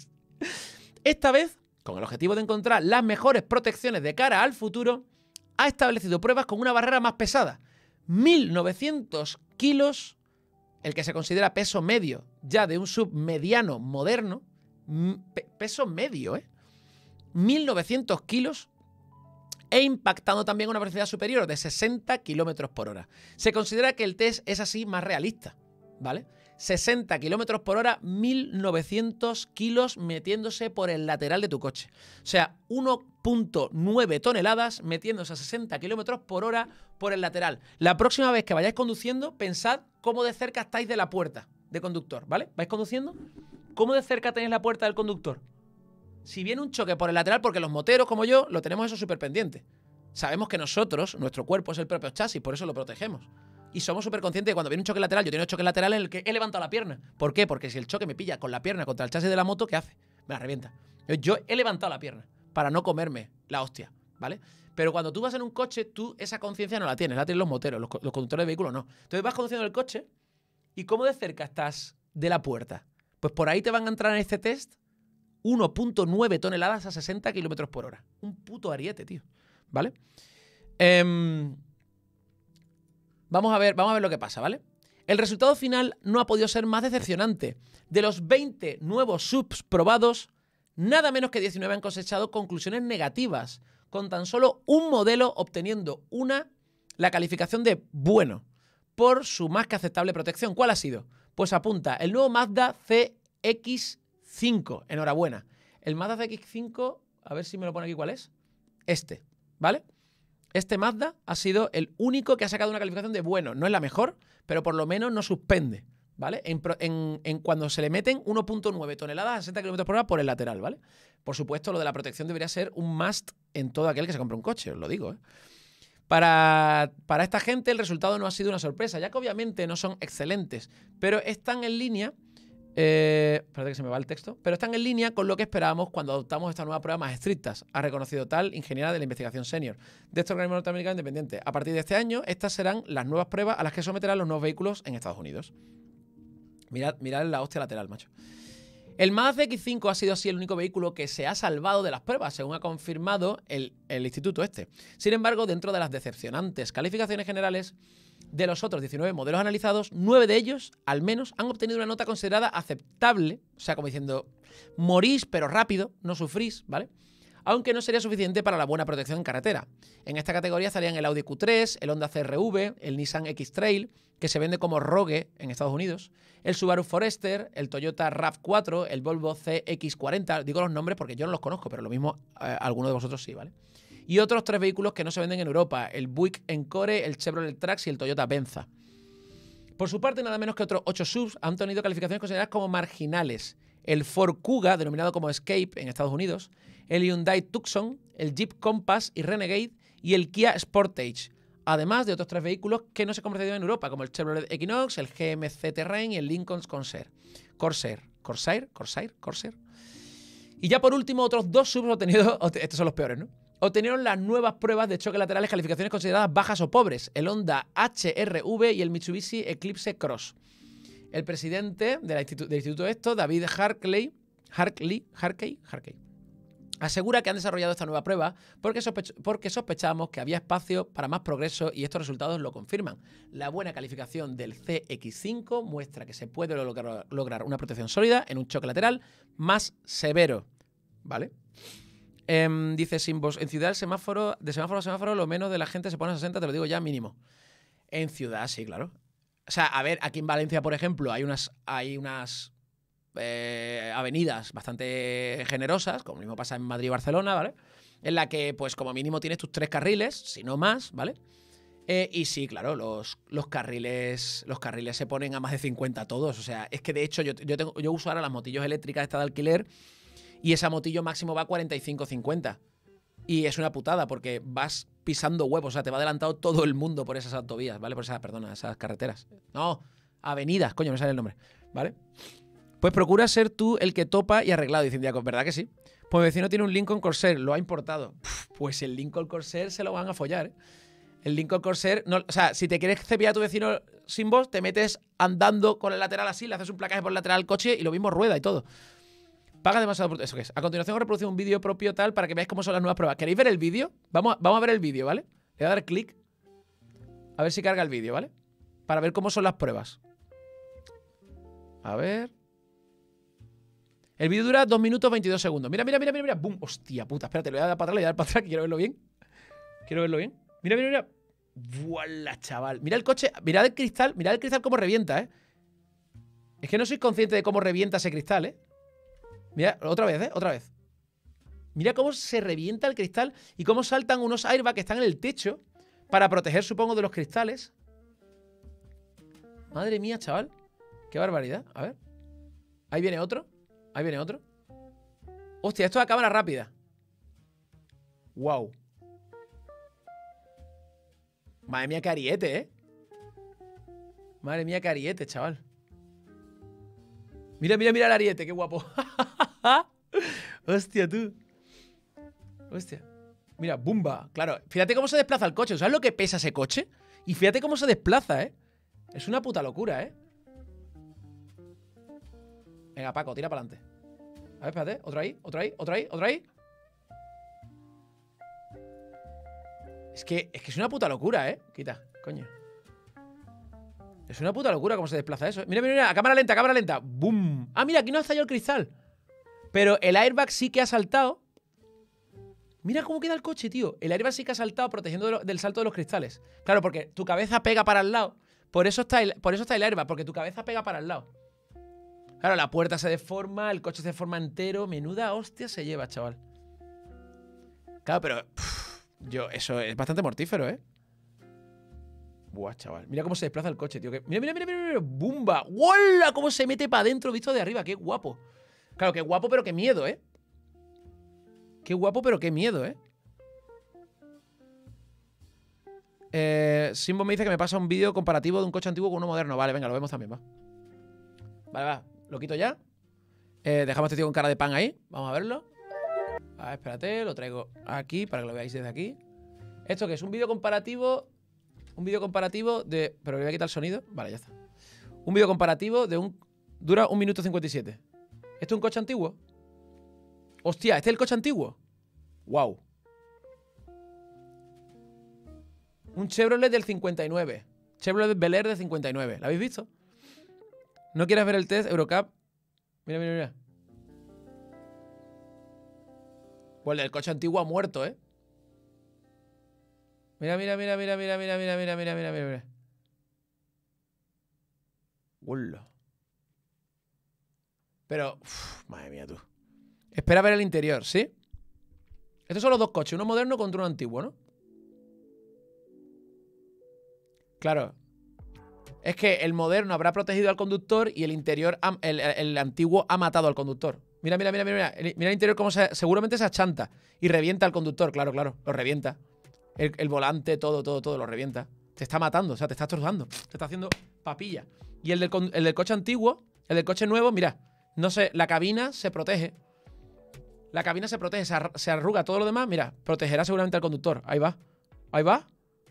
Esta vez, con el objetivo de encontrar las mejores protecciones de cara al futuro, ha establecido pruebas con una barrera más pesada. mil novecientos kilos, el que se considera peso medio ya de un sub mediano moderno. Pe peso medio, ¿eh? mil novecientos kilos e impactando también a una velocidad superior de sesenta kilómetros por hora. Se considera que el test es así más realista, ¿vale? sesenta kilómetros por hora, mil novecientos kilos metiéndose por el lateral de tu coche. O sea, uno punto nueve toneladas metiéndose a sesenta kilómetros por hora por el lateral. La próxima vez que vayáis conduciendo, pensad cómo de cerca estáis de la puerta de conductor, ¿vale? ¿Vais conduciendo? ¿Cómo de cerca tenéis la puerta del conductor? Si viene un choque por el lateral, porque los moteros como yo lo tenemos eso súper pendiente. Sabemos que nosotros, nuestro cuerpo es el propio chasis, por eso lo protegemos. Y somos súper conscientes de que cuando viene un choque lateral, yo tengo un choque lateral en el que he levantado la pierna. ¿Por qué? Porque si el choque me pilla con la pierna contra el chasis de la moto, ¿qué hace? Me la revienta. Yo he levantado la pierna para no comerme la hostia, ¿vale? Pero cuando tú vas en un coche, tú esa conciencia no la tienes, la tienen los moteros, los, los conductores de vehículos no. Entonces vas conduciendo el coche y ¿cómo de cerca estás de la puerta? Pues por ahí te van a entrar en este test uno punto nueve toneladas a sesenta kilómetros por hora. Un puto ariete, tío. ¿Vale? Eh, vamos a ver, vamos a ver lo que pasa, ¿vale? El resultado final no ha podido ser más decepcionante. De los veinte nuevos subs probados, nada menos que diecinueve han cosechado conclusiones negativas, con tan solo un modelo obteniendo una, la calificación de bueno, por su más que aceptable protección. ¿Cuál ha sido? Pues apunta el nuevo Mazda C X cinco. Enhorabuena. El Mazda C X cinco, a ver si me lo pone aquí cuál es. Este, ¿vale? Este Mazda ha sido el único que ha sacado una calificación de bueno. No es la mejor, pero por lo menos no suspende, ¿vale? En, en, en cuando se le meten uno punto nueve toneladas a sesenta kilómetros por hora por el lateral, ¿vale? Por supuesto, lo de la protección debería ser un must en todo aquel que se compre un coche, os lo digo, ¿eh? Para, para esta gente el resultado no ha sido una sorpresa, ya que obviamente no son excelentes, pero están en línea... Eh, espérate que se me va el texto. Pero están en línea con lo que esperábamos cuando adoptamos esta nueva prueba más estrictas, ha reconocido tal ingeniera de la investigación senior de este organismo norteamericano independiente. A partir de este año, estas serán las nuevas pruebas a las que someterán los nuevos vehículos en Estados Unidos. Mirad, mirad la hostia lateral, macho. El Mazda X cinco ha sido así el único vehículo que se ha salvado de las pruebas, según ha confirmado el, el instituto este. Sin embargo, dentro de las decepcionantes calificaciones generales de los otros diecinueve modelos analizados, nueve de ellos, al menos, han obtenido una nota considerada aceptable, o sea, como diciendo, morís pero rápido, no sufrís, ¿vale? Aunque no sería suficiente para la buena protección en carretera. En esta categoría estarían el Audi Q tres, el Honda C R V, el Nissan X-Trail, que se vende como Rogue en Estados Unidos, el Subaru Forester, el Toyota RAV cuatro, el Volvo C X cuarenta, digo los nombres porque yo no los conozco, pero lo mismo eh, alguno de vosotros sí, ¿vale? Y otros tres vehículos que no se venden en Europa, el Buick Encore, el Chevrolet Trax y el Toyota Venza. Por su parte, nada menos que otros ocho subs han tenido calificaciones consideradas como marginales. El Ford Kuga, denominado como Escape en Estados Unidos, el Hyundai Tucson, el Jeep Compass y Renegade y el Kia Sportage, además de otros tres vehículos que no se comercializan en Europa, como el Chevrolet Equinox, el G M C Terrain y el Lincoln Corsair. Corsair, Corsair, Corsair, Corsair. Y ya por último, otros dos subs obtenidos, estos son los peores, ¿no? Obtenieron las nuevas pruebas de choque laterales, calificaciones consideradas bajas o pobres, el Honda H R V y el Mitsubishi Eclipse Cross. El presidente de la institu del instituto esto, David Harkley, Harkley, Harkey, Harkey, asegura que han desarrollado esta nueva prueba porque, sospech porque sospechamos que había espacio para más progreso y estos resultados lo confirman. La buena calificación del C X cinco muestra que se puede lograr, lograr una protección sólida en un choque lateral más severo, ¿vale? Eh, dice Simbos, en ciudad el semáforo, de semáforo a semáforo lo menos de la gente se pone a sesenta, te lo digo ya mínimo. En ciudad, sí, claro. O sea, a ver, aquí en Valencia, por ejemplo, hay unas, hay unas eh, avenidas bastante generosas, como mismo pasa en Madrid y Barcelona, ¿vale? En la que, pues, como mínimo tienes tus tres carriles, si no más, ¿vale? Eh, y sí, claro, los, los carriles los carriles se ponen a más de cincuenta todos. O sea, es que de hecho yo, yo, tengo, yo uso ahora las motillos eléctricas esta de alquiler y ese motillo máximo va a cuarenta y cinco cincuenta. Y es una putada porque vas pisando huevos, o sea, te va adelantado todo el mundo por esas autovías, ¿vale? Por esas, perdona, esas carreteras. No, avenidas, coño, me sale el nombre, ¿vale? Pues procura ser tú el que topa y arreglado, dice Indiaco, ¿verdad que sí? Pues mi vecino tiene un Lincoln Corsair, lo ha importado. Pues el Lincoln Corsair se lo van a follar, ¿eh? El Lincoln Corsair, no, o sea, si te quieres cepillar a tu vecino sin voz, te metes andando con el lateral así, le haces un placaje por el lateral al coche y lo mismo rueda y todo. Paga demasiado por eso que es. A continuación os reproduce un vídeo propio tal para que veáis cómo son las nuevas pruebas. ¿Queréis ver el vídeo? Vamos, vamos a ver el vídeo, ¿vale? Le voy a dar clic. A ver si carga el vídeo, ¿vale? Para ver cómo son las pruebas. A ver. El vídeo dura dos minutos veintidós segundos. Mira, mira, mira, mira, mira. ¡Bum! Hostia puta. Espérate, le voy a dar para atrás, le voy a dar para atrás, que quiero verlo bien. Quiero verlo bien. Mira, mira, mira. ¡Vuala, chaval! Mira el coche. Mirad el cristal. Mirad el cristal cómo revienta, ¿eh? Es que no soy consciente de cómo revienta ese cristal, ¿eh? Mira, otra vez, ¿eh? Otra vez. Mira cómo se revienta el cristal y cómo saltan unos airbags que están en el techo para proteger, supongo, de los cristales. Madre mía, chaval. Qué barbaridad. A ver. Ahí viene otro. Ahí viene otro. Hostia, esto es a cámara rápida. Wow. Madre mía, qué ariete, ¿eh? Madre mía, qué ariete, chaval. Mira, mira, mira el ariete, qué guapo. Hostia, tú. Hostia. Mira, bumba. Claro, fíjate cómo se desplaza el coche. ¿Sabes lo que pesa ese coche? Y fíjate cómo se desplaza, ¿eh? Es una puta locura, ¿eh? Venga, Paco, tira para adelante. A ver, espérate. Otra ahí, otra ahí, otra ahí, otra ahí. Es que, es que es una puta locura, ¿eh? Quita, coño. Es una puta locura cómo se desplaza eso. Mira, mira, mira, a cámara lenta, a cámara lenta. ¡Bum! Ah, mira, aquí no ha estallado el cristal. Pero el airbag sí que ha saltado. Mira cómo queda el coche, tío. El airbag sí que ha saltado protegiendo de lo, del salto de los cristales. Claro, porque tu cabeza pega para el lado. Por eso está el, por eso está el airbag, porque tu cabeza pega para el lado. Claro, la puerta se deforma, el coche se deforma entero. Menuda hostia se lleva, chaval. Claro, pero... Pff, yo, eso es bastante mortífero, ¿eh? Buah, chaval. Mira cómo se desplaza el coche, tío. Que... Mira, mira, mira, mira, mira. ¡Bumba! ¡Hola! Cómo se mete para adentro visto de arriba. ¡Qué guapo! Claro, qué guapo, pero qué miedo, ¿eh? Qué guapo, pero qué miedo, ¿eh? Eh, Simbo me dice que me pasa un vídeo comparativo de un coche antiguo con uno moderno. Vale, venga, lo vemos también, va. Vale, va. Lo quito ya. Eh, dejamos a este tío con cara de pan ahí. Vamos a verlo. A ver, espérate. Lo traigo aquí para que lo veáis desde aquí. ¿Esto qué es? Un vídeo comparativo... Un vídeo comparativo de... Pero le voy a quitar el sonido. Vale, ya está. Un vídeo comparativo de un... Dura un minuto cincuenta y siete. ¿Esto es un coche antiguo? Hostia, ¿este es el coche antiguo? Wow. Un Chevrolet del cincuenta y nueve. Chevrolet Bel Air del cincuenta y nueve. ¿Lo habéis visto? ¿No quieres ver el test Eurocup? Mira, mira, mira. Pues el del coche antiguo ha muerto, ¿eh? Mira, mira, mira, mira, mira, mira, mira, mira, mira, mira, mira, mira. Hola. Pero, uf, madre mía, tú. Espera a ver el interior, ¿sí? Estos son los dos coches, uno moderno contra uno antiguo, ¿no? Claro. Es que el moderno habrá protegido al conductor y el interior, ha, el, el antiguo ha matado al conductor. Mira, mira, mira, mira, mira. El, mira el interior cómo se, seguramente se achanta y revienta al conductor, claro, claro, lo revienta. El, el volante, todo, todo, todo, lo revienta. Te está matando, o sea, te está trozando. Te está haciendo papilla. Y el del, el del coche antiguo, el del coche nuevo, mira, no sé, la cabina se protege. La cabina se protege, se, ar se arruga todo lo demás. Mira, protegerá seguramente al conductor. Ahí va. Ahí va.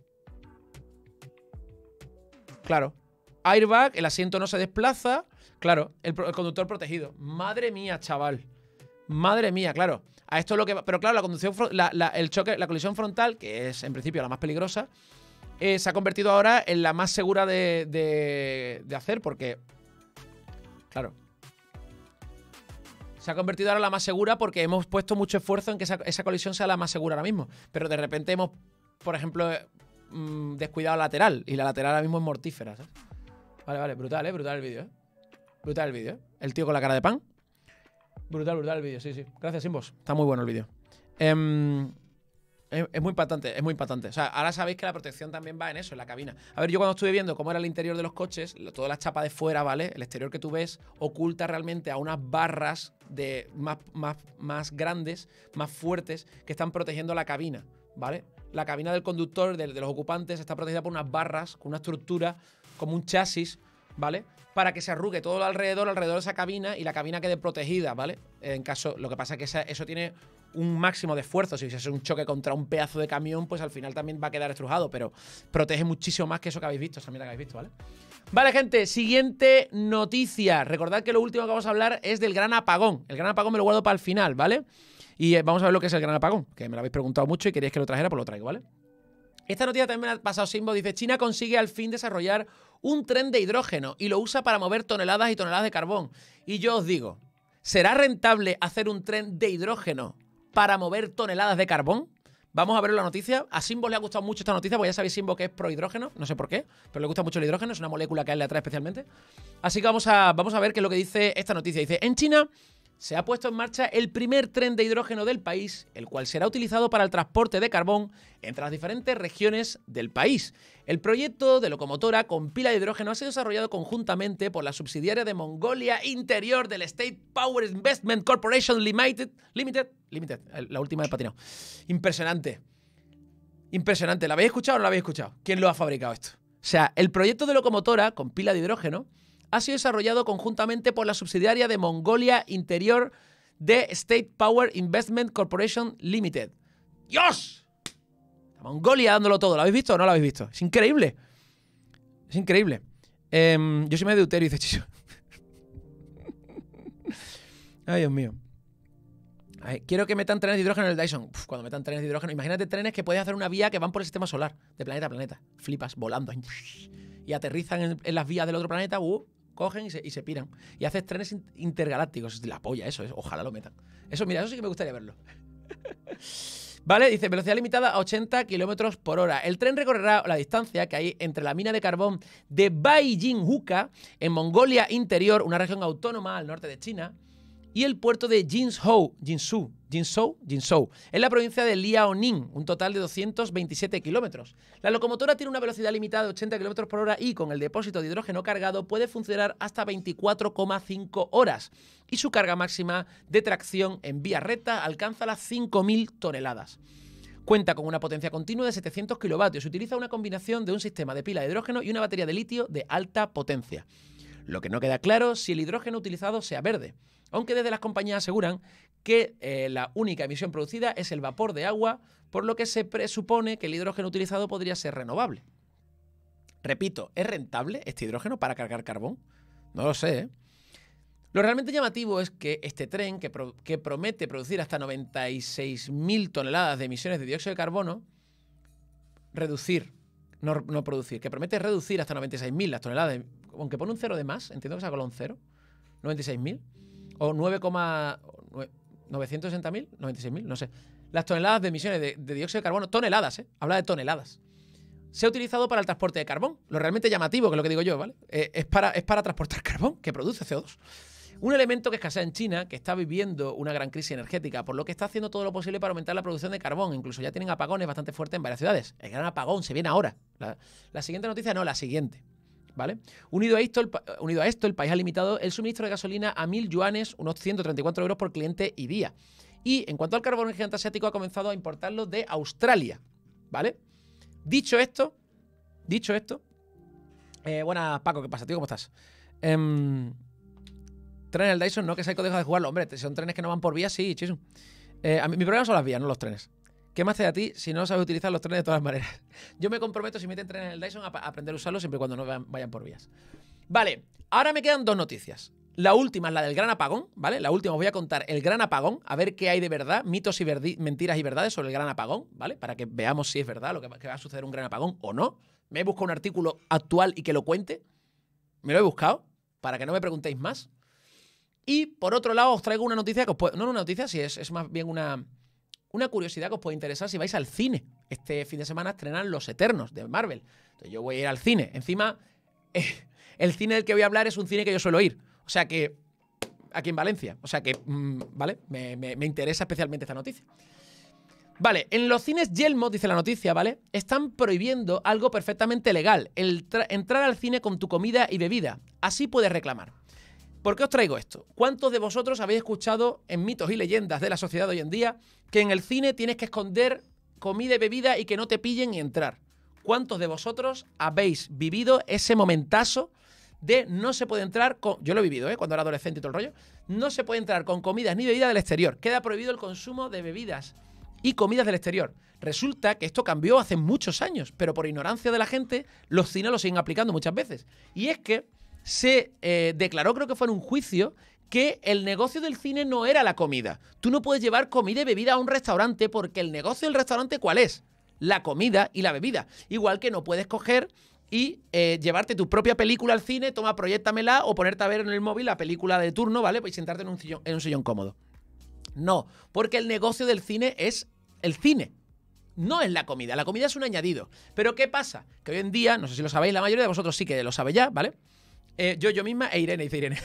Claro. Airbag, el asiento no se desplaza. Claro, el, el conductor protegido. Madre mía, chaval. Madre mía, claro. A esto es lo que va. Pero claro, la conducción, la, la, el choque, la colisión frontal, que es en principio la más peligrosa, eh, se ha convertido ahora en la más segura de, de, de hacer, porque. Claro. Se ha convertido ahora en la más segura porque hemos puesto mucho esfuerzo en que esa, esa colisión sea la más segura ahora mismo. Pero de repente hemos, por ejemplo, mmm, descuidado la lateral. Y la lateral ahora mismo es mortífera, ¿sabes? Vale, vale, brutal, ¿eh? Brutal el vídeo, ¿eh? Brutal el vídeo, ¿eh? El tío con la cara de pan. Brutal, brutal el vídeo, sí, sí. Gracias, Simbos. Está muy bueno el vídeo. Eh, es, es muy impactante, es muy impactante. O sea, ahora sabéis que la protección también va en eso, en la cabina. A ver, yo cuando estuve viendo cómo era el interior de los coches, toda la chapa de fuera, ¿vale? El exterior que tú ves oculta realmente a unas barras de más, más, más grandes, más fuertes, que están protegiendo la cabina, ¿vale? La cabina del conductor, de, de los ocupantes, está protegida por unas barras, con una estructura, como un chasis, ¿vale? Para que se arrugue todo alrededor, alrededor de esa cabina y la cabina quede protegida, ¿vale? En caso, lo que pasa es que esa, eso tiene un máximo de esfuerzo. Si es un choque contra un pedazo de camión, pues al final también va a quedar estrujado, pero protege muchísimo más que eso que habéis visto, esa mierda que habéis visto, ¿vale? Vale, gente, siguiente noticia. Recordad que lo último que vamos a hablar es del gran apagón. El gran apagón me lo guardo para el final, ¿vale? Y eh, vamos a ver lo que es el gran apagón, que me lo habéis preguntado mucho y queríais que lo trajera, pues lo traigo, ¿vale? Esta noticia también me ha pasado Simbo. Dice, China consigue al fin desarrollar un tren de hidrógeno y lo usa para mover toneladas y toneladas de carbón. Y yo os digo, ¿será rentable hacer un tren de hidrógeno para mover toneladas de carbón? Vamos a ver la noticia. A Simbo le ha gustado mucho esta noticia, porque ya sabéis Simbo que es pro hidrógeno, no sé por qué, pero le gusta mucho el hidrógeno, es una molécula que a él le atrae especialmente. Así que vamos a, vamos a ver qué es lo que dice esta noticia. Dice, en China se ha puesto en marcha el primer tren de hidrógeno del país, el cual será utilizado para el transporte de carbón entre las diferentes regiones del país. El proyecto de locomotora con pila de hidrógeno ha sido desarrollado conjuntamente por la subsidiaria de Mongolia Interior del State Power Investment Corporation Limited. Limited, Limited, la última de patinado. Impresionante. Impresionante. ¿La habéis escuchado o no la habéis escuchado? ¿Quién lo ha fabricado esto? O sea, el proyecto de locomotora con pila de hidrógeno ha sido desarrollado conjuntamente por la subsidiaria de Mongolia Interior de State Power Investment Corporation Limited. ¡Dios! La Mongolia dándolo todo. ¿Lo habéis visto o no lo habéis visto? Es increíble. Es increíble. Eh, yo soy medio deuterio, dice Chicho. Ay, Dios mío. Ay, quiero que metan trenes de hidrógeno en el Dyson. Uf, cuando metan trenes de hidrógeno, imagínate trenes que puedes hacer una vía que van por el sistema solar, de planeta a planeta. Flipas, volando. Y aterrizan en, en las vías del otro planeta, uh, cogen y se, y se piran. Y haces trenes intergalácticos. Es de la polla eso, es, ojalá lo metan. Eso, mira, eso sí que me gustaría verlo. Vale, dice, velocidad limitada a ochenta kilómetros por hora. El tren recorrerá la distancia que hay entre la mina de carbón de Baijinhuka, en Mongolia Interior, una región autónoma al norte de China, y el puerto de Jinzhou, Jinzhou, Jinzhou, Jinzhou, en la provincia de Liaoning, un total de doscientos veintisiete kilómetros. La locomotora tiene una velocidad limitada de ochenta kilómetros por hora y con el depósito de hidrógeno cargado puede funcionar hasta veinticuatro coma cinco horas y su carga máxima de tracción en vía recta alcanza las cinco mil toneladas. Cuenta con una potencia continua de setecientos kilovatios y utiliza una combinación de un sistema de pila de hidrógeno y una batería de litio de alta potencia. Lo que no queda claro si el hidrógeno utilizado sea verde, aunque desde las compañías aseguran que eh, la única emisión producida es el vapor de agua, por lo que se presupone que el hidrógeno utilizado podría ser renovable. Repito, ¿es rentable este hidrógeno para cargar carbón? No lo sé, ¿eh? Lo realmente llamativo es que este tren, que, pro que promete producir hasta noventa y seis mil toneladas de emisiones de dióxido de carbono, reducir, no, no producir, que promete reducir hasta noventa y seis mil las toneladas, de, aunque pone un cero de más, entiendo que saca un cero, noventa y seis mil. O nueve novecientos sesenta mil, noventa y seis mil, no sé. Las toneladas de emisiones de, de dióxido de carbono, toneladas, ¿eh? Habla de toneladas. Se ha utilizado para el transporte de carbón. Lo realmente llamativo, que es lo que digo yo, ¿vale? Eh, es, para, es para transportar carbón, que produce C O dos. Un elemento que escasea en China, que está viviendo una gran crisis energética, por lo que está haciendo todo lo posible para aumentar la producción de carbón. Incluso ya tienen apagones bastante fuertes en varias ciudades. El gran apagón se viene ahora. La, la siguiente noticia, no, la siguiente. ¿Vale? Unido a, esto, el, unido a esto, el país ha limitado el suministro de gasolina a mil yuanes, unos ciento treinta y cuatro euros por cliente y día. Y en cuanto al carbón, el gigante asiático ha comenzado a importarlo de Australia. ¿Vale? Dicho esto, dicho esto, eh, buenas, Paco, ¿qué pasa, tío? ¿Cómo estás? Eh, tren en el Dyson, no, que Saiko deja de jugarlo. Hombre, son trenes que no van por vías, sí, chiso. Eh, a mí, mi problema son las vías, no los trenes. ¿Qué más te da a ti si no sabes utilizar los trenes de todas maneras? Yo me comprometo, si meten trenes en el Dyson, a aprender a usarlos siempre y cuando no vayan por vías. Vale, ahora me quedan dos noticias. La última es la del gran apagón, ¿vale? La última os voy a contar el gran apagón, a ver qué hay de verdad, mitos y mentiras y verdades sobre el gran apagón, ¿vale? Para que veamos si es verdad lo que va, que va a suceder un gran apagón o no. Me he buscado un artículo actual y que lo cuente. Me lo he buscado, para que no me preguntéis más. Y, por otro lado, os traigo una noticia que os puede... No una noticia, sí, es, es más bien una... Una curiosidad que os puede interesar si vais al cine. Este fin de semana estrenan Los Eternos de Marvel. Entonces yo voy a ir al cine. Encima, eh, el cine del que voy a hablar es un cine que yo suelo ir. O sea que, aquí en Valencia. O sea que, mmm, vale, me, me, me interesa especialmente esta noticia. Vale, en los cines Yelmo, dice la noticia, ¿vale? Están prohibiendo algo perfectamente legal. El entrar al cine con tu comida y bebida. Así puedes reclamar. ¿Por qué os traigo esto? ¿Cuántos de vosotros habéis escuchado en mitos y leyendas de la sociedad de hoy en día que en el cine tienes que esconder comida y bebida y que no te pillen y entrar? ¿Cuántos de vosotros habéis vivido ese momentazo de no se puede entrar con... Yo lo he vivido, ¿eh? Cuando era adolescente y todo el rollo. No se puede entrar con comidas ni bebidas del exterior. Queda prohibido el consumo de bebidas y comidas del exterior. Resulta que esto cambió hace muchos años, pero por ignorancia de la gente, los cines lo siguen aplicando muchas veces. Y es que se eh, declaró, creo que fue en un juicio, que el negocio del cine no era la comida. Tú no puedes llevar comida y bebida a un restaurante porque el negocio del restaurante, ¿cuál es? La comida y la bebida. Igual que no puedes coger y eh, llevarte tu propia película al cine, toma, proyéctamela, o ponerte a ver en el móvil la película de turno, ¿vale? Pues sentarte en un sillón, en un sillón cómodo. No, porque el negocio del cine es el cine. No es la comida. La comida es un añadido. Pero ¿qué pasa? Que hoy en día, no sé si lo sabéis, la mayoría de vosotros sí que lo sabe ya, ¿vale? Eh, yo, yo misma e Irene, dice Irene.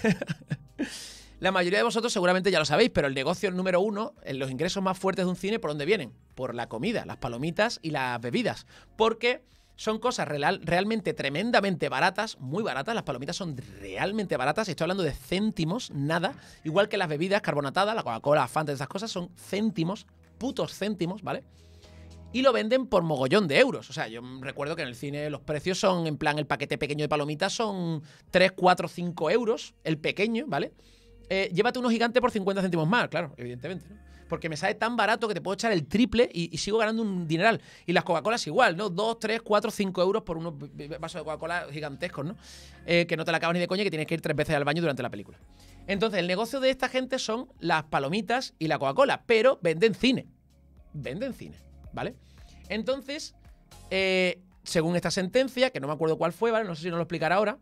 La mayoría de vosotros seguramente ya lo sabéis, pero el negocio número uno, en los ingresos más fuertes de un cine, ¿por dónde vienen? Por la comida, las palomitas y las bebidas. Porque son cosas real, realmente tremendamente baratas, muy baratas. Las palomitas son realmente baratas. Estoy hablando de céntimos, nada. Igual que las bebidas carbonatadas, la Coca-Cola, la Fanta, esas cosas son céntimos, putos céntimos, ¿vale? Y lo venden por mogollón de euros. O sea, yo recuerdo que en el cine los precios son, en plan, el paquete pequeño de palomitas son tres, cuatro, cinco euros, el pequeño, ¿vale? Eh, llévate uno gigante por cincuenta céntimos más, claro, evidentemente, ¿no? porque me sale tan barato que te puedo echar el triple y, y sigo ganando un dineral. Y las Coca-Colas igual, ¿no? dos, tres, cuatro, cinco euros por unos vasos de Coca-Cola gigantescos, ¿no? Eh, que no te la acabas ni de coña y que tienes que ir tres veces al baño durante la película. Entonces, el negocio de esta gente son las palomitas y la Coca-Cola, pero venden cine. Venden cine, ¿vale? Entonces, eh, según esta sentencia, que no me acuerdo cuál fue, ¿vale? No sé si nos lo explicará ahora.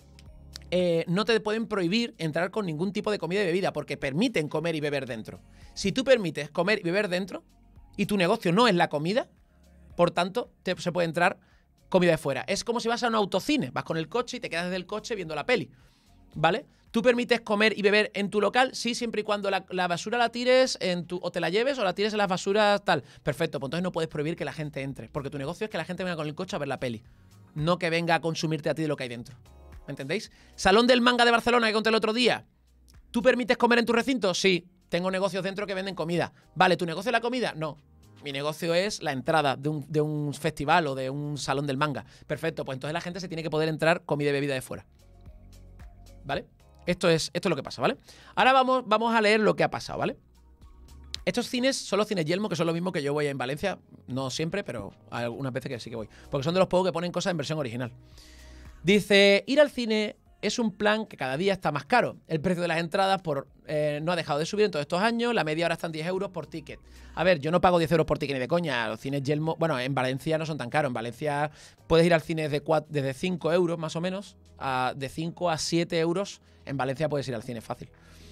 Eh, no te pueden prohibir entrar con ningún tipo de comida y bebida porque permiten comer y beber dentro. Si tú permites comer y beber dentro y tu negocio no es la comida, por tanto, te, se puede entrar comida de fuera. Es como si vas a un autocine, vas con el coche y te quedas desde el coche viendo la peli, ¿vale? ¿Tú permites comer y beber en tu local? Sí, siempre y cuando la, la basura la tires en tu, o te la lleves o la tires en las basuras tal. Perfecto, pues entonces no puedes prohibir que la gente entre, porque tu negocio es que la gente venga con el coche a ver la peli, no que venga a consumirte a ti de lo que hay dentro. ¿Me entendéis? Salón del Manga de Barcelona que conté el otro día. ¿Tú permites comer en tu recinto? Sí. Tengo negocios dentro que venden comida. Vale, ¿tu negocio es la comida? No. Mi negocio es la entrada de un, de un festival o de un salón del manga. Perfecto, pues entonces la gente se tiene que poder entrar comida y bebida de fuera. ¿Vale? Esto es, esto es lo que pasa, ¿vale? Ahora vamos, vamos a leer lo que ha pasado, ¿vale? Estos cines son los cines Yelmo, que son lo mismo que yo voy en Valencia. No siempre, pero algunas veces que sí que voy. Porque son de los pocos que ponen cosas en versión original. Dice, ir al cine es un plan que cada día está más caro. El precio de las entradas por, eh, no ha dejado de subir en todos estos años. La media ahora está en diez euros por ticket. A ver, yo no pago diez euros por ticket ni de coña. Los cines Yelmo, bueno, en Valencia no son tan caros. En Valencia puedes ir al cine desde, cuatro, desde cinco euros más o menos. A, de cinco a siete euros. En Valencia puedes ir al cine fácil.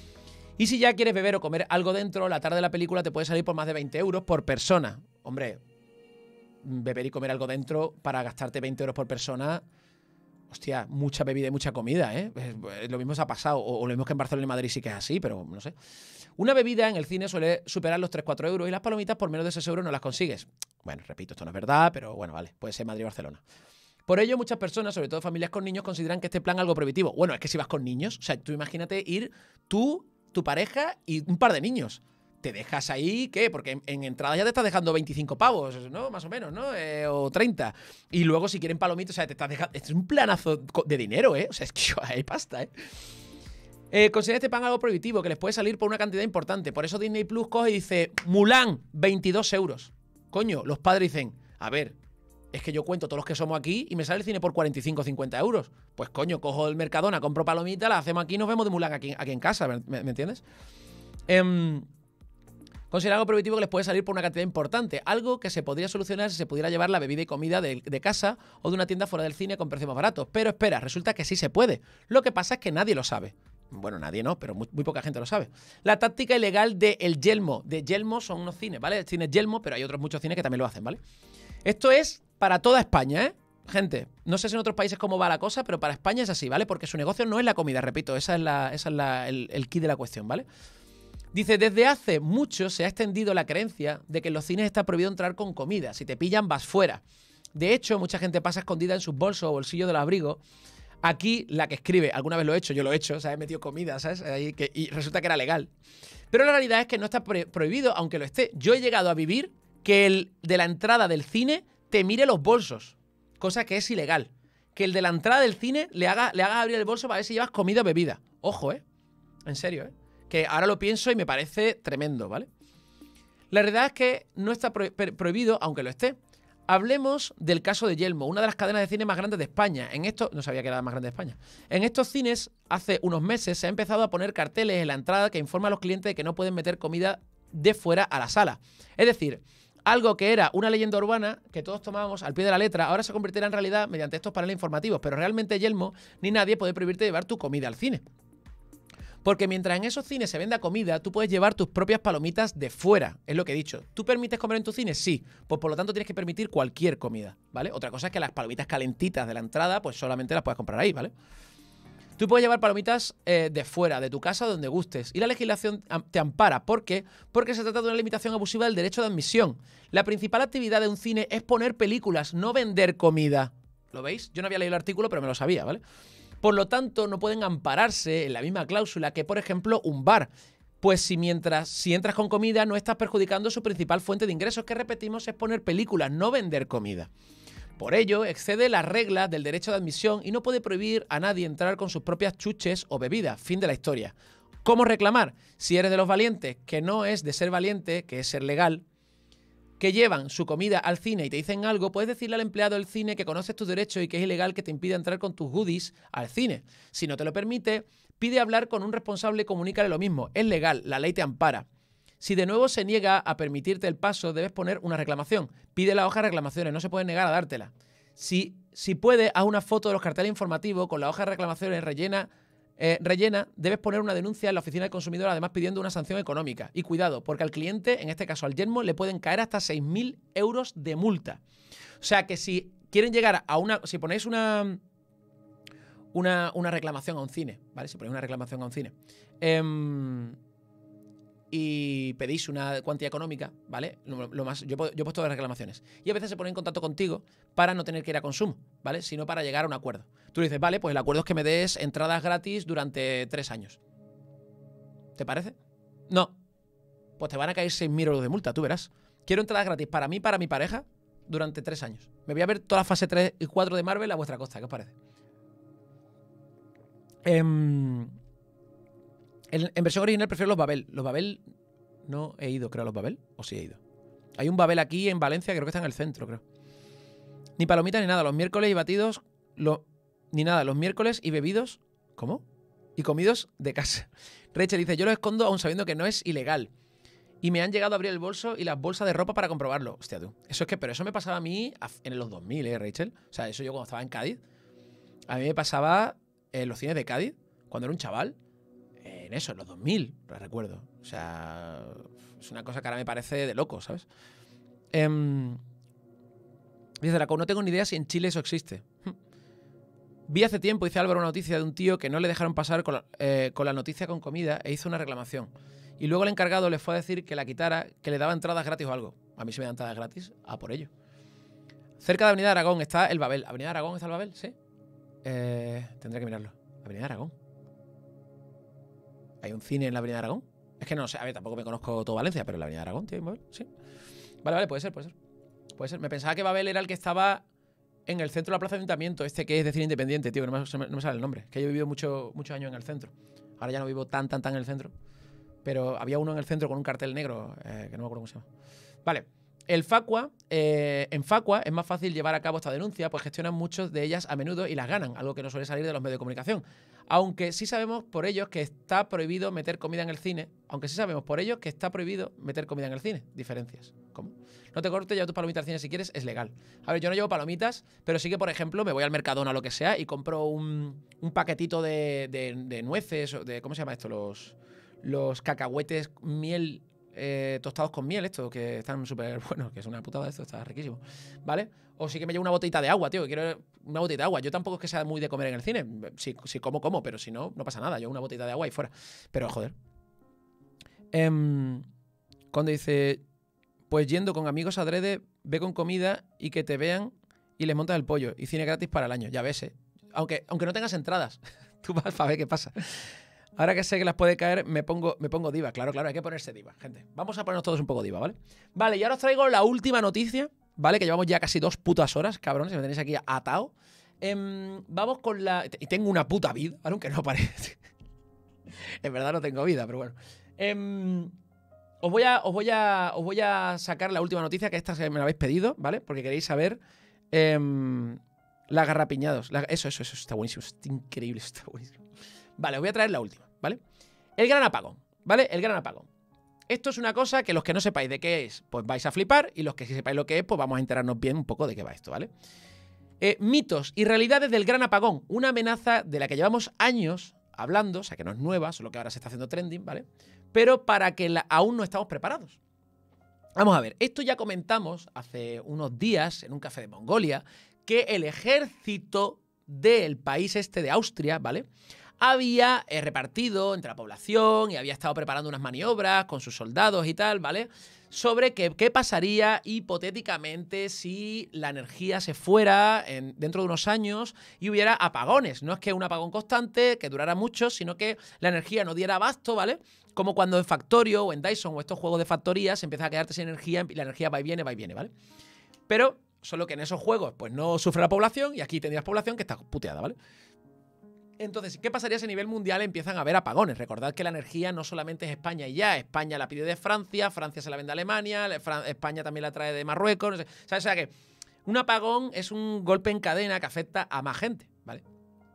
Y si ya quieres beber o comer algo dentro, la tarde de la película te puede salir por más de veinte euros por persona. Hombre, beber y comer algo dentro para gastarte veinte euros por persona... Hostia, mucha bebida y mucha comida, ¿eh? Lo mismo se ha pasado, o lo mismo que en Barcelona y Madrid sí que es así, pero no sé. Una bebida en el cine suele superar los tres a cuatro euros y las palomitas por menos de seis euros no las consigues. Bueno, repito, esto no es verdad, pero bueno, vale, puede ser Madrid o Barcelona. Por ello, muchas personas, sobre todo familias con niños, consideran que este plan es algo prohibitivo. Bueno, es que si vas con niños, o sea, tú imagínate ir tú, tu pareja y un par de niños. Te dejas ahí, ¿qué? Porque en, en entrada ya te estás dejando veinticinco pavos, ¿no? Más o menos, ¿no? Eh, o treinta. Y luego si quieren palomitas, o sea, te estás dejando... Este es un planazo de dinero, ¿eh? O sea, es que hay pasta, ¿eh? eh Considera este plan algo prohibitivo, que les puede salir por una cantidad importante. Por eso Disney Plus coge y dice, Mulan, veintidós euros. Coño, los padres dicen, a ver, es que yo cuento todos los que somos aquí y me sale el cine por cuarenta y cinco o cincuenta euros. Pues coño, cojo el Mercadona, compro palomitas, las hacemos aquí y nos vemos de Mulan aquí, aquí en casa, ¿me, me entiendes? Eh... Considera algo prohibitivo que les puede salir por una cantidad importante, algo que se podría solucionar si se pudiera llevar la bebida y comida de, de casa o de una tienda fuera del cine con precios más baratos. Pero espera, resulta que sí se puede. Lo que pasa es que nadie lo sabe. Bueno, nadie no, pero muy, muy poca gente lo sabe. La táctica ilegal de El Yelmo. De Yelmo son unos cines, ¿vale? Cines Yelmo, pero hay otros muchos cines que también lo hacen, ¿vale? Esto es para toda España, ¿eh? Gente, no sé si en otros países cómo va la cosa, pero para España es así, ¿vale? Porque su negocio no es la comida, repito, esa es, la, esa es la, el, el key de la cuestión, ¿vale? Dice, desde hace mucho se ha extendido la creencia de que en los cines está prohibido entrar con comida. Si te pillan, vas fuera. De hecho, mucha gente pasa escondida en sus bolsos o bolsillos del abrigo. Aquí, la que escribe, alguna vez lo he hecho, yo lo he hecho, o sea, he metido comida, ¿sabes? Ahí que, y resulta que era legal. Pero la realidad es que no está prohibido, aunque lo esté. Yo he llegado a vivir que el de la entrada del cine te mire los bolsos, cosa que es ilegal. Que el de la entrada del cine le haga, le haga abrir el bolso para ver si llevas comida o bebida. Ojo, ¿eh? En serio, ¿eh? Que ahora lo pienso y me parece tremendo, ¿vale? La realidad es que no está pro prohibido, aunque lo esté. Hablemos del caso de Yelmo, una de las cadenas de cine más grandes de España. En esto, no sabía que era la más grande de España. En estos cines, hace unos meses, se ha empezado a poner carteles en la entrada que informan a los clientes de que no pueden meter comida de fuera a la sala. Es decir, algo que era una leyenda urbana que todos tomábamos al pie de la letra, ahora se convertirá en realidad mediante estos paneles informativos. Pero realmente Yelmo ni nadie puede prohibirte llevar tu comida al cine. Porque mientras en esos cines se venda comida, tú puedes llevar tus propias palomitas de fuera. Es lo que he dicho. ¿Tú permites comer en tu cine? Sí. Pues por lo tanto tienes que permitir cualquier comida, ¿vale? Otra cosa es que las palomitas calentitas de la entrada, pues solamente las puedes comprar ahí, ¿vale? Tú puedes llevar palomitas eh, de fuera, de tu casa, donde gustes. Y la legislación te ampara. ¿Por qué? Porque se trata de una limitación abusiva del derecho de admisión. La principal actividad de un cine es poner películas, no vender comida. ¿Lo veis? Yo no había leído el artículo, pero me lo sabía, ¿vale? Por lo tanto, no pueden ampararse en la misma cláusula que, por ejemplo, un bar. Pues si mientras si entras con comida no estás perjudicando su principal fuente de ingresos, que repetimos es poner películas, no vender comida. Por ello, excede las reglas del derecho de admisión y no puede prohibir a nadie entrar con sus propias chuches o bebidas. Fin de la historia. ¿Cómo reclamar? Si eres de los valientes, que no es de ser valiente, que es ser legal, que llevan su comida al cine y te dicen algo, puedes decirle al empleado del cine que conoces tus derechos y que es ilegal que te impida entrar con tus goodies al cine. Si no te lo permite, pide hablar con un responsable y comunícale lo mismo. Es legal, la ley te ampara. Si de nuevo se niega a permitirte el paso, debes poner una reclamación. Pide la hoja de reclamaciones, no se puede negar a dártela. Si, si puedes, haz una foto de los carteles informativos con la hoja de reclamaciones rellena, eh, rellena, debes poner una denuncia en la oficina del consumidor, además pidiendo una sanción económica. Y cuidado, porque al cliente, en este caso al yermo, le pueden caer hasta seis mil euros de multa. O sea que si quieren llegar a una... Si ponéis una... Una, una reclamación a un cine, ¿vale? Si ponéis una reclamación a un cine eh, y pedís una cuantía económica, ¿vale? Lo, lo más, yo, yo he puesto reclamaciones. Y a veces se pone en contacto contigo para no tener que ir a consumo, ¿vale? Sino para llegar a un acuerdo. Tú le dices, vale, pues el acuerdo es que me des entradas gratis durante tres años. ¿Te parece? No. Pues te van a caer seis mil euros de multa, tú verás. Quiero entradas gratis para mí, para mi pareja, durante tres años. Me voy a ver toda la fase tres y cuatro de Marvel a vuestra costa, ¿qué os parece? En, en, en versión original prefiero los Babel. Los Babel no he ido, creo, a los Babel. ¿O sí he ido? Hay un Babel aquí en Valencia, creo que está en el centro, creo. Ni palomitas ni nada. Los miércoles y batidos... Lo, ni nada. Los miércoles y bebidos... ¿Cómo? Y comidos de casa. Rachel dice, yo lo escondo aún sabiendo que no es ilegal. Y me han llegado a abrir el bolso y las bolsas de ropa para comprobarlo. Hostia, tú. Eso es que... Pero eso me pasaba a mí en los dos mil, ¿eh, Rachel? O sea, eso yo cuando estaba en Cádiz. A mí me pasaba... en los cines de Cádiz, cuando era un chaval, en eso, en los dos mil, lo recuerdo. O sea, es una cosa que ahora me parece de loco, ¿sabes? Eh, dice, no tengo ni idea si en Chile eso existe. Vi hace tiempo, dice Álvaro, una noticia de un tío que no le dejaron pasar con la, eh, con la noticia con comida e hizo una reclamación. Y luego el encargado le fue a decir que la quitara, que le daba entradas gratis o algo. A mí se me dan entradas gratis, a por ello. Cerca de Avenida Aragón está el Babel. ¿Avenida Aragón está el Babel? Sí. Eh, tendré que mirarlo. Avenida Aragón. ¿Hay un cine en la Avenida Aragón? Es que no sé, a ver, tampoco me conozco todo Valencia, pero en la Avenida Aragón tiene Babel, sí. Vale, vale, puede ser, puede ser. Puede ser. Me pensaba que Babel era el que estaba en el centro de la Plaza de Ayuntamiento, este que es de cine independiente, tío, que no me, no me sale el nombre. Que yo he vivido mucho, muchos años en el centro. Ahora ya no vivo tan, tan, tan en el centro. Pero había uno en el centro con un cartel negro, eh, que no me acuerdo cómo se llama. Vale. El Facua, eh, en Facua es más fácil llevar a cabo esta denuncia, pues gestionan muchos de ellas a menudo y las ganan, algo que no suele salir de los medios de comunicación. Aunque sí sabemos por ellos que está prohibido meter comida en el cine, aunque sí sabemos por ellos que está prohibido meter comida en el cine. Diferencias. ¿Cómo? No te cortes, lleva tus palomitas al cine si quieres, es legal. A ver, yo no llevo palomitas, pero sí que, por ejemplo, me voy al Mercadona o lo que sea y compro un, un paquetito de, de, de nueces, de, ¿cómo se llama esto? Los, los cacahuetes miel... Eh, tostados con miel, esto, que están súper buenos, que es una putada esto, está riquísimo, ¿vale? O sí que me llevo una botellita de agua, tío, que quiero una botellita de agua. Yo tampoco es que sea muy de comer en el cine, si, si como, como, pero si no, no pasa nada, yo una botellita de agua y fuera. Pero, joder. Eh, cuando dice, pues yendo con amigos adrede, ve con comida y que te vean y les montas el pollo, y cine gratis para el año, ya ves, ¿eh? Aunque, aunque no tengas entradas, tú vas para ver qué pasa. Ahora que sé que las puede caer, me pongo, me pongo diva. Claro, claro, hay que ponerse diva, gente. Vamos a ponernos todos un poco diva, ¿vale? Vale, y ahora os traigo la última noticia, ¿vale? Que llevamos ya casi dos putas horas, cabrones, me tenéis aquí atado. Eh, vamos con la... Y tengo una puta vida, ¿vale? Aunque no parece. En verdad no tengo vida, pero bueno. Eh, os, voy a, os, voy a, os voy a sacar la última noticia, que esta me la habéis pedido, ¿vale? Porque queréis saber... Eh, la garrapiñados. La, eso, eso, eso está buenísimo. Está increíble, está buenísimo. Vale, os voy a traer la última, ¿vale? El gran apagón, ¿vale? El gran apagón. Esto es una cosa que los que no sepáis de qué es, pues vais a flipar, y los que sí sepáis lo que es, pues vamos a enterarnos bien un poco de qué va esto, ¿vale? Eh, mitos y realidades del gran apagón. Una amenaza de la que llevamos años hablando, o sea que no es nueva, solo que ahora se está haciendo trending, ¿vale? Pero para que la, aún no estamos preparados. Vamos a ver, esto ya comentamos hace unos días en un café de Mongolia, que el ejército del país este de Austria, ¿vale?, había eh, repartido entre la población y había estado preparando unas maniobras con sus soldados y tal, ¿vale?, sobre qué, qué pasaría hipotéticamente si la energía se fuera en, dentro de unos años y hubiera apagones. No es que un apagón constante, que durara mucho, sino que la energía no diera abasto, ¿vale? Como cuando en Factorio o en Dyson o estos juegos de factoría se empieza a quedarte sin energía y la energía va y viene, va y viene, ¿vale? Pero solo que en esos juegos pues no sufre la población y aquí tendrías población que está puteada, ¿vale? Entonces, ¿qué pasaría si a nivel mundial empiezan a haber apagones? Recordad que la energía no solamente es España y ya. España la pide de Francia, Francia se la vende a Alemania, España también la trae de Marruecos. No sé. O sea, o sea que un apagón es un golpe en cadena que afecta a más gente, ¿vale?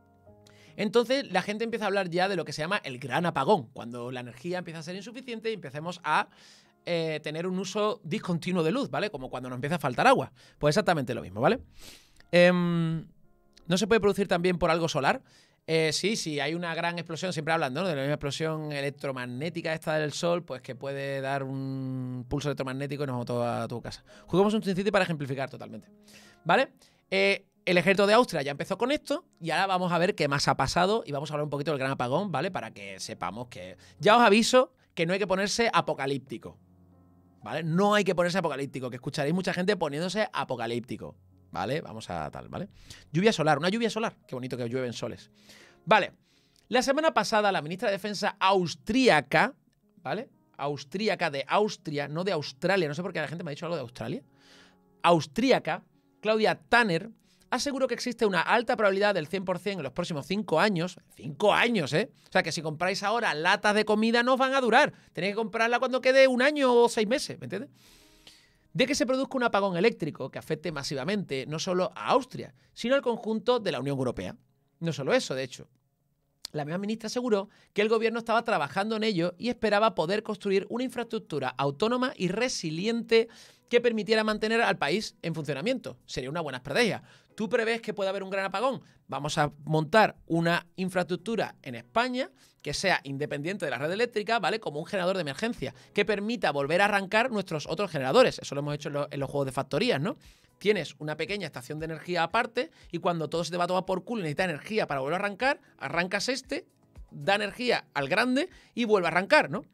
Entonces, la gente empieza a hablar ya de lo que se llama el gran apagón, cuando la energía empieza a ser insuficiente y empecemos a eh, tener un uso discontinuo de luz, ¿vale? Como cuando nos empieza a faltar agua. Pues exactamente lo mismo, ¿vale? Eh, ¿No se puede producir también por algo solar? Eh, sí, sí, hay una gran explosión, siempre hablan, ¿no?, de la misma explosión electromagnética esta del Sol, pues que puede dar un pulso electromagnético y nos vamos todos a tu casa. Juguemos un City para ejemplificar totalmente, ¿vale? Eh, el ejército de Austria ya empezó con esto y ahora vamos a ver qué más ha pasado y vamos a hablar un poquito del gran apagón, ¿vale? Para que sepamos que... Ya os aviso que no hay que ponerse apocalíptico, ¿vale? No hay que ponerse apocalíptico, que escucharéis mucha gente poniéndose apocalíptico. ¿Vale? Vamos a tal, ¿vale? Lluvia solar, una lluvia solar. Qué bonito que llueven soles. Vale. La semana pasada la ministra de Defensa austríaca, ¿vale? Austríaca de Austria, no de Australia. No sé por qué la gente me ha dicho algo de Australia. Austríaca, Claudia Tanner, aseguró que existe una alta probabilidad del cien por cien en los próximos cinco años. cinco años, ¿eh? O sea, que si compráis ahora latas de comida no os van a durar. Tenéis que comprarla cuando quede un año o seis meses, ¿me entiendes? De que se produzca un apagón eléctrico que afecte masivamente no solo a Austria, sino al conjunto de la Unión Europea. No solo eso, de hecho. La misma ministra aseguró que el gobierno estaba trabajando en ello y esperaba poder construir una infraestructura autónoma y resiliente que permitiera mantener al país en funcionamiento. Sería una buena estrategia. ¿Tú prevés que puede haber un gran apagón? Vamos a montar una infraestructura en España que sea independiente de la red eléctrica, ¿vale? Como un generador de emergencia, que permita volver a arrancar nuestros otros generadores. Eso lo hemos hecho en, lo, en los juegos de factorías, ¿no? Tienes una pequeña estación de energía aparte y cuando todo se te va a tomar por culo y necesitas energía para volver a arrancar, arrancas este, da energía al grande y vuelve a arrancar, ¿no?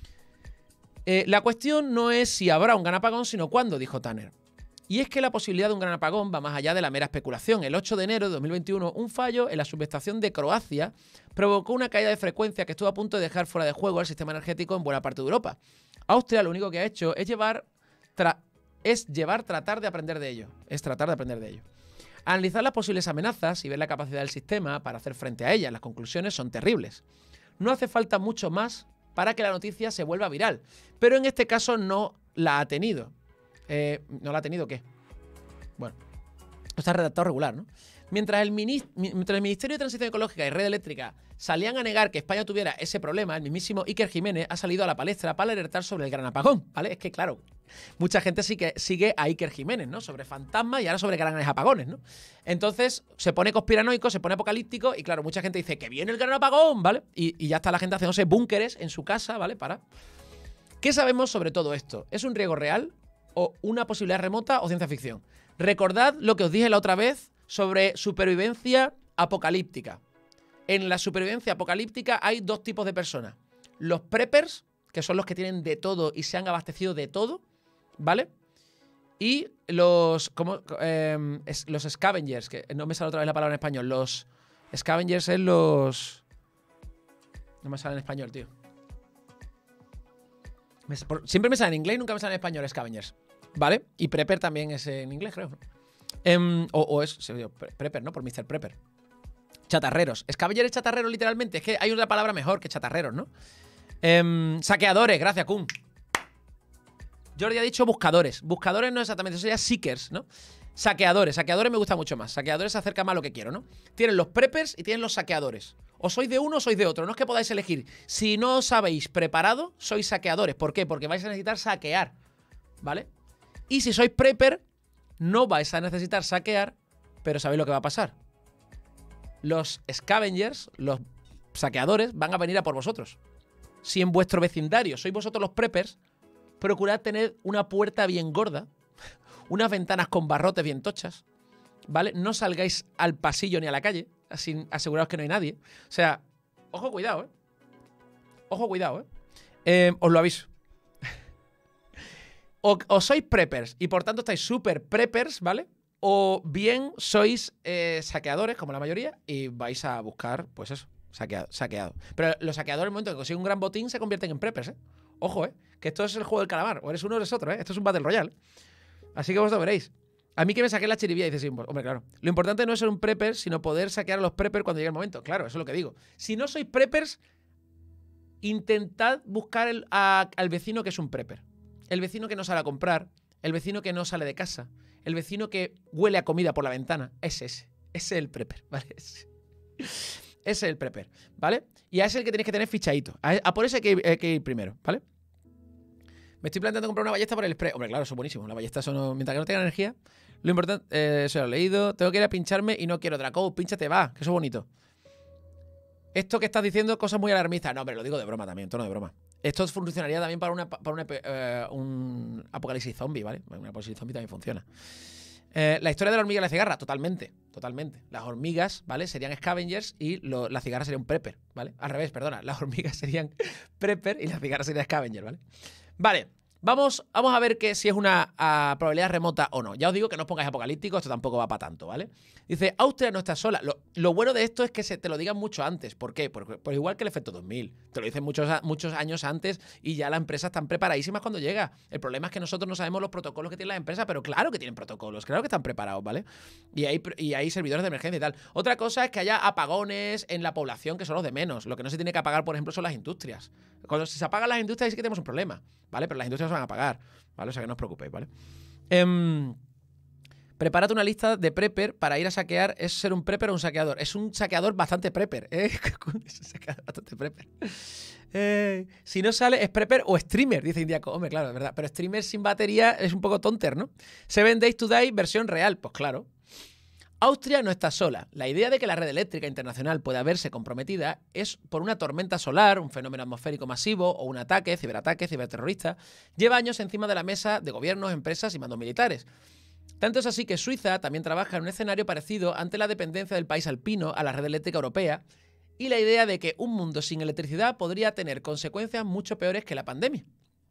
Eh, la cuestión no es si habrá un gran apagón, sino cuándo, dijo Tanner. Y es que la posibilidad de un gran apagón va más allá de la mera especulación. El ocho de enero de dos mil veintiuno, un fallo en la subestación de Croacia provocó una caída de frecuencia que estuvo a punto de dejar fuera de juego el sistema energético en buena parte de Europa. Austria lo único que ha hecho es llevar, tra es llevar tratar de aprender de ello. Es tratar de aprender de ello. Analizar las posibles amenazas y ver la capacidad del sistema para hacer frente a ellas. Las conclusiones son terribles. No hace falta mucho más para que la noticia se vuelva viral, pero en este caso no la ha tenido. Eh, ¿No la ha tenido qué? Bueno, está redactado regular, ¿no? Mientras el, mientras el Ministerio de Transición Ecológica y Red Eléctrica salían a negar que España tuviera ese problema, el mismísimo Iker Jiménez ha salido a la palestra para alertar sobre el gran apagón, ¿vale? Es que, claro, mucha gente sí que sigue a Iker Jiménez, ¿no? Sobre fantasmas y ahora sobre grandes apagones, ¿no? Entonces se pone conspiranoico, se pone apocalíptico y, claro, mucha gente dice que viene el gran apagón, ¿vale? Y, y ya está la gente haciéndose búnkeres en su casa, ¿vale? Para... ¿Qué sabemos sobre todo esto? ¿Es un riesgo real o una posibilidad remota o ciencia ficción? Recordad lo que os dije la otra vez sobre supervivencia apocalíptica. En la supervivencia apocalíptica hay dos tipos de personas. Los preppers, que son los que tienen de todo y se han abastecido de todo, ¿vale? Y los, ¿cómo? Eh, es, los scavengers, que no me sale otra vez la palabra en español. Los scavengers es los... No me sale en español, tío. Me, por, siempre me sale en inglés y nunca me sale en español scavengers, ¿vale? Y prepper también es en inglés, creo. Um, o, o es se dio, prepper, ¿no? Por mister Prepper. Chatarreros. Scavenger es chatarrero, literalmente. Es que hay una palabra mejor que chatarreros, ¿no? Um, saqueadores, gracias, Kun. Jordi ha dicho buscadores. Buscadores no exactamente, eso sería seekers, ¿no? Saqueadores. Saqueadores me gusta mucho más. Saqueadores se acerca más a lo que quiero, ¿no? Tienen los preppers y tienen los saqueadores. O sois de uno o sois de otro. No es que podáis elegir. Si no os habéis preparado, sois saqueadores. ¿Por qué? Porque vais a necesitar saquear, ¿vale? Y si sois prepper, no vais a necesitar saquear, pero sabéis lo que va a pasar. Los scavengers, los saqueadores, van a venir a por vosotros. Si en vuestro vecindario sois vosotros los preppers, procurad tener una puerta bien gorda, unas ventanas con barrotes bien tochas, ¿vale? No salgáis al pasillo ni a la calle, así aseguraos que no hay nadie. O sea, ojo, cuidado, ¿eh? Ojo, cuidado, ¿eh? eh os lo aviso. O, o sois preppers y por tanto estáis súper preppers, ¿vale? O bien sois eh, saqueadores, como la mayoría, y vais a buscar, pues eso, saqueado, saqueado. Pero los saqueadores, en el momento que consiguen un gran botín, se convierten en preppers, ¿eh? Ojo, ¿eh? Que esto es el juego del calamar. O eres uno o eres otro, ¿eh? Esto es un Battle Royale. Así que vosotros veréis. A mí que me saqué la chiribía, dice Simbo. Hombre, claro. Lo importante no es ser un prepper, sino poder saquear a los preppers cuando llegue el momento. Claro, eso es lo que digo. Si no sois preppers, intentad buscar el, a, al vecino que es un prepper. El vecino que no sale a comprar, el vecino que no sale de casa, el vecino que huele a comida por la ventana. Es ese. Ese es el prepper, ¿vale? Ese, ese es el prepper, ¿vale? Y a ese es el que tenéis que tener fichadito. A, a por ese hay que, hay que ir primero, ¿vale? Me estoy planteando comprar una ballesta por el Express. Hombre, claro, eso es buenísimo. La ballesta, eso no, mientras que no tenga energía. Lo importante, eh, se lo he leído. Tengo que ir a pincharme y no quiero Draco. Pínchate, va, que eso es bonito. Esto que estás diciendo, cosas muy alarmistas. No, pero lo digo de broma también, tono de broma. Esto funcionaría también para, una, para una, eh, un apocalipsis zombie, ¿vale? Un apocalipsis zombie también funciona. Eh, la historia de la hormiga y la cigarra, totalmente, totalmente. Las hormigas, ¿vale? Serían scavengers y lo, la cigarra sería un prepper, ¿vale? Al revés, perdona. Las hormigas serían prepper y la cigarra sería scavenger, ¿vale? Vale. Vamos, vamos a ver que si es una uh, probabilidad remota o no. Ya os digo que no os pongáis apocalípticos, esto tampoco va para tanto, ¿vale? Dice, Austria no está sola. Lo, lo bueno de esto es que se te lo digan mucho antes. ¿Por qué? Porque, pues igual que el efecto dos mil. Te lo dicen muchos, muchos años antes y ya las empresas están preparadísimas cuando llega. El problema es que nosotros no sabemos los protocolos que tienen las empresas, pero claro que tienen protocolos, claro que están preparados, ¿vale? Y hay, y hay servidores de emergencia y tal. Otra cosa es que haya apagones en la población que son los de menos. Lo que no se tiene que apagar, por ejemplo, son las industrias. Cuando se apagan las industrias sí que tenemos un problema, ¿vale? Pero las industrias se van a apagar, ¿vale? O sea que no os preocupéis, ¿vale? Eh, prepárate una lista de prepper para ir a saquear. ¿Es ser un prepper o un saqueador? Es un saqueador bastante prepper, ¿eh? Es un saqueador bastante prepper. Eh, si no sale, ¿es prepper o streamer? Dice Indiaco. Hombre, claro, es verdad. Pero streamer sin batería es un poco tonter, ¿no? Seven Days to Die, versión real. Pues claro. Austria no está sola. La idea de que la red eléctrica internacional pueda verse comprometida es por una tormenta solar, un fenómeno atmosférico masivo o un ataque, ciberataque, ciberterrorista. Lleva años encima de la mesa de gobiernos, empresas y mandos militares. Tanto es así que Suiza también trabaja en un escenario parecido ante la dependencia del país alpino a la red eléctrica europea y la idea de que un mundo sin electricidad podría tener consecuencias mucho peores que la pandemia.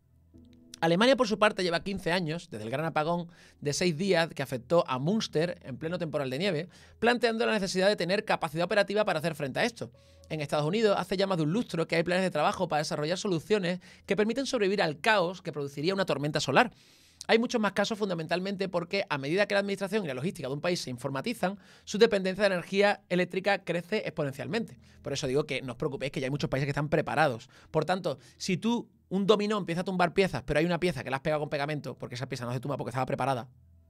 Alemania, por su parte, lleva quince años, desde el gran apagón de seis días que afectó a Münster en pleno temporal de nieve, planteando la necesidad de tener capacidad operativa para hacer frente a esto. En Estados Unidos, hace ya más de un lustro que hay planes de trabajo para desarrollar soluciones que permiten sobrevivir al caos que produciría una tormenta solar. Hay muchos más casos fundamentalmente porque a medida que la administración y la logística de un país se informatizan, su dependencia de energía eléctrica crece exponencialmente. Por eso digo que no os preocupéis que ya hay muchos países que están preparados. Por tanto, si tú, un dominó, empieza a tumbar piezas, pero hay una pieza que la has pegado con pegamento, porque esa pieza no se tumba porque estaba preparada,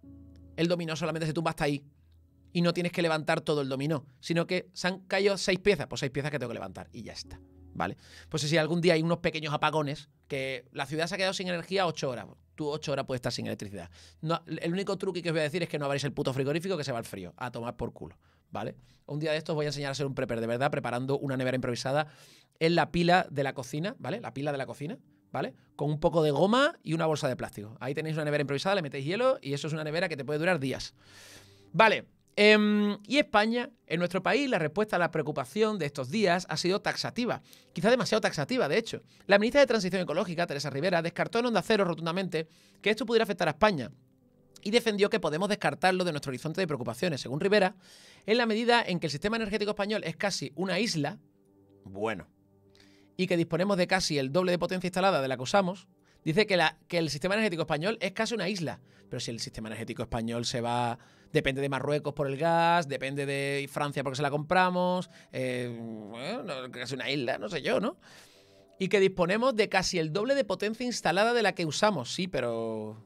el dominó solamente se tumba hasta ahí y no tienes que levantar todo el dominó, sino que se han caído seis piezas, pues seis piezas que tengo que levantar y ya está. ¿Vale? Pues si algún día hay unos pequeños apagones, que la ciudad se ha quedado sin energía ocho horas, tú ocho horas puedes estar sin electricidad. No, el único truque que os voy a decir es que no abráis el puto frigorífico que se va al frío, a tomar por culo, ¿vale? Un día de estos os voy a enseñar a ser un prepper de verdad, preparando una nevera improvisada en la pila de la cocina, ¿vale? La pila de la cocina, ¿vale? Con un poco de goma y una bolsa de plástico. Ahí tenéis una nevera improvisada, le metéis hielo y eso es una nevera que te puede durar días. Vale. Eh, y España, en nuestro país, la respuesta a la preocupación de estos días ha sido taxativa, quizá demasiado taxativa, de hecho. La ministra de Transición Ecológica, Teresa Rivera, descartó en Onda Cero rotundamente que esto pudiera afectar a España y defendió que podemos descartarlo de nuestro horizonte de preocupaciones. Según Rivera, en la medida en que el sistema energético español es casi una isla, bueno, y que disponemos de casi el doble de potencia instalada de la que usamos, dice que, la, que el sistema energético español es casi una isla. Pero si el sistema energético español se va... Depende de Marruecos por el gas, depende de Francia porque se la compramos, eh, bueno, casi una isla, no sé yo, ¿no? Y que disponemos de casi el doble de potencia instalada de la que usamos, sí, pero...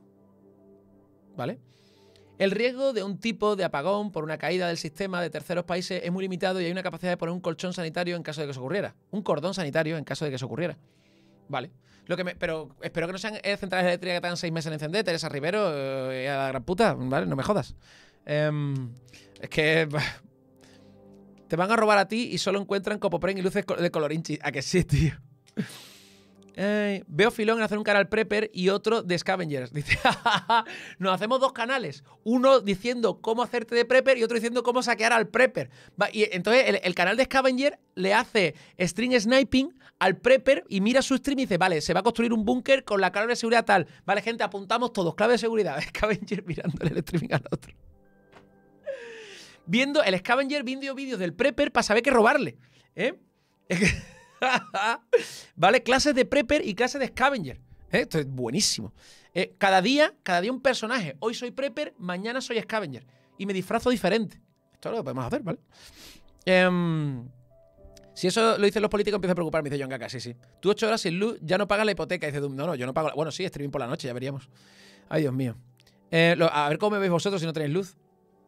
¿Vale? El riesgo de un tipo de apagón por una caída del sistema de terceros países es muy limitado y hay una capacidad de poner un colchón sanitario en caso de que eso ocurriera. Un cordón sanitario en caso de que eso ocurriera. Vale. Lo que me, pero espero que no sean centrales eléctricas que tengan seis meses en encender, Teresa Rivero, eh, a la gran puta, ¿vale? No me jodas. Eh, es que te van a robar a ti y solo encuentran copopren y luces de colorinchi. ¿A que sí, tío? Eh, veo filón en hacer un canal prepper y otro de scavengers. Dice, nos hacemos dos canales. Uno diciendo cómo hacerte de prepper y otro diciendo cómo saquear al prepper. Va, y entonces el, el canal de scavenger le hace string sniping al prepper y mira su stream y dice, vale, se va a construir un búnker con la clave de seguridad tal. Vale, gente, apuntamos todos. Clave de seguridad. Scavenger mirándole el streaming al otro. Viendo el scavenger viendo vídeos del prepper para saber qué robarle. ¿Eh? Es que... ¿Vale? Clases de prepper y clases de scavenger. ¿Eh? Esto es buenísimo. Eh, cada día, cada día un personaje. Hoy soy Prepper, mañana soy Scavenger. Y me disfrazo diferente. Esto es lo que podemos hacer, ¿vale? Eh, si eso lo dicen los políticos, empiezo a preocuparme, dice John Gaka. Sí, sí. Tú ocho horas sin luz, ya no pagas la hipoteca. Dice Doom, no, no, yo no pago. La... Bueno, sí, streaming por la noche, ya veríamos. Ay, Dios mío. Eh, lo, a ver cómo me veis vosotros si no tenéis luz.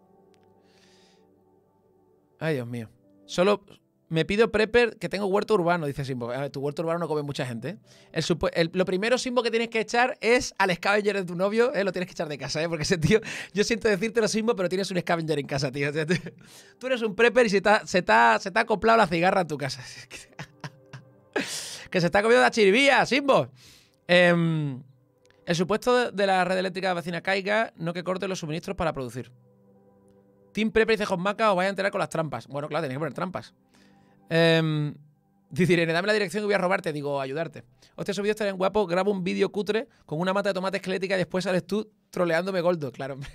Ay, Dios mío. Solo me pido Prepper que tengo huerto urbano, dice Simbo. A ver, tu huerto urbano no come mucha gente. ¿eh? El el, lo primero, Simbo, que tienes que echar es al Scavenger de tu novio. ¿eh? Lo tienes que echar de casa, ¿eh? Porque ese tío... Yo siento decírtelo, Simbo, pero tienes un Scavenger en casa, tío. Tú eres un Prepper y se te ha, se te ha, se te ha acoplado la cigarra en tu casa. Que se está comiendo la chiribía, Simbo. Eh, el supuesto de la red eléctrica vecina caiga, no que corte los suministros para producir. Team Prepper dice Josmaca, os vais a enterar con las trampas. Bueno, claro, tenéis que poner trampas. Eh, dice Irene, dame la dirección que voy a robarte. Digo, ayudarte. Hostia, esos vídeos estarían guapos. Grabo un vídeo cutre con una mata de tomate esquelética y después sales tú troleándome Goldo. Claro, hombre.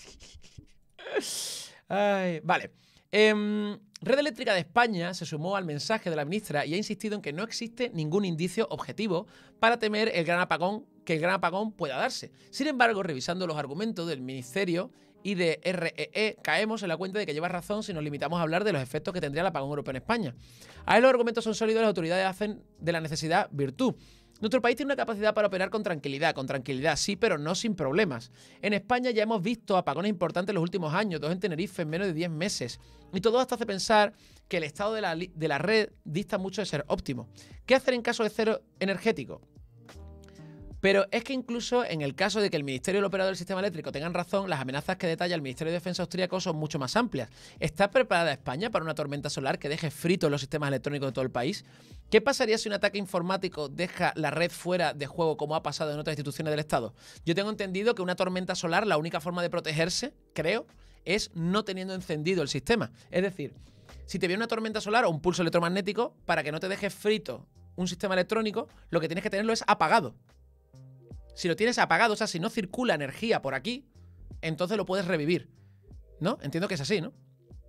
Ay, vale. Eh, Red Eléctrica de España se sumó al mensaje de la ministra y ha insistido en que no existe ningún indicio objetivo para temer el gran apagón, que el gran apagón pueda darse. Sin embargo, revisando los argumentos del ministerio y de R E E, caemos en la cuenta de que lleva razón si nos limitamos a hablar de los efectos que tendría el apagón europeo en España. Ahí los argumentos son sólidos, las autoridades hacen de la necesidad virtud. Nuestro país tiene una capacidad para operar con tranquilidad, con tranquilidad sí, pero no sin problemas. En España ya hemos visto apagones importantes en los últimos años, dos en Tenerife en menos de diez meses. Y todo esto hace pensar que el estado de la, de la red dista mucho de ser óptimo. ¿Qué hacer en caso de cero energético? Pero es que incluso en el caso de que el Ministerio y el operador del sistema eléctrico tengan razón, las amenazas que detalla el Ministerio de Defensa austríaco son mucho más amplias. ¿Está preparada España para una tormenta solar que deje fritos los sistemas electrónicos de todo el país? ¿Qué pasaría si un ataque informático deja la red fuera de juego como ha pasado en otras instituciones del Estado? Yo tengo entendido que una tormenta solar, la única forma de protegerse, creo, es no teniendo encendido el sistema. Es decir, si te viene una tormenta solar o un pulso electromagnético, para que no te deje frito un sistema electrónico, lo que tienes que tenerlo es apagado. Si lo tienes apagado, o sea, si no circula energía por aquí, entonces lo puedes revivir, ¿no? Entiendo que es así, ¿no?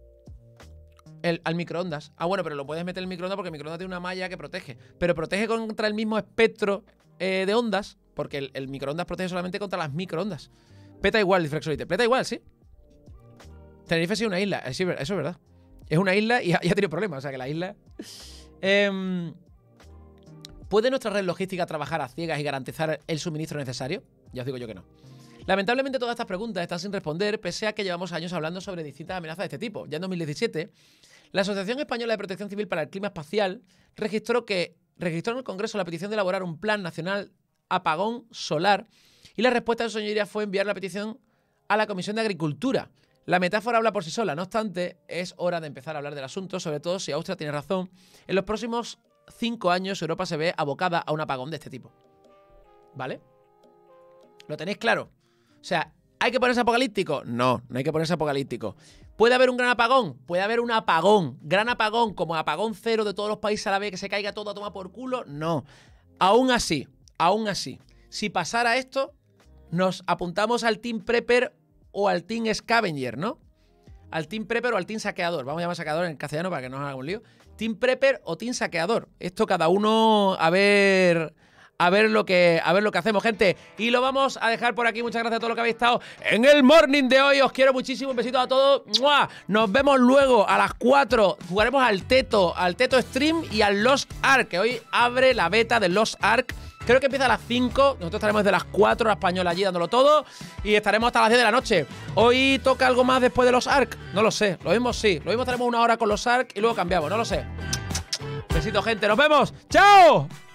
El, al microondas. Ah, bueno, pero lo puedes meter en el microondas porque el microondas tiene una malla que protege. Pero protege contra el mismo espectro eh, de ondas, porque el, el microondas protege solamente contra las microondas. Peta igual, dice Frexolite. Peta igual, sí. Tenerife sí es una isla. Eso es verdad. Es una isla y ha, y ha tenido problemas. O sea, que la isla... Eh... ¿Puede nuestra red logística trabajar a ciegas y garantizar el suministro necesario? Ya os digo yo que no. Lamentablemente todas estas preguntas están sin responder, pese a que llevamos años hablando sobre distintas amenazas de este tipo. Ya en dos mil diecisiete, la Asociación Española de Protección Civil para el Clima Espacial registró, que, registró en el Congreso la petición de elaborar un plan nacional apagón solar y la respuesta de su señoría fue enviar la petición a la Comisión de Agricultura. La metáfora habla por sí sola, no obstante, es hora de empezar a hablar del asunto, sobre todo si Austria tiene razón. En los próximos cinco años Europa se ve abocada a un apagón de este tipo. ¿Vale? ¿Lo tenéis claro? O sea, ¿hay que ponerse apocalíptico? No, no hay que ponerse apocalíptico. ¿Puede haber un gran apagón? Puede haber un apagón. Gran apagón, como apagón cero de todos los países a la vez, que se caiga todo a tomar por culo. No. Aún así, aún así, si pasara esto, nos apuntamos al Team Prepper o al Team Scavenger, ¿no? Al Team Prepper o al Team Saqueador. Vamos a llamar saqueador en castellano para que no nos haga un lío. Team Prepper o Team Saqueador. Esto cada uno a ver... A ver lo que a ver lo que hacemos, gente. Y lo vamos a dejar por aquí. Muchas gracias a todos los que habéis estado en el morning de hoy. Os quiero muchísimo. Un besito a todos. ¡Mua! Nos vemos luego a las cuatro. Jugaremos al Teto, al Teto Stream y al Lost Ark, que hoy abre la beta del Lost Ark. Creo que empieza a las cinco. Nosotros estaremos desde las cuatro, la española allí dándolo todo. Y estaremos hasta las diez de la noche. Hoy toca algo más después de los Ark. No lo sé. Lo mismo sí. Lo mismo estaremos una hora con los Ark y luego cambiamos. No lo sé. Besito, gente. Nos vemos. ¡Chao!